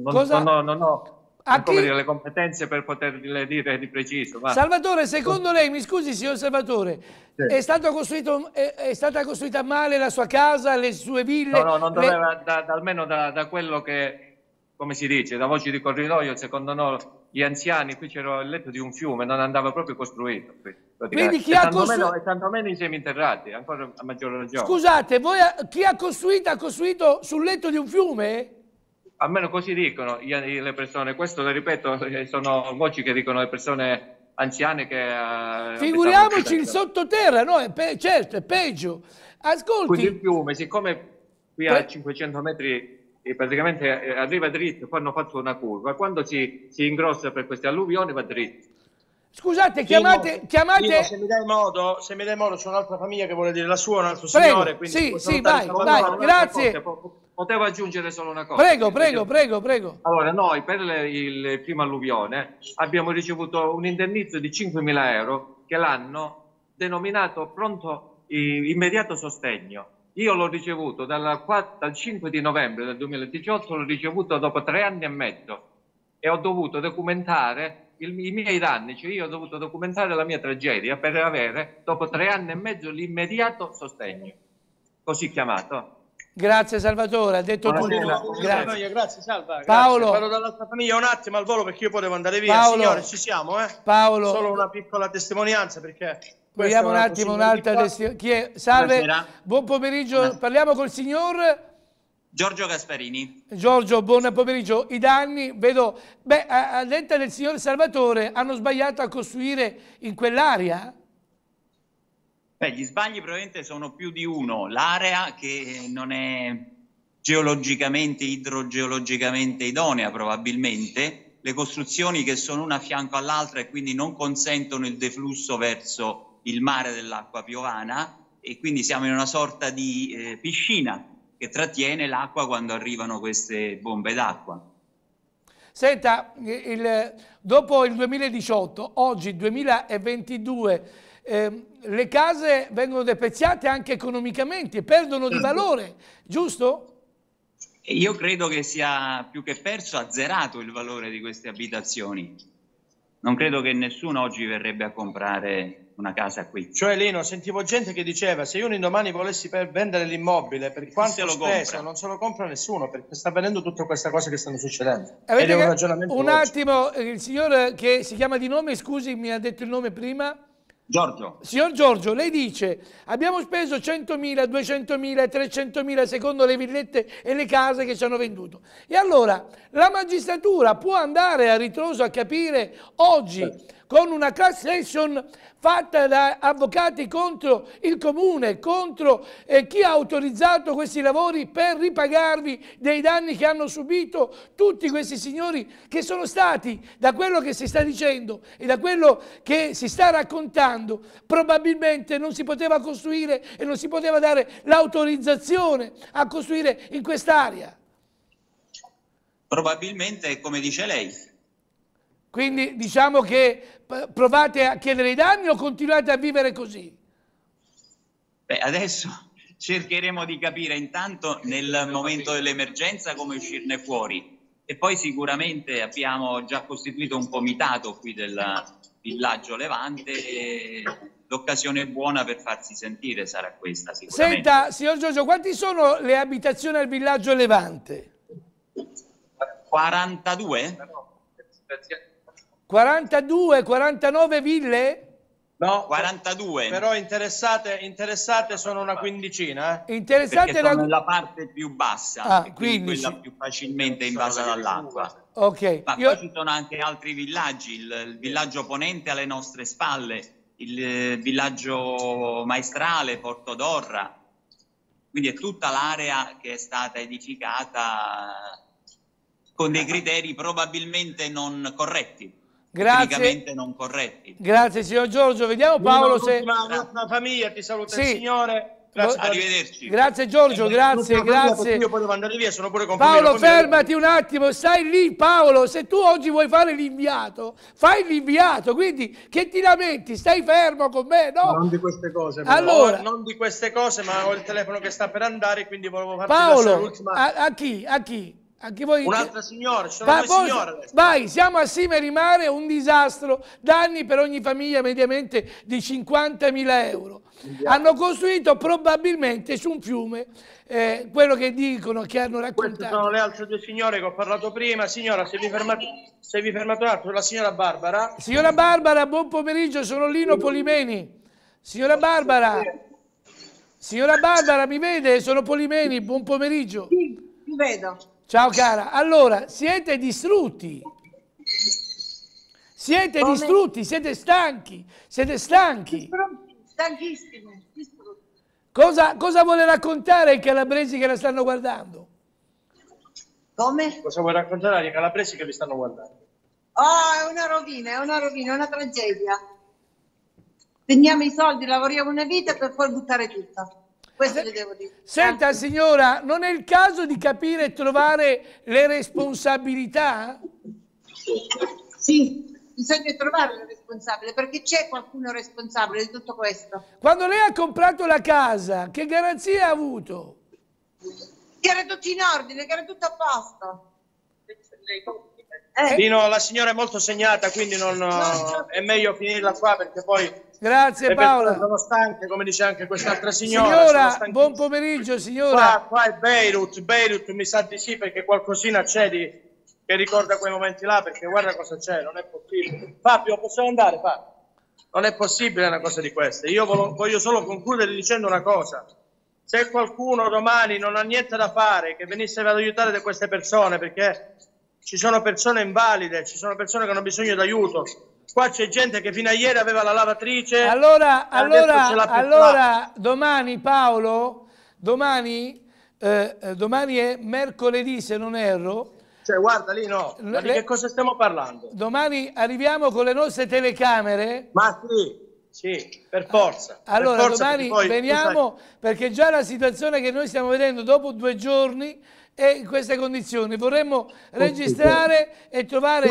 ho le competenze per poterle dire di preciso. Ma... Salvatore, secondo lei, mi scusi signor Salvatore, sì, è stata costruita male la sua casa, le sue ville? No, non doveva, almeno da quello che, come si dice, da voci di corridoio, secondo noi, gli anziani, qui c'era il letto di un fiume, non andava proprio costruito. Quindi chi ha costruito... E tanto meno i seminterrati, ancora a maggior ragione. Scusate, chi ha costruito sul letto di un fiume? Almeno così dicono le persone, questo le ripeto, sono voci che dicono le persone anziane che... Figuriamoci il sottoterra, no? Certo, è peggio. Ascolti... Quindi il fiume, siccome qui a 500 metri praticamente arriva dritto, poi hanno fatto una curva, quando si ingrossa per queste alluvioni va dritto. Scusate, chiamate... Io, se mi dai modo, c'è un'altra famiglia che vuole dire la sua, un altro signore. Sì, vai, grazie. Potevo aggiungere solo una cosa. Prego. Allora, noi per il primo alluvione abbiamo ricevuto un indennizzo di 5.000 euro che l'hanno denominato pronto immediato sostegno. Io l'ho ricevuto dal 5 di novembre del 2018, l'ho ricevuto dopo 3 anni e mezzo e ho dovuto documentare i miei danni, cioè io ho dovuto documentare la mia tragedia per avere dopo 3 anni e mezzo l'immediato sostegno, così chiamato. Grazie Salvatore, ha detto tutto. Grazie Salva. Paolo. Parlo dall'altra famiglia un attimo al volo perché io potevo andare via. Paolo. Signore, ci siamo, Paolo. Solo una piccola testimonianza perché... Vediamo un attimo un'altra testimonianza. Chi è? Salve, buonasera. Buon pomeriggio. Parliamo col signor... Giorgio Gasparini. Giorgio, buon pomeriggio. I danni, vedo... a detta del signor Salvatore, hanno sbagliato a costruire in quell'area? Gli sbagli probabilmente sono più di uno. L'area che non è geologicamente, idrogeologicamente idonea probabilmente, le costruzioni che sono una a fianco all'altra e quindi non consentono il deflusso verso il mare dell'acqua piovana e quindi siamo in una sorta di piscina che trattiene l'acqua quando arrivano queste bombe d'acqua. Senta, dopo il 2018, oggi 2022, le case vengono deprezzate anche economicamente, perdono di valore, giusto? Io credo che sia più che perso, azzerato il valore di queste abitazioni. Non credo che nessuno oggi verrebbe a comprare una casa qui. Cioè Lino, sentivo gente che diceva se io un indomani volessi vendere l'immobile, per quanto speso, non se lo compra nessuno perché sta avvenendo tutta questa cosa che stanno succedendo. Ed è un ragionamento un attimo, il signor che si chiama di nome, scusi, mi ha detto il nome prima? Giorgio. Signor Giorgio, lei dice abbiamo speso 100.000, 200.000, 300.000 secondo le villette e le case che ci hanno venduto. E allora la magistratura può andare a ritroso a capire oggi con una class action fatta da avvocati contro il comune, contro chi ha autorizzato questi lavori per ripagarvi dei danni che hanno subito tutti questi signori che sono stati, da quello che si sta dicendo e da quello che si sta raccontando, probabilmente non si poteva costruire e non si poteva dare l'autorizzazione a costruire in quest'area. Probabilmente, come dice lei. Quindi diciamo che provate a chiedere i danni o continuate a vivere così? Adesso cercheremo di capire intanto nel momento dell'emergenza come uscirne fuori e poi sicuramente abbiamo già costituito un comitato qui del villaggio Levante e l'occasione buona per farsi sentire sarà questa sicuramente. Senta, signor Giorgio, quanti sono le abitazioni al villaggio Levante? 42? 42, 49 ville? No, 42. Però interessate sono una quindicina. Interessate sono nella parte più bassa, quindi quella più facilmente invasa dall'acqua. Ok. Ma poi ci sono anche altri villaggi, il villaggio Ponente alle nostre spalle, il villaggio Maestrale, Porto Dorra. Quindi è tutta l'area che è stata edificata con dei criteri probabilmente non corretti. Grazie. Non corretti. Grazie signor Giorgio, vediamo Paolo se... Una famiglia, ti saluta il signore. Arrivederci. Grazie Giorgio, grazie. Io poi devo andare via, sono pure complimenti. Paolo, fermati un attimo, stai lì Paolo, se tu oggi vuoi fare l'inviato, fai l'inviato, quindi che ti lamenti, stai fermo con me, no? Non di queste cose, allora, non di queste cose, ma ho il telefono che sta per andare, quindi volevo farti Paolo, l'ultima. A chi? Anche voi... Un'altra signora, ci sono due signore. Vai, siamo a Simeri Mare, un disastro, danni per ogni famiglia mediamente di 50.000 euro. Hanno costruito probabilmente su un fiume, quello che dicono, che hanno raccontato. Queste sono le altre due signore che ho parlato prima. Signora, se vi fermate un attimo, la signora Barbara. Signora Barbara, buon pomeriggio, sono Lino Polimeni. Signora Barbara, mi vede? Sono Polimeni, buon pomeriggio. Sì, vi vedo. Ciao cara, allora, siete distrutti, siete stanchi, stanchissimi. Cosa vuole raccontare ai calabresi che la stanno guardando? Come? Cosa vuoi raccontare ai calabresi che vi stanno guardando? Oh, è una rovina, è una tragedia. Teniamo i soldi, lavoriamo una vita per poi buttare tutto. Questo le devo dire. Senta signora, non è il caso di capire e trovare le responsabilità? Sì, bisogna trovare il responsabile, perché c'è qualcuno responsabile di tutto questo. Quando lei ha comprato la casa, che garanzie ha avuto? Che era tutto in ordine, che era tutto a posto. Lino, la signora è molto segnata, quindi è meglio finirla qua, perché poi... Grazie Paola. Sono stanche, come dice anche quest'altra signora. Signora, buon pomeriggio signora. Qua è Beirut, mi sa di sì, perché qualcosina c'è che ricorda quei momenti là, perché guarda cosa c'è, non è possibile. Fabio, possiamo andare, Fabio? Non è possibile una cosa di queste. Io voglio solo concludere dicendo una cosa. Se qualcuno domani non ha niente da fare, che venisse ad aiutare queste persone, perché ci sono persone invalide, ci sono persone che hanno bisogno d'aiuto. Qua c'è gente che fino a ieri aveva la lavatrice. Allora domani Paolo, domani è mercoledì se non erro. Cioè guarda lì no, ma di che cosa stiamo parlando? Domani arriviamo con le nostre telecamere. Ma sì, per forza. Allora per forza, domani veniamo perché già la situazione che noi stiamo vedendo dopo 2 giorni è in queste condizioni. Vorremmo registrare e trovare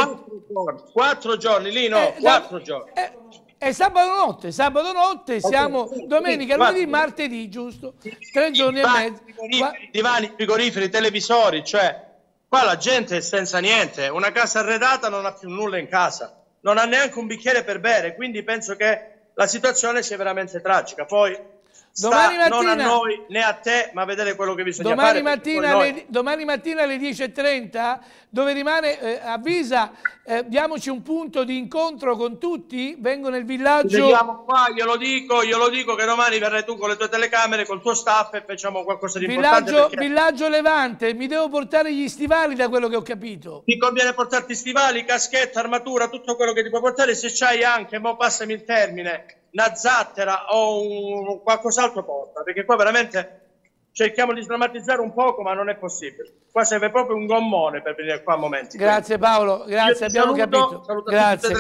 4 giorni, lì no, 4 giorni. È sabato notte, siamo domenica, lunedì, martedì, giusto? 3 giorni e mezzo. Divani, frigoriferi, televisori, cioè qua la gente è senza niente. Una casa arredata non ha più nulla in casa, non ha neanche un bicchiere per bere, quindi penso che la situazione sia veramente tragica. Poi domani mattina, non a noi né a te, ma a vedere quello che bisogna domani fare. Domani mattina alle 10:30, dove rimane, avvisa, diamoci un punto di incontro con tutti, vengo nel villaggio. Vediamo qua, glielo dico che domani verrai tu con le tue telecamere, col tuo staff e facciamo qualcosa di importante. Villaggio Levante, mi devo portare gli stivali da quello che ho capito. Ti conviene portarti stivali, caschetta, armatura, tutto quello che ti puoi portare, se c'hai anche, mo passami il termine, una zattera o qualcos'altro porta, perché qua veramente cerchiamo di sdrammatizzare un poco, ma non è possibile. Qua serve proprio un gommone per venire qua a momenti. Grazie Paolo, grazie, abbiamo capito. Grazie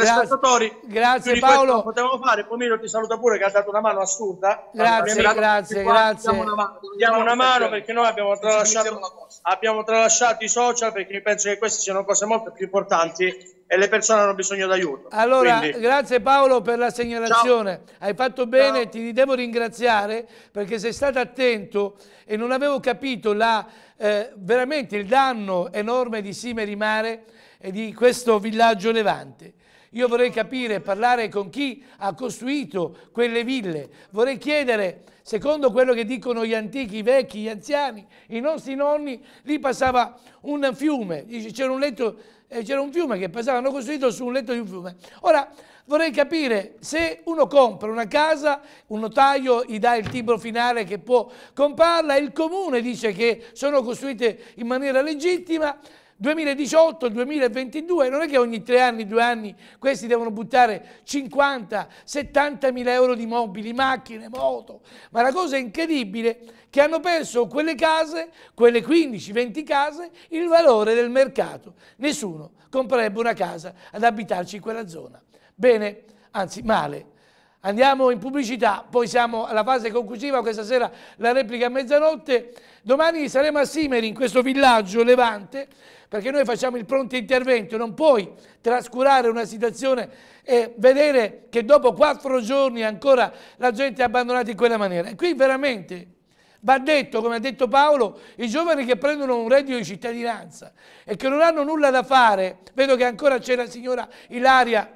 Paolo. Non potevamo fare, Pomino ti saluta pure che ha dato una mano assurda. Grazie. Diamo una mano perché noi abbiamo tralasciato i social, perché penso che queste siano cose molto più importanti e le persone hanno bisogno d'aiuto. Allora, grazie Paolo per la segnalazione. Ciao. Hai fatto bene, ti devo ringraziare perché sei stato attento e non avevo capito veramente il danno enorme di Simeri Mare e di questo villaggio Levante. Io vorrei capire, parlare con chi ha costruito quelle ville. Vorrei chiedere, secondo quello che dicono gli antichi, i vecchi, gli anziani, i nostri nonni, lì passava un fiume, c'era un fiume che passava, hanno costruito su un letto di un fiume. Ora, vorrei capire, se uno compra una casa, un notaio gli dà il timbro finale che può comprarla, il comune dice che sono costruite in maniera legittima, 2018, 2022, non è che ogni 3 anni, 2 anni questi devono buttare 50, 70 mila euro di mobili, macchine, moto, ma la cosa incredibile è che hanno perso quelle case, quelle 15, 20 case, il valore del mercato. Nessuno comprerebbe una casa ad abitarci in quella zona. Bene, anzi male. Andiamo in pubblicità, poi siamo alla fase conclusiva, questa sera la replica a mezzanotte. Domani saremo a Simeri, in questo villaggio levante, perché noi facciamo il pronto intervento. Non puoi trascurare una situazione e vedere che dopo 4 giorni ancora la gente è abbandonata in quella maniera. E qui veramente va detto, come ha detto Paolo, i giovani che prendono un reddito di cittadinanza e che non hanno nulla da fare. Vedo che ancora c'è la signora Ilaria.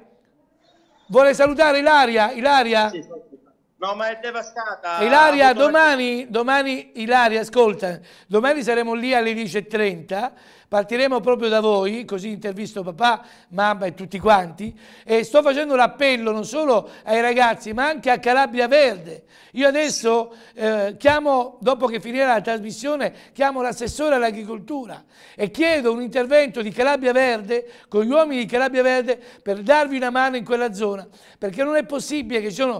Vuole salutare Ilaria? Ilaria? Sì, no, ma è devastata. Ilaria, domani Ilaria, ascolta, domani saremo lì alle 10:30, partiremo proprio da voi, così intervisto papà, mamma e tutti quanti, e sto facendo un appello non solo ai ragazzi ma anche a Calabria Verde. Io adesso chiamo, dopo che finirà la trasmissione, chiamo l'assessore all'agricoltura e chiedo un intervento di Calabria Verde, con gli uomini di Calabria Verde, per darvi una mano in quella zona, perché non è possibile che ci sono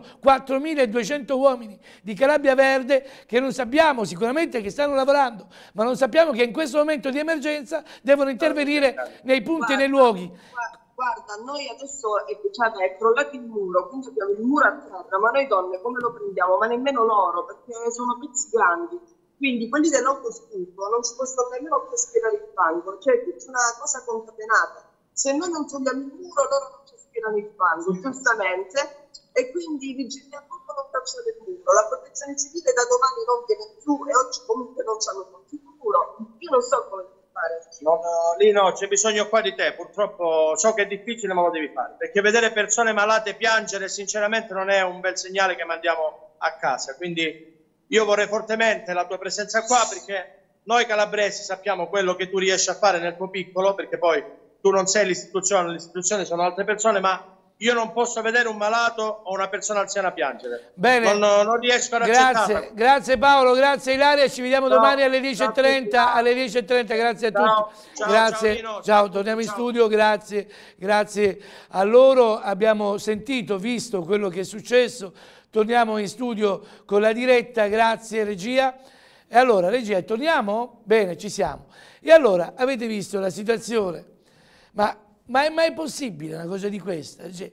4.200 uomini di Calabria Verde che non sappiamo sicuramente che stanno lavorando, ma non sappiamo che in questo momento di emergenza devono intervenire nei punti e nei luoghi. Guarda, noi adesso è crollato il muro, quindi abbiamo il muro a terra, ma noi donne come lo prendiamo? Ma nemmeno loro, perché sono pezzi grandi. Quindi quelli dell'autoscudo non ci possono nemmeno più aspirare il fango, cioè è una cosa concatenata. Se noi non togliamo il muro, loro non ci aspirano il fango, giustamente, e quindi i vigili a fuoco non facciano il muro. La protezione civile da domani non viene più e oggi comunque non ci hanno fatto il muro. Io non so come fare. No, lì no, c'è bisogno qua di te, purtroppo so che è difficile ma lo devi fare, perché vedere persone malate piangere sinceramente non è un bel segnale che mandiamo a casa, quindi io vorrei fortemente la tua presenza qua, perché noi calabresi sappiamo quello che tu riesci a fare nel tuo piccolo, perché poi tu non sei l'istituzione sono altre persone, ma io non posso vedere un malato o una persona anziana piangere. Bene, non riesco a accettare. Grazie Paolo, grazie Ilaria, ci vediamo domani alle 10:30, alle 10:30, grazie a tutti. Grazie, ciao, torniamo in studio, grazie a loro, abbiamo sentito, visto quello che è successo, torniamo in studio con la diretta, grazie regia. E allora regia, torniamo? Bene, ci siamo. E allora, avete visto la situazione? Ma è mai possibile una cosa di questa? Cioè,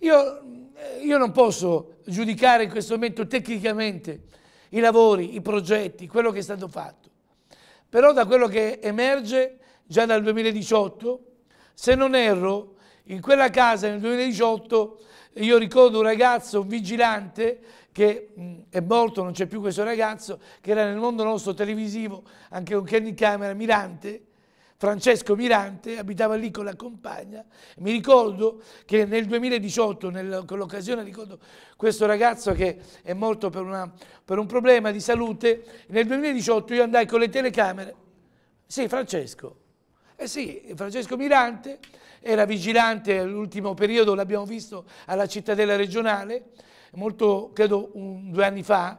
io non posso giudicare in questo momento tecnicamente i lavori, i progetti, quello che è stato fatto. Però da quello che emerge già dal 2018, se non erro, in quella casa nel 2018 io ricordo un ragazzo, un vigilante, che è morto, non c'è più questo ragazzo, che era nel mondo nostro televisivo, anche con Kenny Camera, Mirante, Francesco Mirante, abitava lì con la compagna. Mi ricordo che nel 2018, con l'occasione, ricordo questo ragazzo che è morto per un problema di salute, nel 2018 io andai con le telecamere, sì Francesco, sì, Francesco Mirante, era vigilante, l'ultimo periodo l'abbiamo visto alla cittadella regionale, molto, credo 2 anni fa.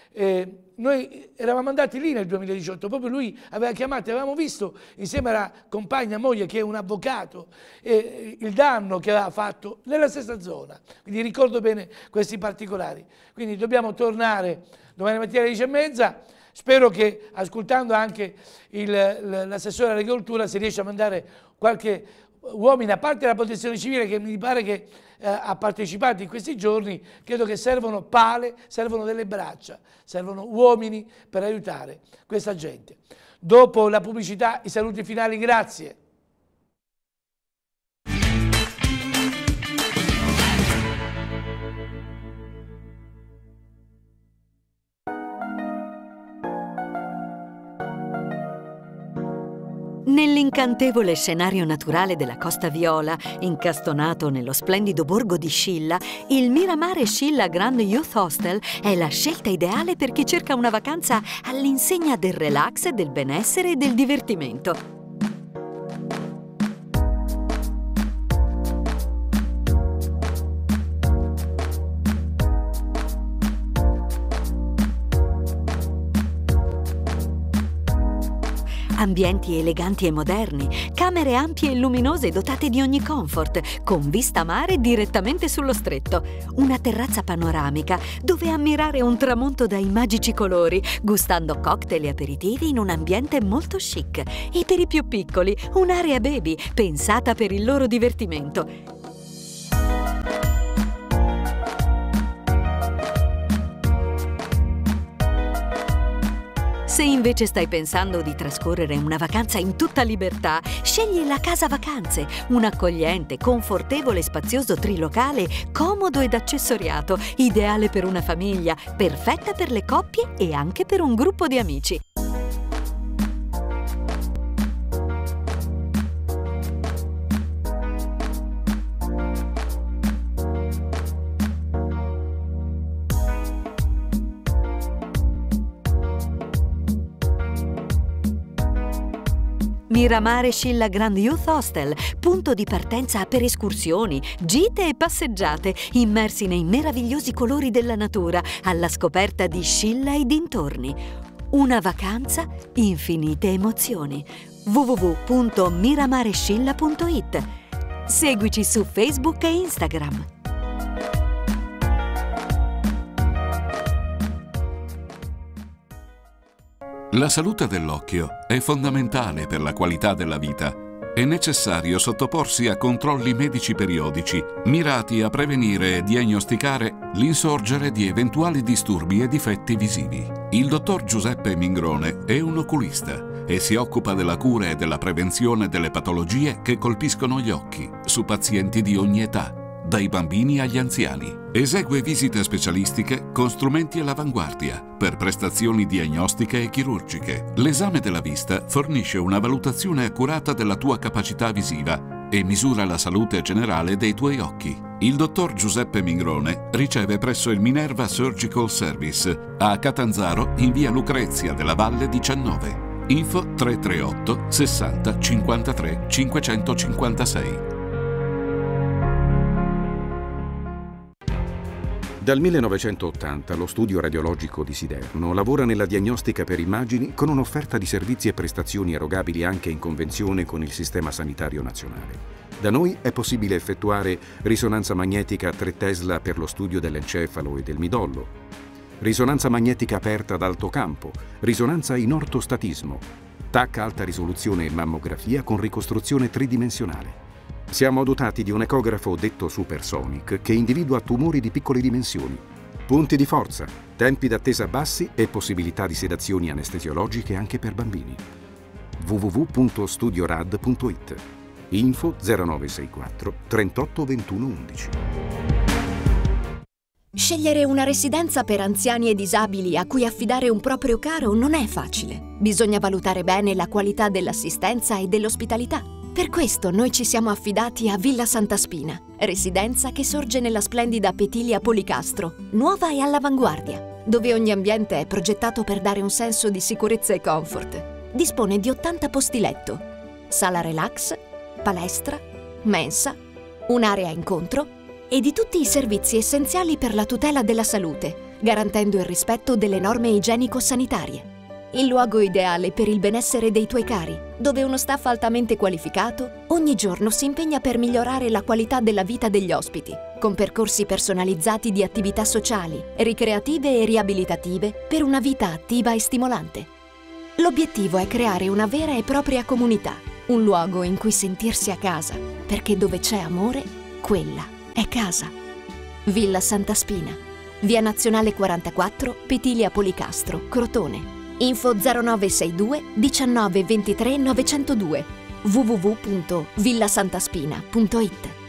Noi eravamo andati lì nel 2018, proprio lui aveva chiamato, avevamo visto insieme alla compagna moglie che è un avvocato, il danno che aveva fatto nella stessa zona, quindi ricordo bene questi particolari. Quindi dobbiamo tornare domani mattina alle 10:30, spero che ascoltando anche l'assessore all'agricoltura si riesce a mandare qualche uomini, a parte la protezione civile che mi pare che ha partecipato in questi giorni, credo che servono pale, servono delle braccia, servono uomini per aiutare questa gente. Dopo la pubblicità, i saluti finali, grazie. Nell'incantevole scenario naturale della Costa Viola, incastonato nello splendido borgo di Scilla, il Miramare Scilla Grand Youth Hostel è la scelta ideale per chi cerca una vacanza all'insegna del relax, del benessere e del divertimento. Ambienti eleganti e moderni, camere ampie e luminose dotate di ogni comfort, con vista mare direttamente sullo stretto, una terrazza panoramica dove ammirare un tramonto dai magici colori, gustando cocktail e aperitivi in un ambiente molto chic. E per i più piccoli, un'area baby pensata per il loro divertimento. Se invece stai pensando di trascorrere una vacanza in tutta libertà, scegli la Casa Vacanze, un accogliente, confortevole e spazioso trilocale, comodo ed accessoriato, ideale per una famiglia, perfetta per le coppie e anche per un gruppo di amici. Miramare Scilla Grand Youth Hostel, punto di partenza per escursioni, gite e passeggiate, immersi nei meravigliosi colori della natura, alla scoperta di Scilla e dintorni. Una vacanza, infinite emozioni. www.miramarescilla.it. Seguici su Facebook e Instagram. La salute dell'occhio è fondamentale per la qualità della vita. È necessario sottoporsi a controlli medici periodici, mirati a prevenire e diagnosticare l'insorgere di eventuali disturbi e difetti visivi. Il dottor Giuseppe Mingrone è un oculista e si occupa della cura e della prevenzione delle patologie che colpiscono gli occhi su pazienti di ogni età, dai bambini agli anziani. Esegue visite specialistiche con strumenti all'avanguardia per prestazioni diagnostiche e chirurgiche. L'esame della vista fornisce una valutazione accurata della tua capacità visiva e misura la salute generale dei tuoi occhi. Il dottor Giuseppe Mingrone riceve presso il Minerva Surgical Service a Catanzaro in via Lucrezia della Valle 19. Info 338 60 53 556. Dal 1980 lo studio radiologico di Siderno lavora nella diagnostica per immagini con un'offerta di servizi e prestazioni erogabili anche in convenzione con il Sistema Sanitario Nazionale. Da noi è possibile effettuare risonanza magnetica a 3 Tesla per lo studio dell'encefalo e del midollo, risonanza magnetica aperta ad alto campo, risonanza in ortostatismo, TAC alta risoluzione e mammografia con ricostruzione tridimensionale. Siamo dotati di un ecografo detto Supersonic che individua tumori di piccole dimensioni, punti di forza, tempi d'attesa bassi e possibilità di sedazioni anestesiologiche anche per bambini. www.studiorad.it. Info 0964 38 21 11. Scegliere una residenza per anziani e disabili a cui affidare un proprio caro non è facile. Bisogna valutare bene la qualità dell'assistenza e dell'ospitalità. Per questo noi ci siamo affidati a Villa Santa Spina, residenza che sorge nella splendida Petilia Policastro, nuova e all'avanguardia, dove ogni ambiente è progettato per dare un senso di sicurezza e comfort. Dispone di 80 posti letto, sala relax, palestra, mensa, un'area incontro e di tutti i servizi essenziali per la tutela della salute, garantendo il rispetto delle norme igienico-sanitarie. Il luogo ideale per il benessere dei tuoi cari, dove uno staff altamente qualificato ogni giorno si impegna per migliorare la qualità della vita degli ospiti, con percorsi personalizzati di attività sociali, ricreative e riabilitative per una vita attiva e stimolante. L'obiettivo è creare una vera e propria comunità, un luogo in cui sentirsi a casa, perché dove c'è amore, quella è casa. Villa Santa Spina, via Nazionale 44, Petilia Policastro, Crotone. Info 0962 19 23 902 www.villasantaspina.it.